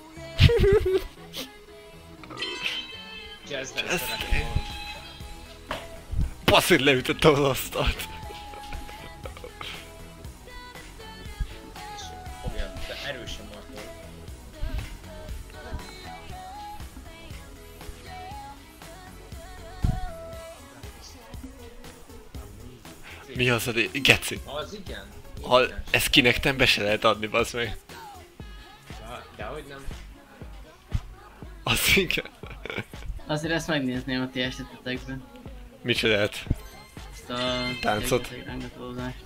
Jazz Dance Jazz szeretem Dance. volna. Basz, hogy leütöttem az asztalt. És fogja, de erősen markol. Mi az a geci? Az igen. Ha ezt kinektem be se lehet adni, bazd meg. Dehogy nem. Az igen. Azért ezt megnézném a ti esetetekben. Micsodát? Ezt a... Táncot? Rángatózást.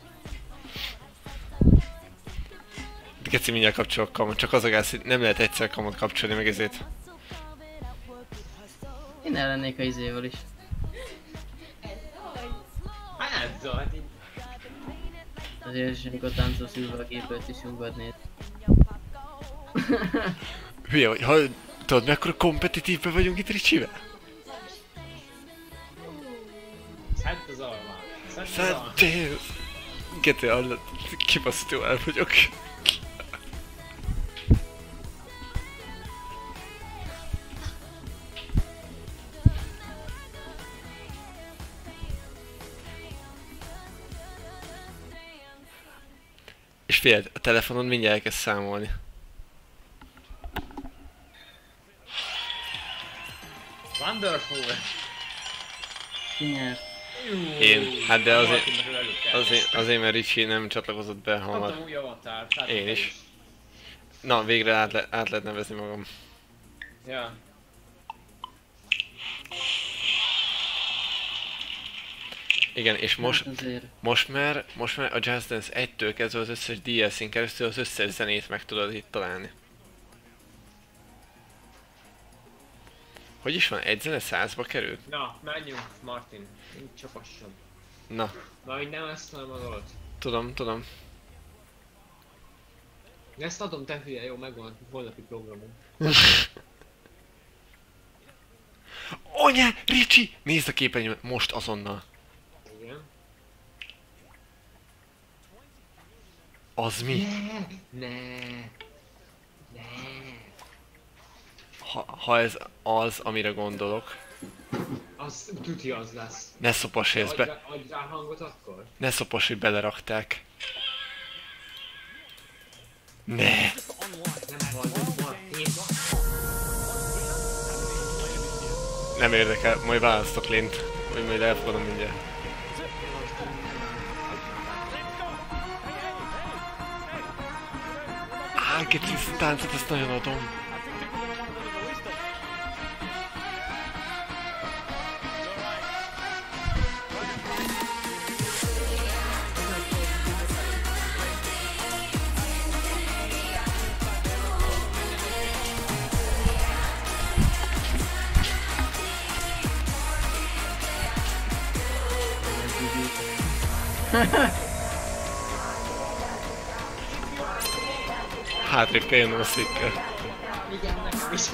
Geci, mindjárt kapcsolok kamot, csak az a gáz, hogy nem lehet egyszer kamot kapcsolni, meg ezért. Én ellennék a izével is. Hát Zolti. Azért is, amikor táncolsz ülve a gépet is ugadnéd. Hülye vagy, tudod mekkora kompetitívben vagyunk itt Ricsivel? Szedd az almát. Szedd az almát. Szedél! Geci, hallod, kibaszító el vagyok. És figyeld, a telefonon mindjárt elkezd számolni. Wonderful. Ki nyert? Én, hát de azért mert Ricsi nem csatlakozott be hamar. Kaptam új avatárt. hát Én te is. Na, végre át lehet nevezni magam. Ja. Igen, és most, Hát azért. most már a Just Dance 1-től kezdve az összes DLC-n keresztül az összes zenét meg tudod itt találni. Hogy is van? Egy zene 100-ba került? Na, menjünk, Martin. Nincs csapasson. Na. Na, hogy nem ezt hanem az alatt. Tudom. Ezt adom, te hülye, jó, megvan a holnapi programom. Anya! Ricsi! Nézd a képernyőt most azonnal. Igen. Az mi? Ne. Ha ez az, amire gondolok. Az tuti az lesz. Ne szopas, hogy ezt be... Adj rá hangot akkor? Ne szopas, hogy belerakták. Ne! Nem hallom, Martin. Nem érdekel, majd választok lint. Vagy majd elfogadom mindjárt. Geci, táncot, ezt nagyon adom. Hátrébb kell jönnöm a székkel. Igen, nekem is.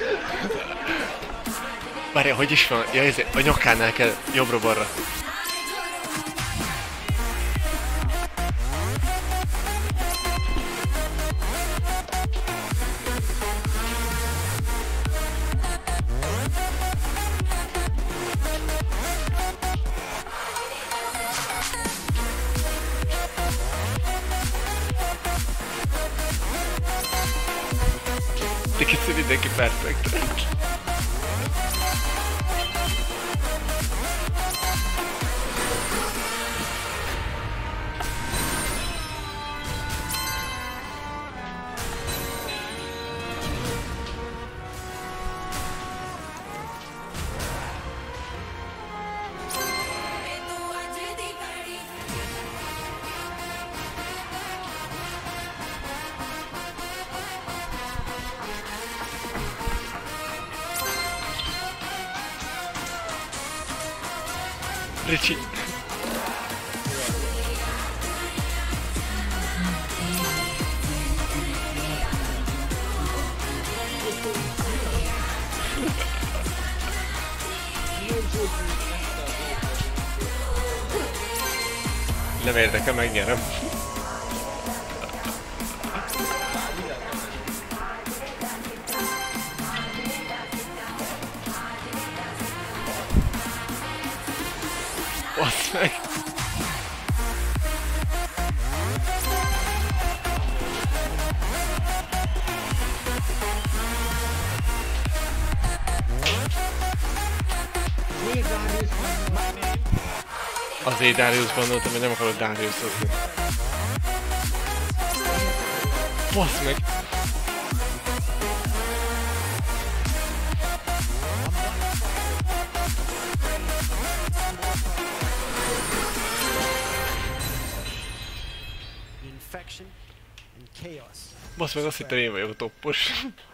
Várjál, hogy is van? Ja, ezért a nyakánál kell jobbra-balra. Kicsit mindenki perfekt. Ricsi. Nem érdekel, megnyerem. Basz meg! Azért Darius gondoltam, hogy nem akarod Darius hozni. Basz meg! Basz meg, azt hittem én vagyok a toppos.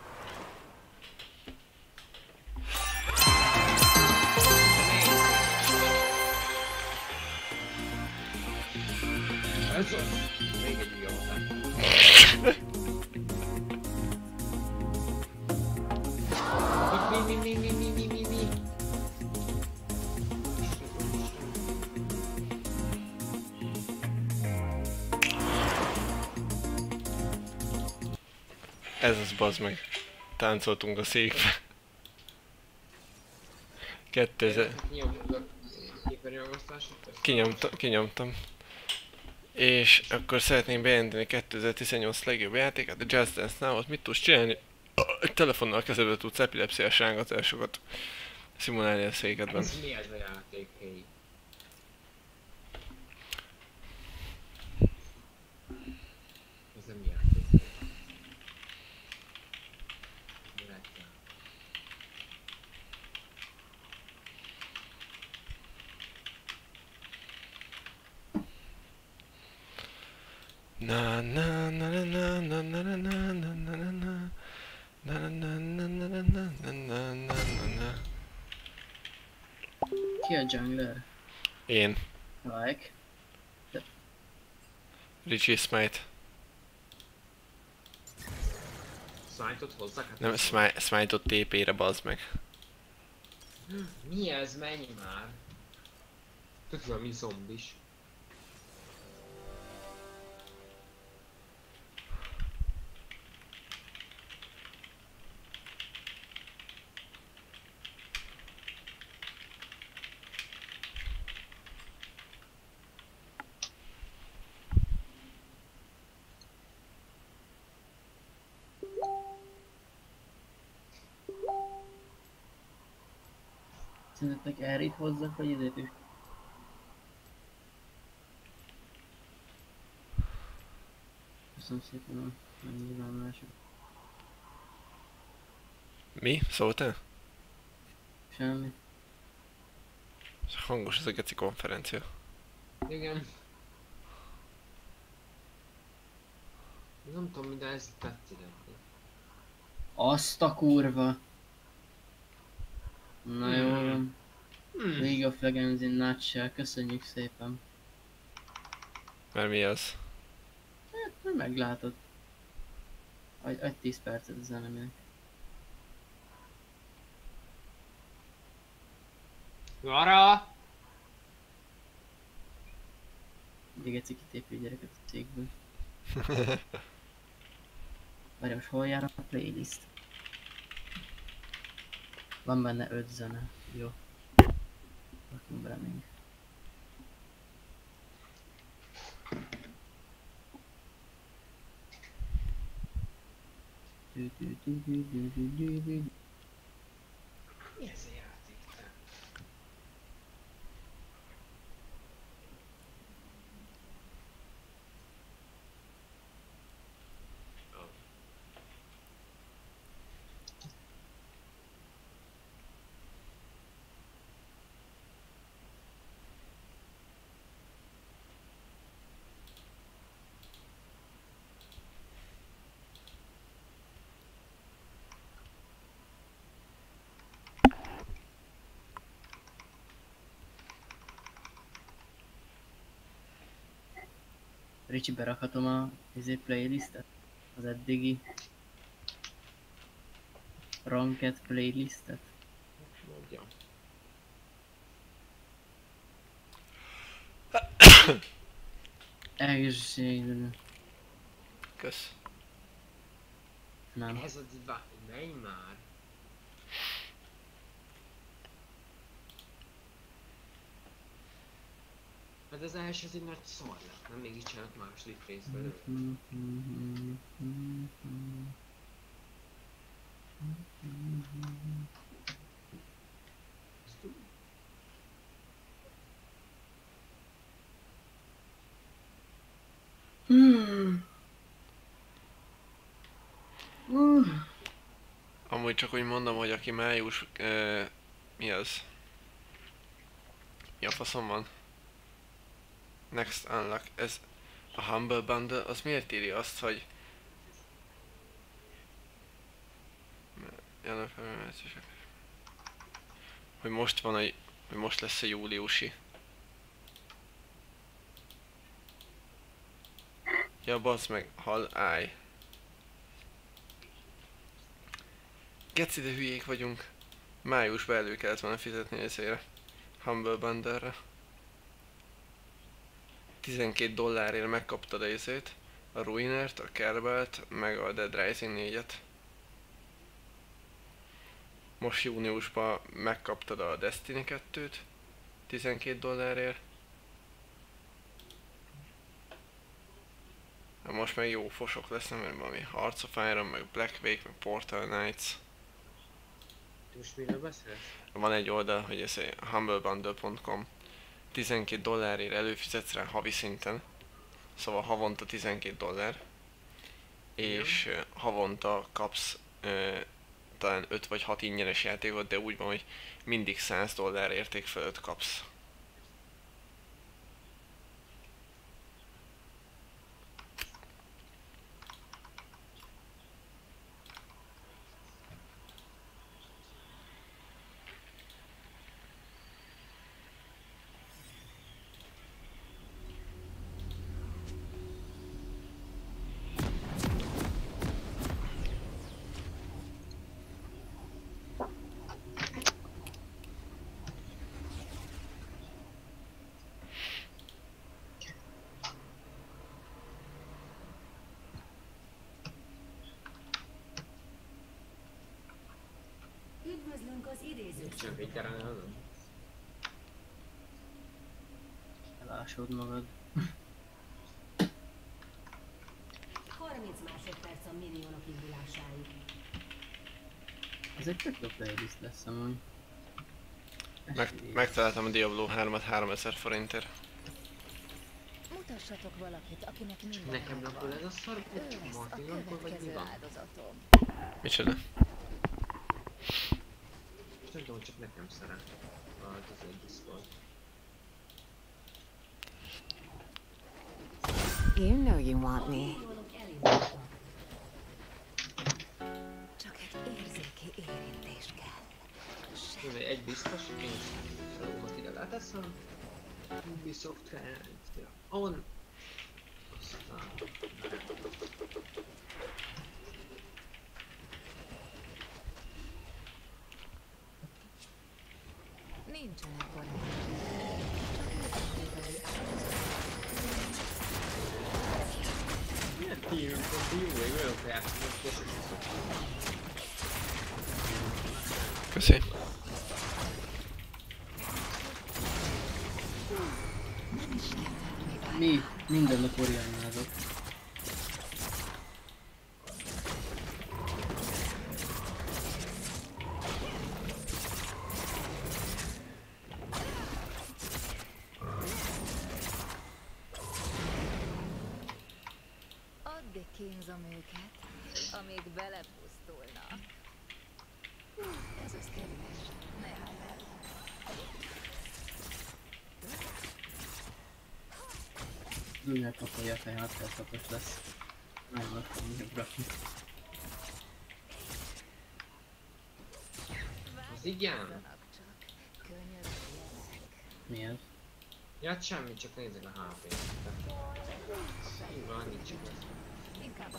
Ez az. Még egy jó Mi. Ez az, bazd meg. Táncoltunk a székbe. 2000... Kinyomtam. És akkor szeretném bejelenteni 2018 legjobb játékát, a Just Dance Now-ot. Mit tudsz csinálni? Egy telefonnal a kezedbe tudsz epilepsziás rángatásokat szimulálni a székedben. Ez mi ez a játék, hey? Ez nem játék. Na na na na na na na na na na na na na. Na na na na na na na na na na na. Ki a jungler? Én. Like. Richie Smite. Smite-ot hozzak? Hát Nem, Smite-ot TP-re bazd meg. Mi ez? Menj már! Tök valami zombis. Szerintetek Errit hozzak, vagy időt is? Köszönöm szépen a megnyilvánulásokat. Mi? Szóltál? Semmi. Hangos ez a geci konferencia. Igen. Nem tudom, de ez tetszik. Azt a kurva! Na jó van. League of Legends in nutshell, köszönjük szépen. Mert mi az? Hát, majd meglátod. Adj 10 percet az eneminek. Lara! Mindig egy kitépő gyereket a cégből. Várj, most hol jár a playlist? Van benne 5 zene. Jó. Rakjunk bele még. Mi ez a játék? Ricsi, berakhatom a playlistet? Az eddigi Ranked playlistet? Mondjam. Egészségedre. Kösz. Nem. Ez a diva... Menj már! Hát az első az egy nagy szar lett, nem mégis csinálok második rész belőle. Amúgy csak úgy mondom, hogy aki május... mi az? Mi a faszom van? Next Unlock, ez a Humble Bundle, az miért írja azt, hogy... Hogy most van hogy most lesz a júliusi. Ja, bazd meg, állj. Geci, de hülyék vagyunk. Májusban elő kellett volna fizetni ezért. Humble Bundle-re. $12 megkaptad a izét, a Ruinert, a Kerbalt, meg a Dead Rising 4-et. Most júniusban megkaptad a Destiny 2-t, $12. Most meg jó fosok lesznek, mert valami Hearts of Iron, meg Black Wake, meg Portal Knights. Most miről beszélsz? Van egy oldal, hogy ez humblebundle.com. $12 előfizetsz rá havi szinten. Szóval havonta $12. És havonta kapsz talán 5 vagy 6 ingyenes játékot, de úgy van, hogy mindig $100 érték fölött kapsz. Csak egy darálom. Elásod magad. 30 másodperc a minionok indulásáig. Ez egy tök jó playlist lesz amúgy. Megtaláltam a Diablo 3-at 3000 forintért. Mutassatok valakit, akinek minden Nekem lakol ez a szar, Martin lakol vagy mi van? Micsoda? Nem tudom, csak nekem szeret. Az egy Discord. You know you want me. Csak egy érzéki érintés kell. Egy biztos, én felolmat ide leteszem. Ubisoft referencia. On. Aztán... Nincsenek Milyen tímünk van, tímünk, olyan felszínűs. Köszi. Mi? Minden nap oriannázok. Addig kínzom őket, amíg belepusztulnak. Ez az kedves. Ne állj el. Dúnyát kapolja a fej, 600-os lesz. Nem akarom rakni. Az igen. Mi ez? Ja, semmi, csak nézzük a HP-t. Így van, nincs csak ez. Inkább a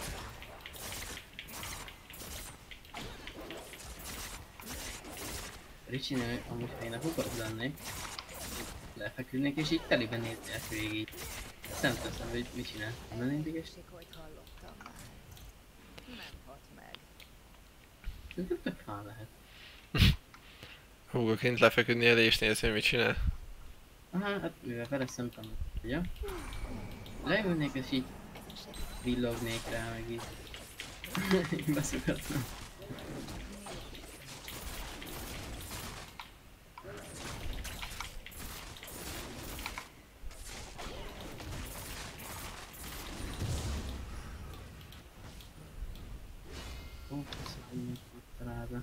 Ricsinél amúgy ha én a hugod lennék, lefeküdnék és így teliben néznék végig. Nem teszem, hogy mit csinál. Nem mindig és... hallottam már. Nem hat meg. Szerintem tök fán lehet. Húgóként lefeküdni elé és nézni, hogy mit csinál. Aha, hát mivel vele szemtem, ugye? Leülnék és így villognék rá, meg így. Így beszogatnom. Ó, köszönjük találva.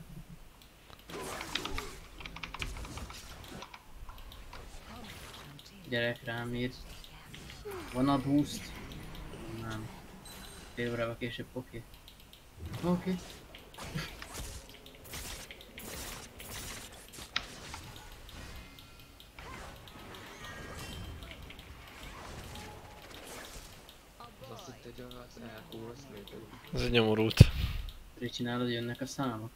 Gyerek rám ír. Van a boost? Nem. Fél órával később, oké. Oké. Azt hitt, hogy az elkúrsz még. Ez egy nyomorult. Hogy csinálod, jönnek a számok?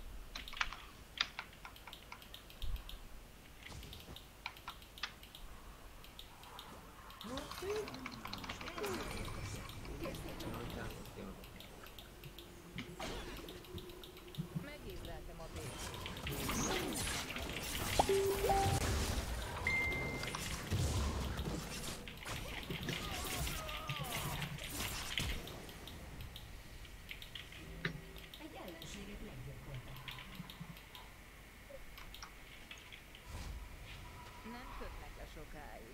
Megízleltem a bét. Nem kötnek le sokáig.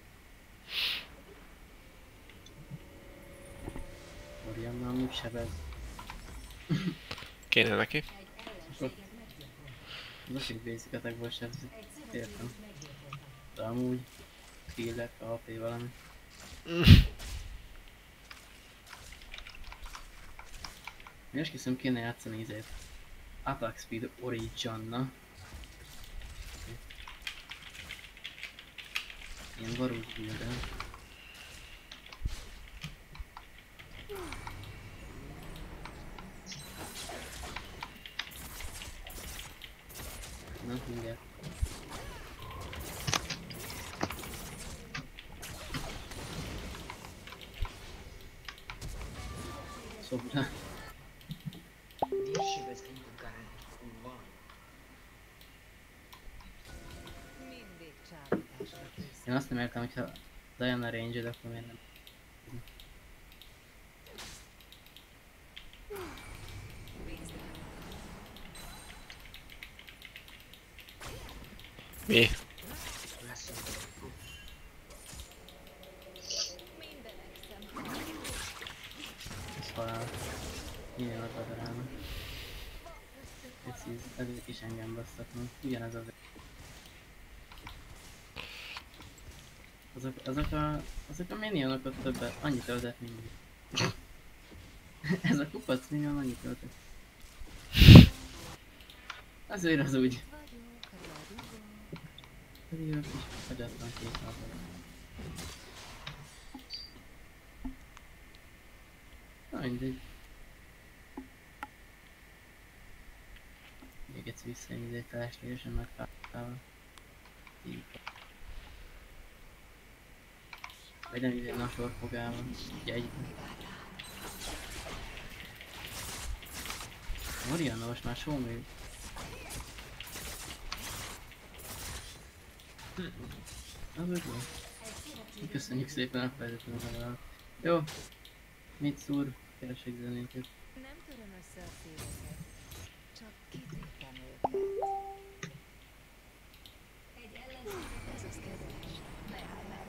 Orianna amúgy sebez. Kéne neki. Az egy basic attackból sebzik. Értem. De amúgy skillek, AP valami. Én esküszöm kéne játszani izét. Attack Speed Origianna. Ilyen varús buildel. Na, mindjárt. Szobra. Miért sebez ennyire van? Én azt nem értem, hogyha Diana range-ed, akkor miért nem? Mi? Ez halál. Minden a darának. Ezek is engem basztatnak. Ugyanez az. Azok a minionok ott többet, annyit töltett mindig. Ez a kupac minion annyit töltett. Azért az úgy. Pedig ők is hagyatlan két napot. Na mindegy. Még egyszer visszajön izé feleslegesen megfálltával. Így. Vagy nem izé a sorfogával. Ugye egyben. Marianna most már show me. Az úgy van. Köszönjük szépen a felvezetőt. Jó. Mit szúr? Keresek zenéket. Nem töröm össze a szíveket, csak kitépem őket. Egy ellenség, ez az kedves. Ne állj meg.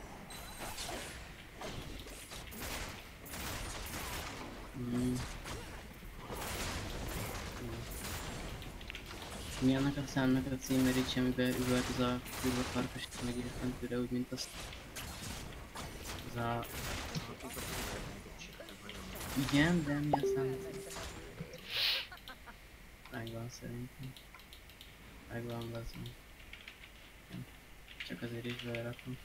Mi annak a számnak a címe, Ricsi, amiben üvölt az a kurva farkas, és megírtam tőle úgy, mint azt. Az a... Igen, de mi a szám? Megvan szerintem. Megvan, bazdmeg. Csak azért is belerakom.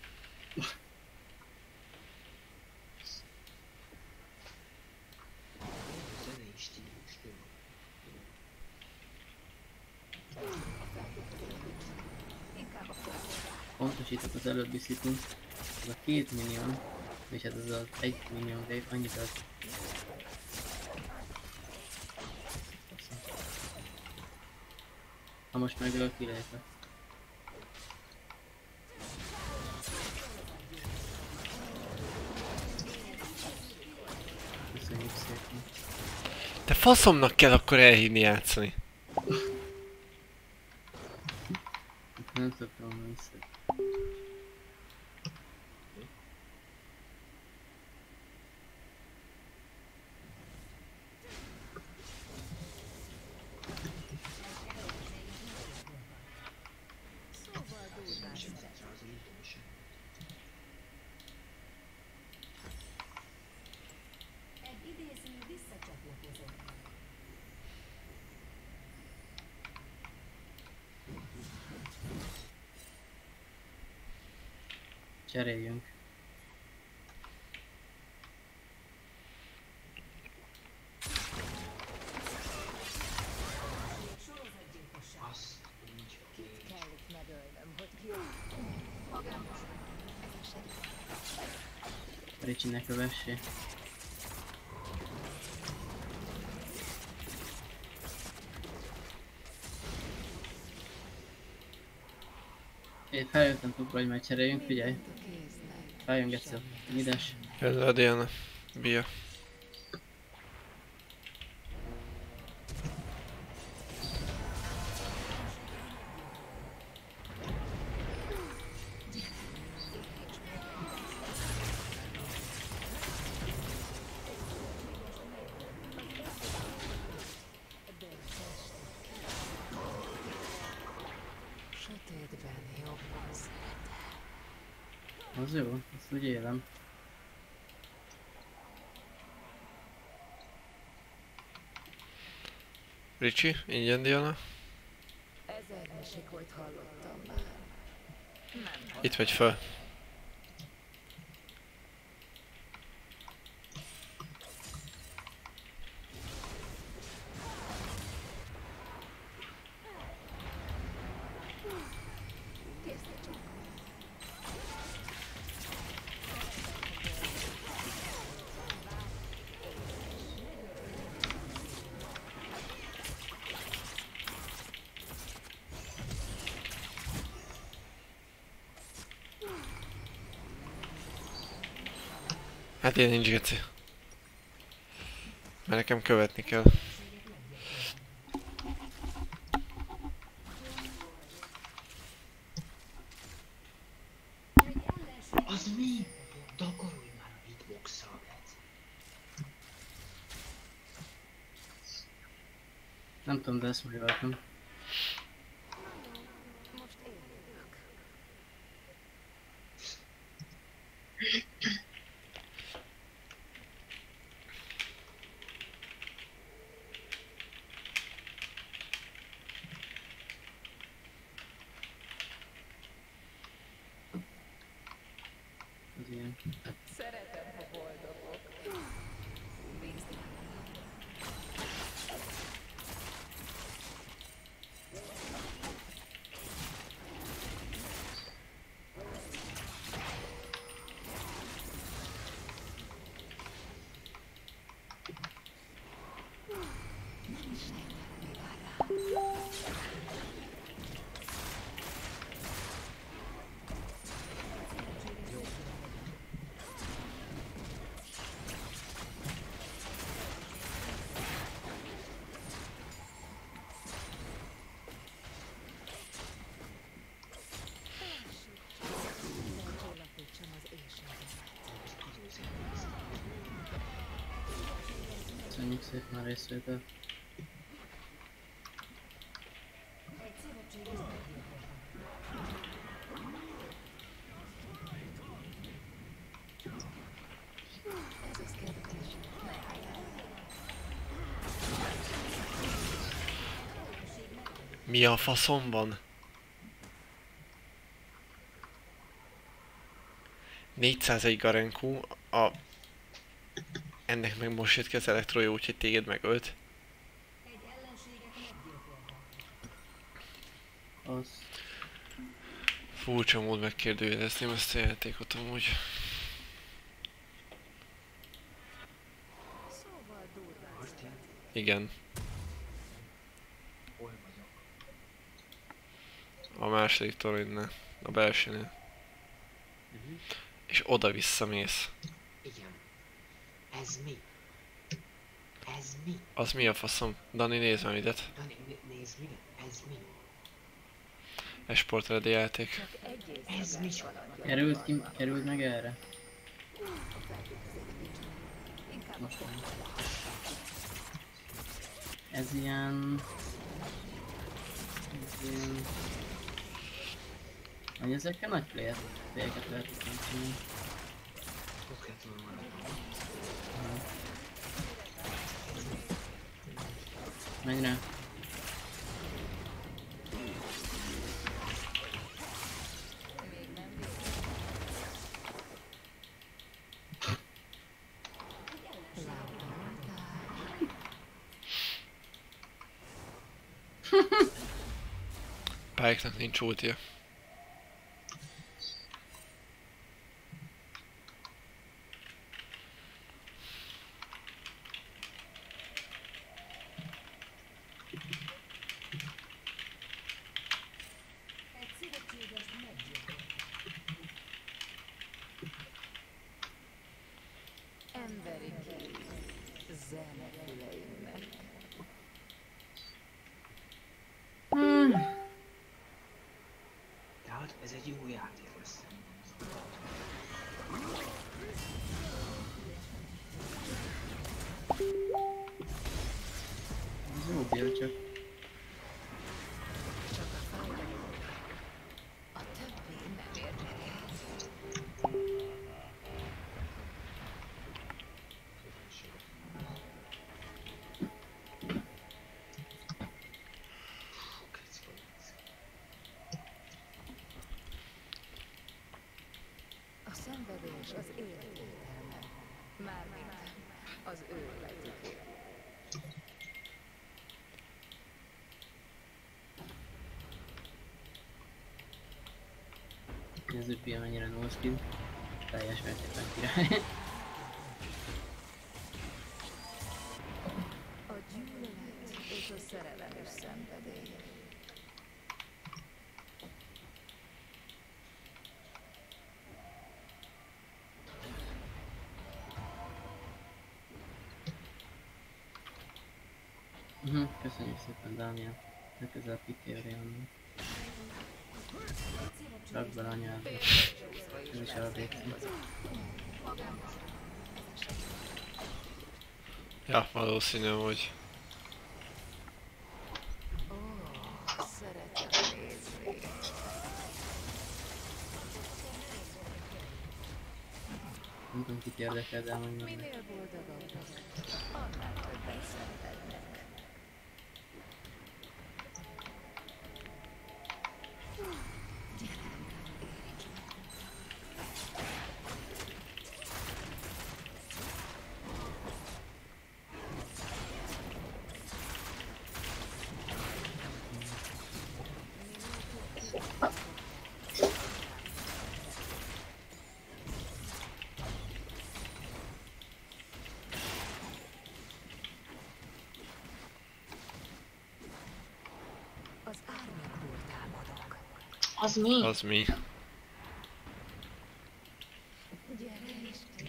Pontosítok az előbbi szitünk. Ez a 2 millió, és ez az 1 millió wave, annyit az. Ha most megölök, kilépek. Köszönjük szépen. Te faszomnak kell akkor elhívni játszani. Nem szoktam vissza. Egy idéző visszacsatlakozott. Cseréljünk. Kit kell itt megölnöm, hogy ki magámmal. Ricsi, ne kövessé. Én feljöttem tukra, hogy majd cseréljünk, figyelj. Feljön Geci, mides. Hello, Diana. Bia. Sötétben jobban szeretem. Az jó, azt úgy élem. Ricsi, ingyen Diana. Ezernyi sikolyt hallottam már. Nem Itt vagy fel. Hát én nincs geci. Mert nekem követni kell. Az mi? Takarulj már a hitbox-szal, Geci. Nem tudom, de ezt majd váltom. Az ilyen. Szeretem, ha boldogok. Köszönjük szépen a részvételt. Mi a faszom van? 401 Garenku, ennek meg most jött ki az elektroja, úgyhogy téged megölt. Az. Furcsa mód megkérdőjelezném ezt a játékot amúgy. Igen. Hol vagyok? A második toronynál, a belsőnél. És oda-vissza mész. Igen. Ez mi? Ez mi? Az mi a faszom? Dani, nézd már idet. Dani, nézd ide. Ez mi? Esport ready játék. Ez mi? Került meg erre. Most nem. Ez ilyen... Hogy ezekkel nagy playereket lehet csinálni. Ott kell tudni maradni. Menj rá. Pike-nak nincs ultja. Emberi kéz, zenefüleimnek. Tehát ez egy jó játék lesz. Ez jó build csak. A többi nem érdekel. A szenvedés az élet értelme. Mármint az ő életük. Nézzük ki, mennyire no skill. Teljes mértékben király. A gyűlölet és a szerelem is szenvedély. Köszönjük szépen, Dániel. Legközelebb kitérj annak. Rak bele a nyelvbe. Ez is elvégzi. Ja, valószínű, hogy... Nem tudom, kit érdekel, de mondjam. Minél boldogabbak, annál többet szenvednek. Az árnyékból támadok. Az mi? Az mi? Gyere is.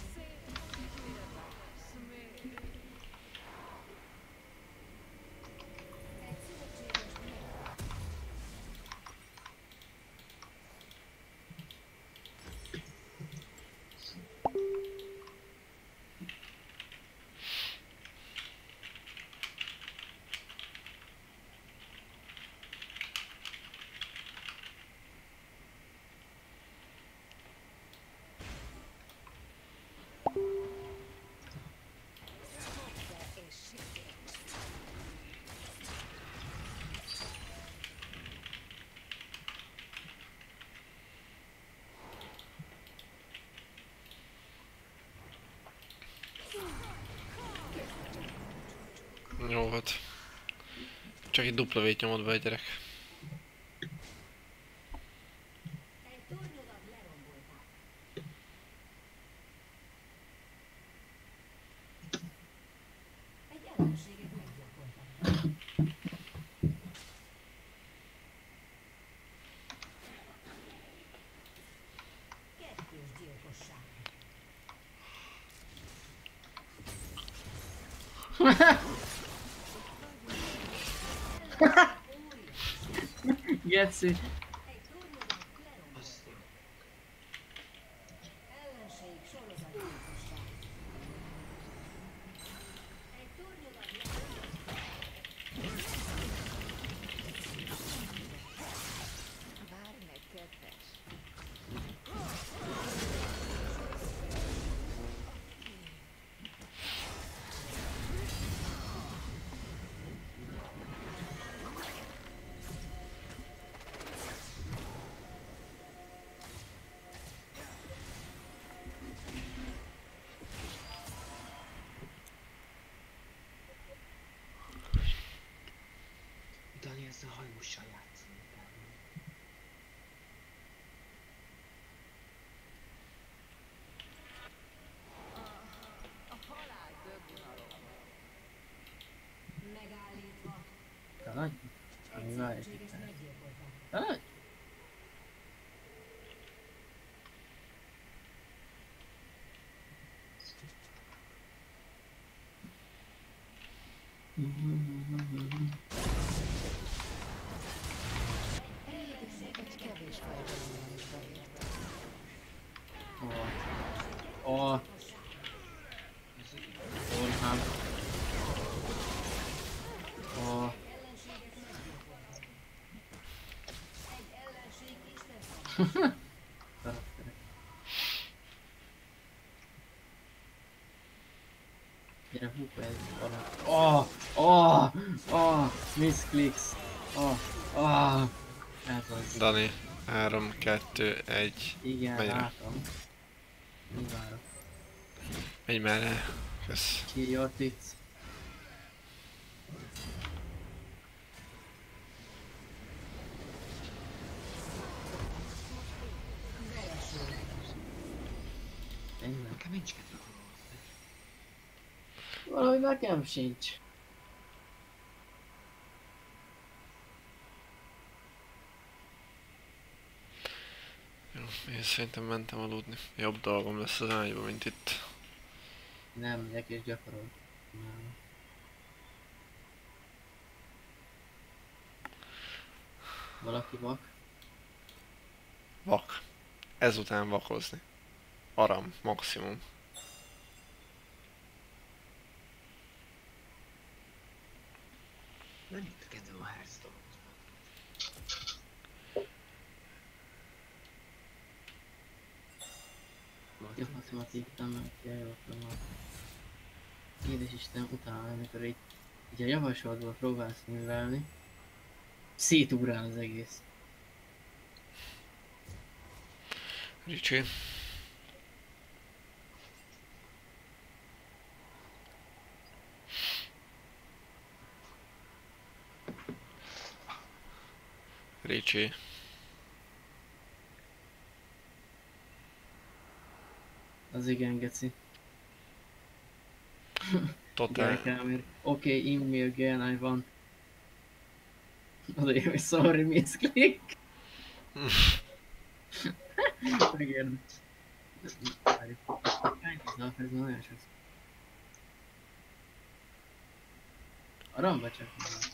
Jó volt. Csak egy W-t nyomod be a gyerek. Egy ellenséget meggyilkoltak. Kettős gyilkosság. Geci. Ellenség sorozatgyilkosság. Egy tornyodat Várj meg, kedves. Dani ezzel a hajóssal játszani. A halál dögunalom. megállítva. Talán? Ami várj egy Szövetséges perc. meggyilkoltak. Talán? Egy kevés fejlődmény is beérte. Orhám. Gyere, húpa ez alatt. Misclicks. Ez az. Dani, 3, 2, 1. Igen, menj rá. látom. Mi várok? Menj merre. Kösz. Kiriotic. Nekem nincs kedve. Valahogy nekem sincs. Jó, én szerintem mentem aludni. Jobb dolgom lesz az ágyba, mint itt. Nem, megyek és gyakorol. Valaki vak. Vak. Ezután vakozni. Aram, maximum. Nem itt kezdem a Hearthstone-t. Jó, matematikán meg jajoltam a... Édes Isten, utána, amikor így a javasoltból próbálsz művelni, szétugrál az egész. Ricsi. Ricsi. Az igen, geci. Totál. Okay, in me again, I want. Odaírom, hogy sorry, misclick. Megérd. Várjuk. Ez nagyon sok. A ramba csak.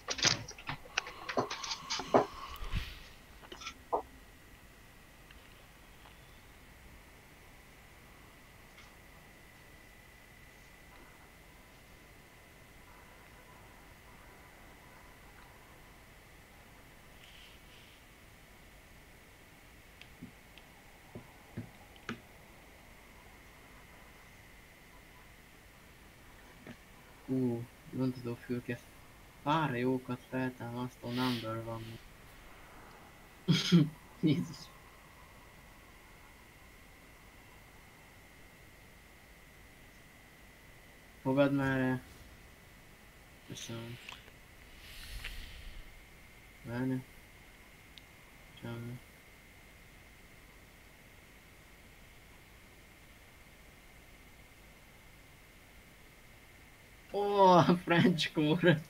Rontadó fülke. Pár jókat feltámasztó number van. Jézus. Fogad már el. Köszönöm. Várni. Semmi. Oh, French core.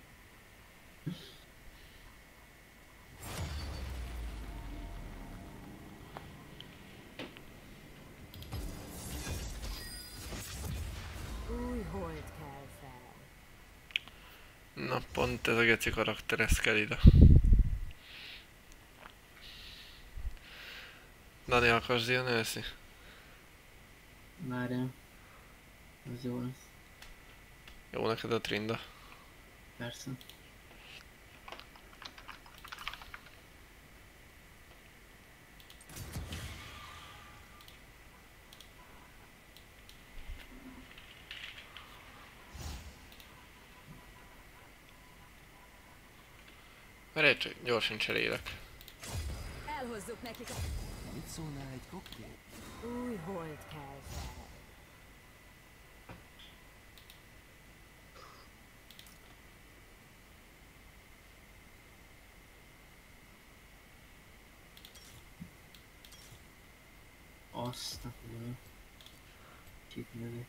Új hold kell fel. Na pont ez a geci karakterezkel ide. Dani, akarsz Dionelsi? Várjál. Ez jó lesz. Jó neked a Trinda? Persze. Mert csak gyorsan cserélek. Elhozzuk nekik a... Mit szólnál egy koktél? Új hold kell fel. Azt a kurva. Kit mögé.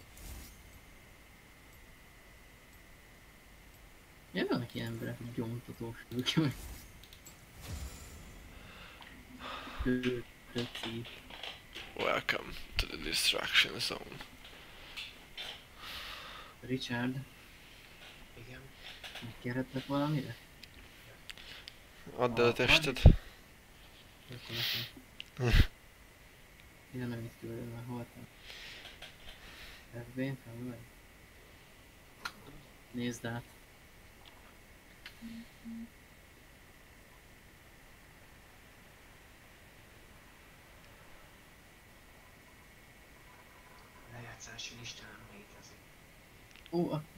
Ja, vannak ilyen emberek, hogy gyomtatós fülke meg. Köci. Welcome to the distraction zone. Richard. Igen. Megkérhetlek valamire? Add el a tested. Jöttem nekem. Ja, nem itt küldöm, mert haltam. FB-n fel vagy? Nézd át. Lejátszási listán létezik. Ó, a...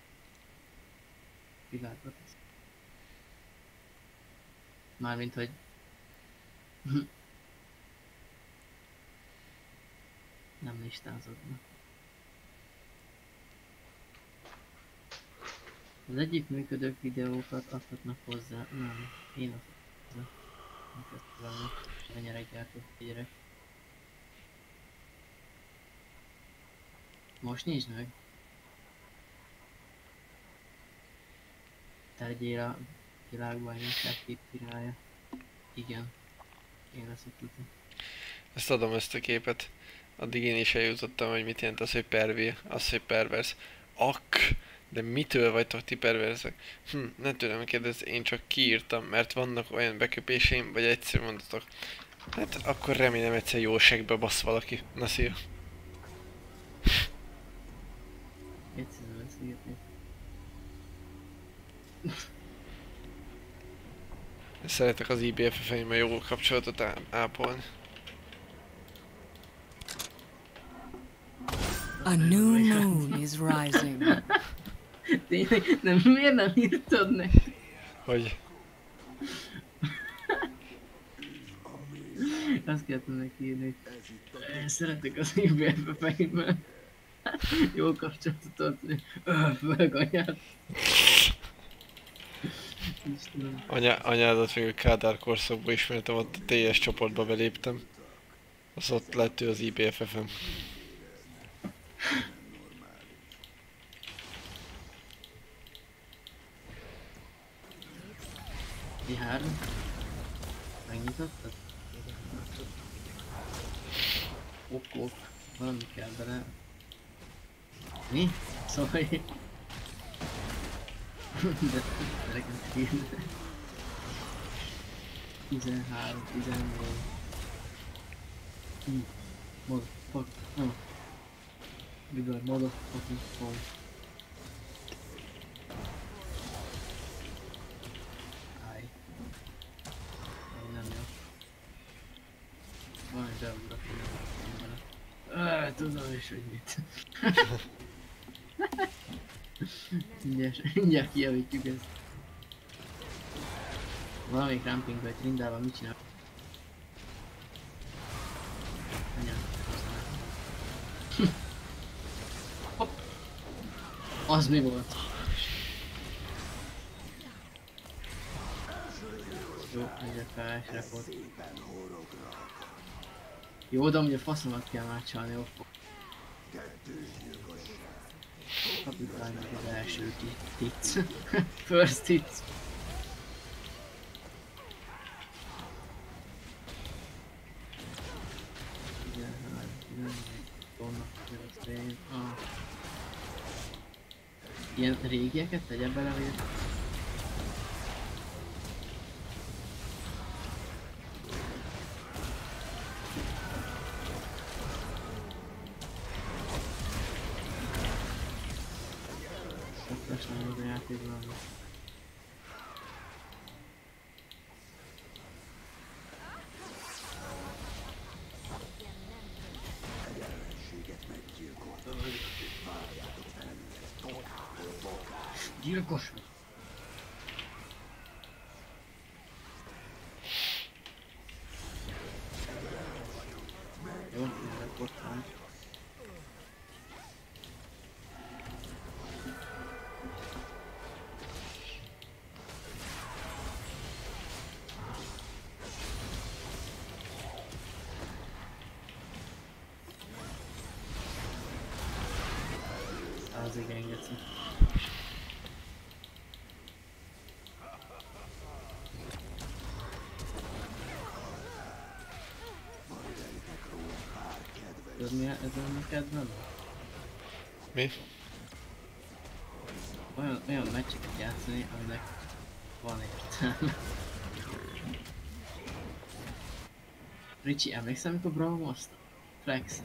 Világot ez. Mármint, hogy... Nem listázodnak. Az együttműködők videókat adhatnak hozzá. Nem, én azt hozzá. Nem kezdtem valami. Mennyire gyártott gyerek. Most nincs meg. Tegyél a világbajnokság két királya. Igen. Én leszek itt. Ezt adom, ezt a képet. Addig én is eljutottam, hogy mit jelent az, hogy pervé, az, hogy pervers. De mitől vagytok ti perverzek? Nem tudom kérdezni, én csak kiírtam, mert vannak olyan beköpéseim, vagy egyszer mondatok. Hát akkor remélem egyszer jó segbe basz valaki. Na szia. Egyszerűen beszélgetni. Szeretek az IBFF-eimmel jó kapcsolatot ápolni. A new moon is rising. Tényleg, nem, miért nem írtad neki? Hogy? Azt kellett neki írni, hogy szeretek az IBFF-eimmel. Jó kapcsolatot tartani. Főleg anyád. Istenem. Anyádat még a Kádár korszakban ismertem, ott a TS csoportba beléptem. Az ott lett ő az IBFF-em. I3? Megnyitottad? Ok. Valami kell bele. Mi? Szóval én... De nekem kéne. 13, 14. Motherfuck. Oh. Bigger motherfucking phone. Állj. Nem jó. Van egy beugrok, tudom is, hogy mit. Mindjárt kijavítjuk ezt. Valamelyik ramping vagy Trindával mit csinál? Hopp! Az mi volt? Jó, mindjárt felesrekott. Jó, de ugye faszomat kell már csalni, hopp. Kapitánynak az első hits. First hits. Ilyen régieket tegye bele, vagy... Szokás nem az a játékban. Gyilkos vagy. Jó, mindent ott van. Az igen, geci. Ez mi a kedvem? Mi? Olyan meccseket játszani, aminek van értelme. Ricsi, emlékszem, amikor Brahmoszt? Flex.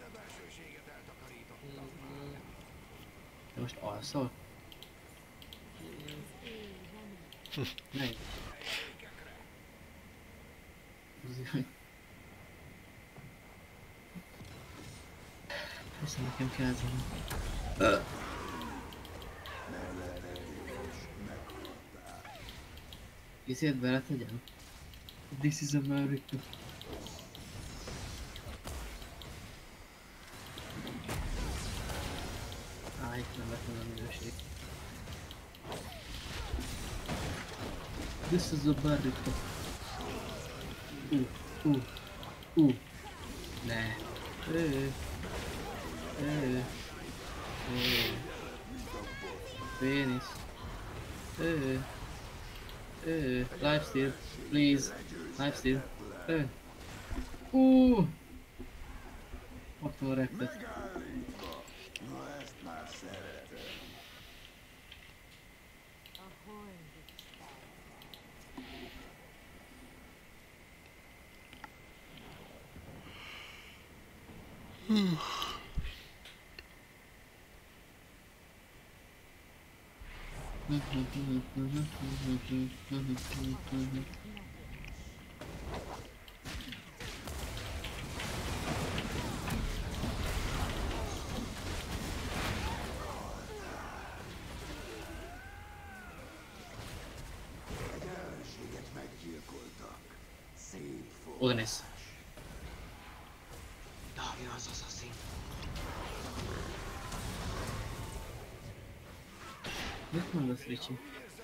De most alszol? Meg. Persze nekem kell zene. Készért beletegyem? This is America. Itt nem vettem a minőség. This is America. Ne. Penis. Lifesteal, please. Lifesteal. Kaptam a reptet. Oda néz. Dagja az assassin. Mit mondasz, Ricsi?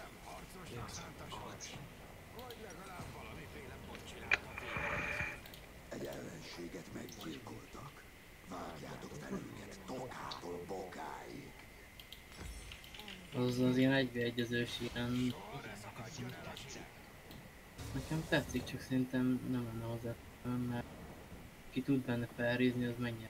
Egy ellenséget meggyilkoltak. Vágjátok fel őket tokától bokáig. Az ilyen 1v1-ezős ilyen... Nekem tetszik, csak szerintem nem lenne hozzá, mert ki tud benne felrézni, az menjen.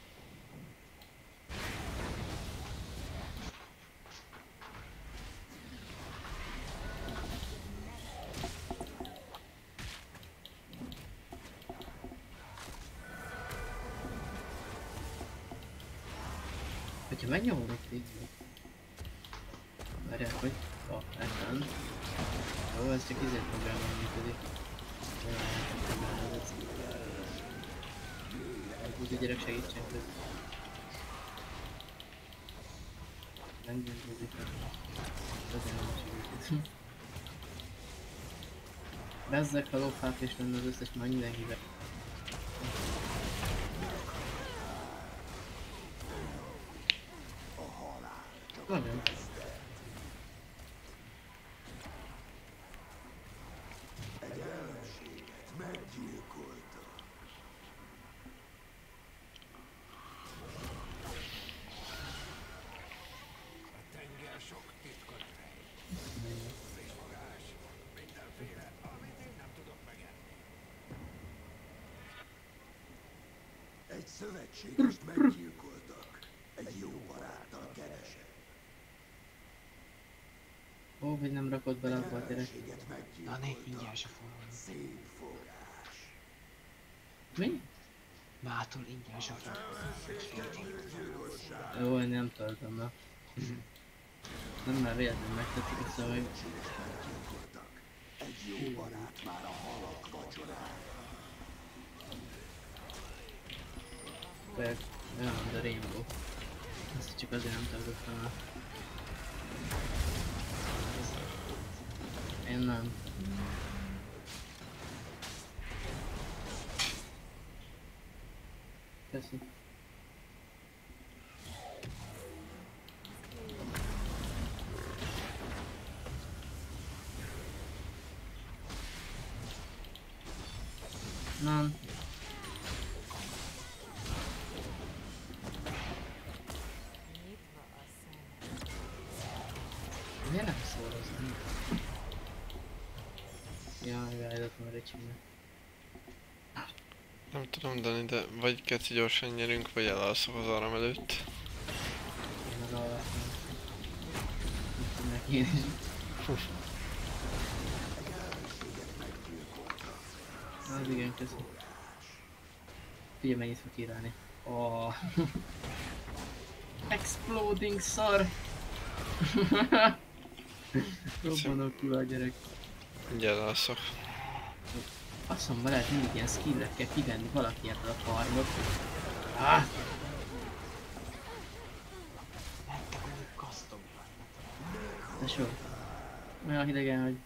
Hogyha megnyomod itt így... Várják, hogy... Eltán. Jó, ez csak izért programban működik. Úgy a gyerek segítsen közben. Nem győződik el. Azért nem segített. Bezzek, ha lopfát és lenne az összes már mindenkivel. Nagyon. Egy ellenséget meggyilkoltak. A tenger sok titkot rejt. Friss mindenféle, amit én nem tudok megenni. Egy szövetségest meggyilkoltak. Egy jó baráttal keresett. Ó, hogy nem rakod bele abba a gyerek. Na né, mindjárt se fogom. Szép fogás. Mi? Mától ingyen se fogom. Jó, én nem tartom, na. Nem már véletlenül megtettük össze, hogy... Egy jó barát már a halak vacsorán. Persze, olyan, mint a Rainbow. Ezt csak azért nem tartottam el. Én nem. Köszi. Nem. Miért nem szól az nem? Jaj, rájött már egy csinál. Nem tudom, Dani, de vagy keci gyorsan nyerünk, vagy elalszok az aram előtt. Én az alvászom. Mit tudnak én is. Az igen, köszönöm. Figyelj, mennyit fog írálni. Oh. Exploding szar! Robbanok ki a gyerek. Mindjárt elalszok. Azt mondom, lehet mindig ilyen skillekkel kivenni valaki ebből a farmot. Ah! Tesó. Olyan hidegen, hogy...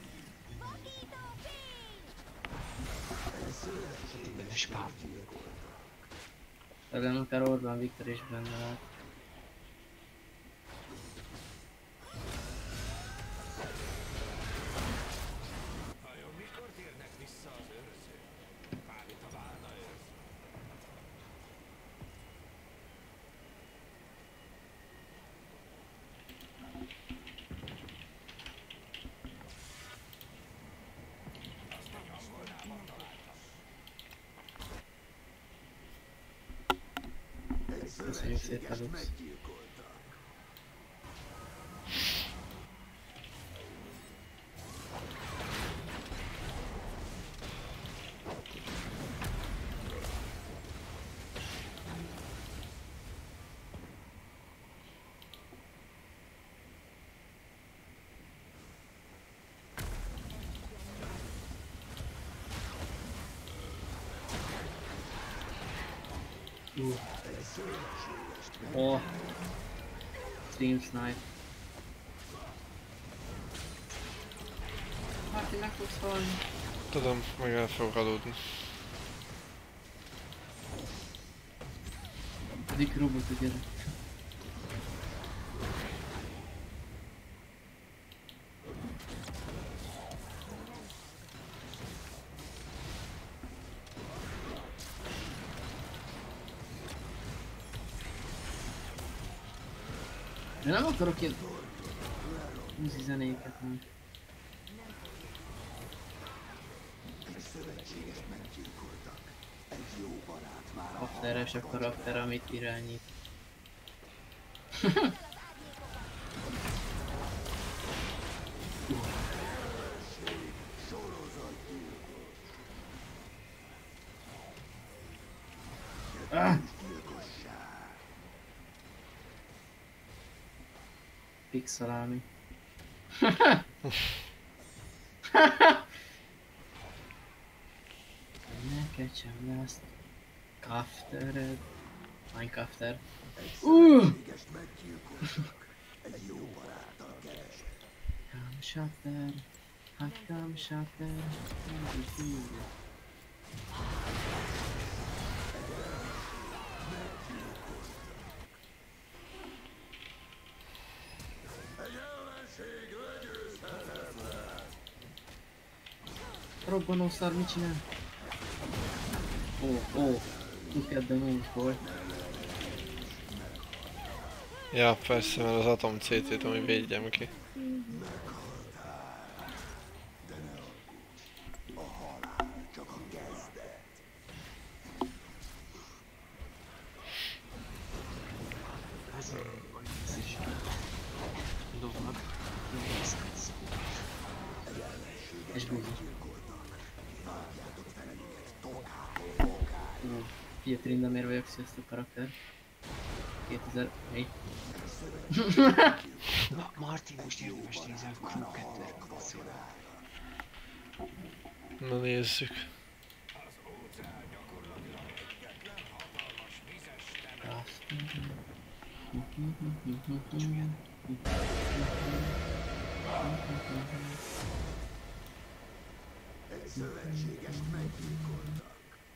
Talán akár Orbán Viktor is benne lehet. Mikor térnek vissza az őrzők? Bármit a várna őrz. Köszönjük szépen, Lux. Oh. Stream snipe. Márti, meg fogsz halni. Tudom, meg el fogok aludni. Pedig robot a gyerek. De nem akarok ilyen húzi zenéket már. Karakteres a karakter, amit irányít. Pixelálni. Neked sem lesz kaftered. Minecrafter. Come shutter. Come shutter. Robbanószar, mit csinál? Ó, look at the moves, boy. Ja, persze, mert az atom CT-t, ami védjem ki. És buzi. Fia Trindamér vagyok, sziasztok karakter. 2004. Na, Martin, most érdemes nézel a Crew 2-ről beszélve. Na nézzük. Egy szövetségest meggyilkoltak.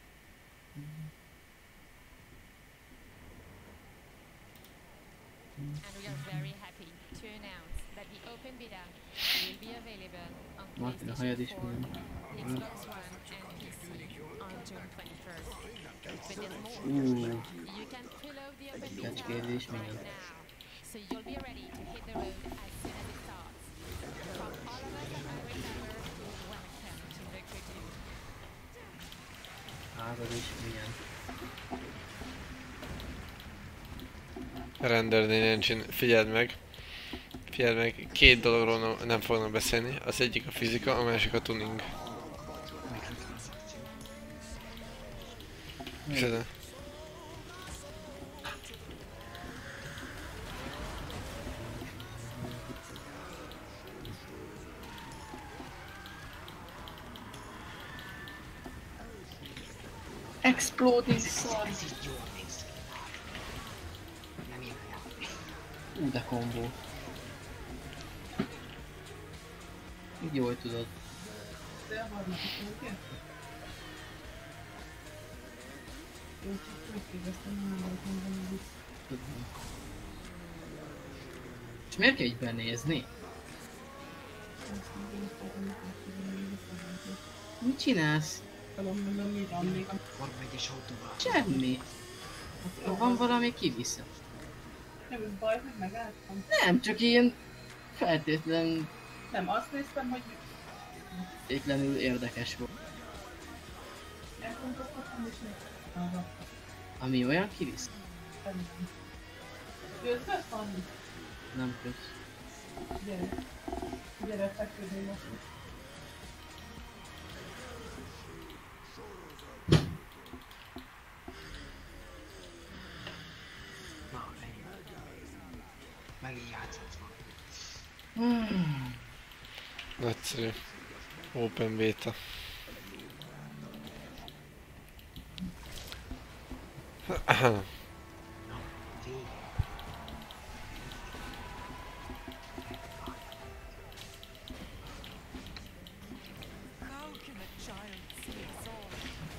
And we are very happy to announce that the open beta will be available on Martin, a hajad is milyen. Xbox One and PC on June 21st. But there's more. You can preload the open beta Kecskérdés right milyen. now, so you'll be ready to hit the road as soon as it starts. From all of us at Irish Hammer, welcome to Victory 2. Házad is milyen. Rendernél nincs, figyeld meg, két dologról nem fognak beszélni, az egyik a fizika, a másik a tuning. Micsoda? Exploding szar! De kombó. Így jól tudod. De a harmadik ugye? Én csak megkérdeztem, hogy nem mondani, hogy Tudom. És miért kell így benézni? Mit csinálsz? mondom, mi van még a Forma 1-es autóval. Semmi. Van valami kivisz. nem baj, hogy megálltam. Nem, csak ilyen feltétlen Nem, azt néztem, hogy feltétlenül érdekes volt. elfontoltattam és megtaláltam. Ami olyan kivisz? Jössz, Fanni? Nem kösz. Gyere. Gyere, feküdni most. Na, ennyi. Megint játszhatsz ma. Nagyszerű. Open beta. How can a child see us all?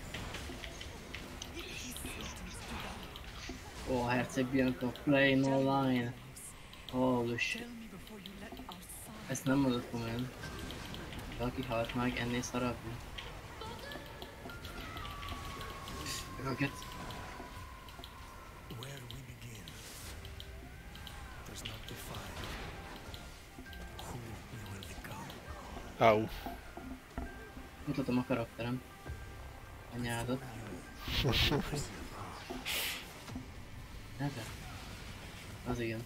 He's sentenced to die. Ó, Herceg Bianca playing online. Holy shit. Ezt nem mondod komolyan. Valaki halt meg, ennél szarabb. Őket. Where we begin does not define who we will become. Au. Mutatom a karakterem. Anyádat. Neve? Az igen.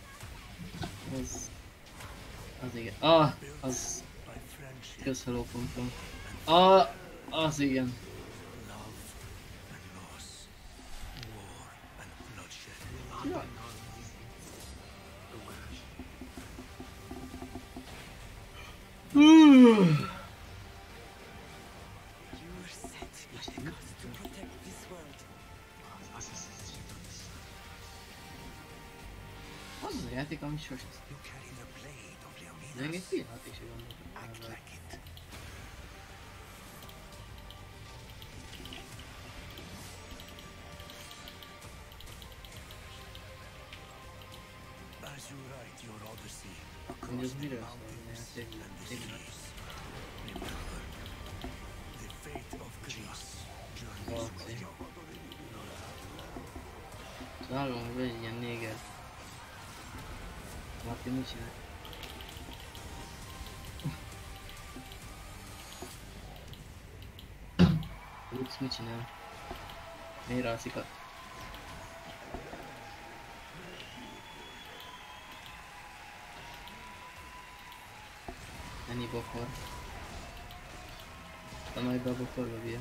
Az igen. Ah! Az... Közheló pontom. Ah! Az igen. Ja. Az a játék, amit sosem. De egy pillanatig is gondoltam rá. As you write your odyssey Hogy across ez the miről szól mountains a játék? and the seas, remember the fate of Greece journeys with you. Találom, hogy egy ilyen néger. Mati, mit csinál? Lux mit csinál? Miért alszik a... Ennyi bokor. A nagyba a bokorba bír.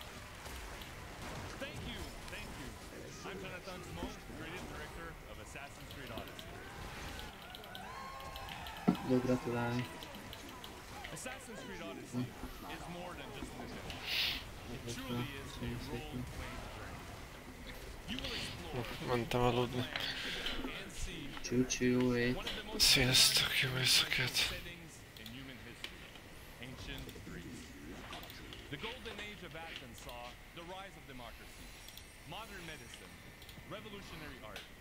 I'm Jonathan Simon, creative director of Assassin's Creed Odyssey. Tudok gratulálni. Assassin's Creed Odyssey is more than just an adventure. It truly is a role-playing journey. You will explore Mentem aludni. Csúcsú, wait. Sziasztok, jó éjszakát. in human history, ancient Greece. The golden age of Athens saw the rise of democracy, modern medicine, revolutionary art,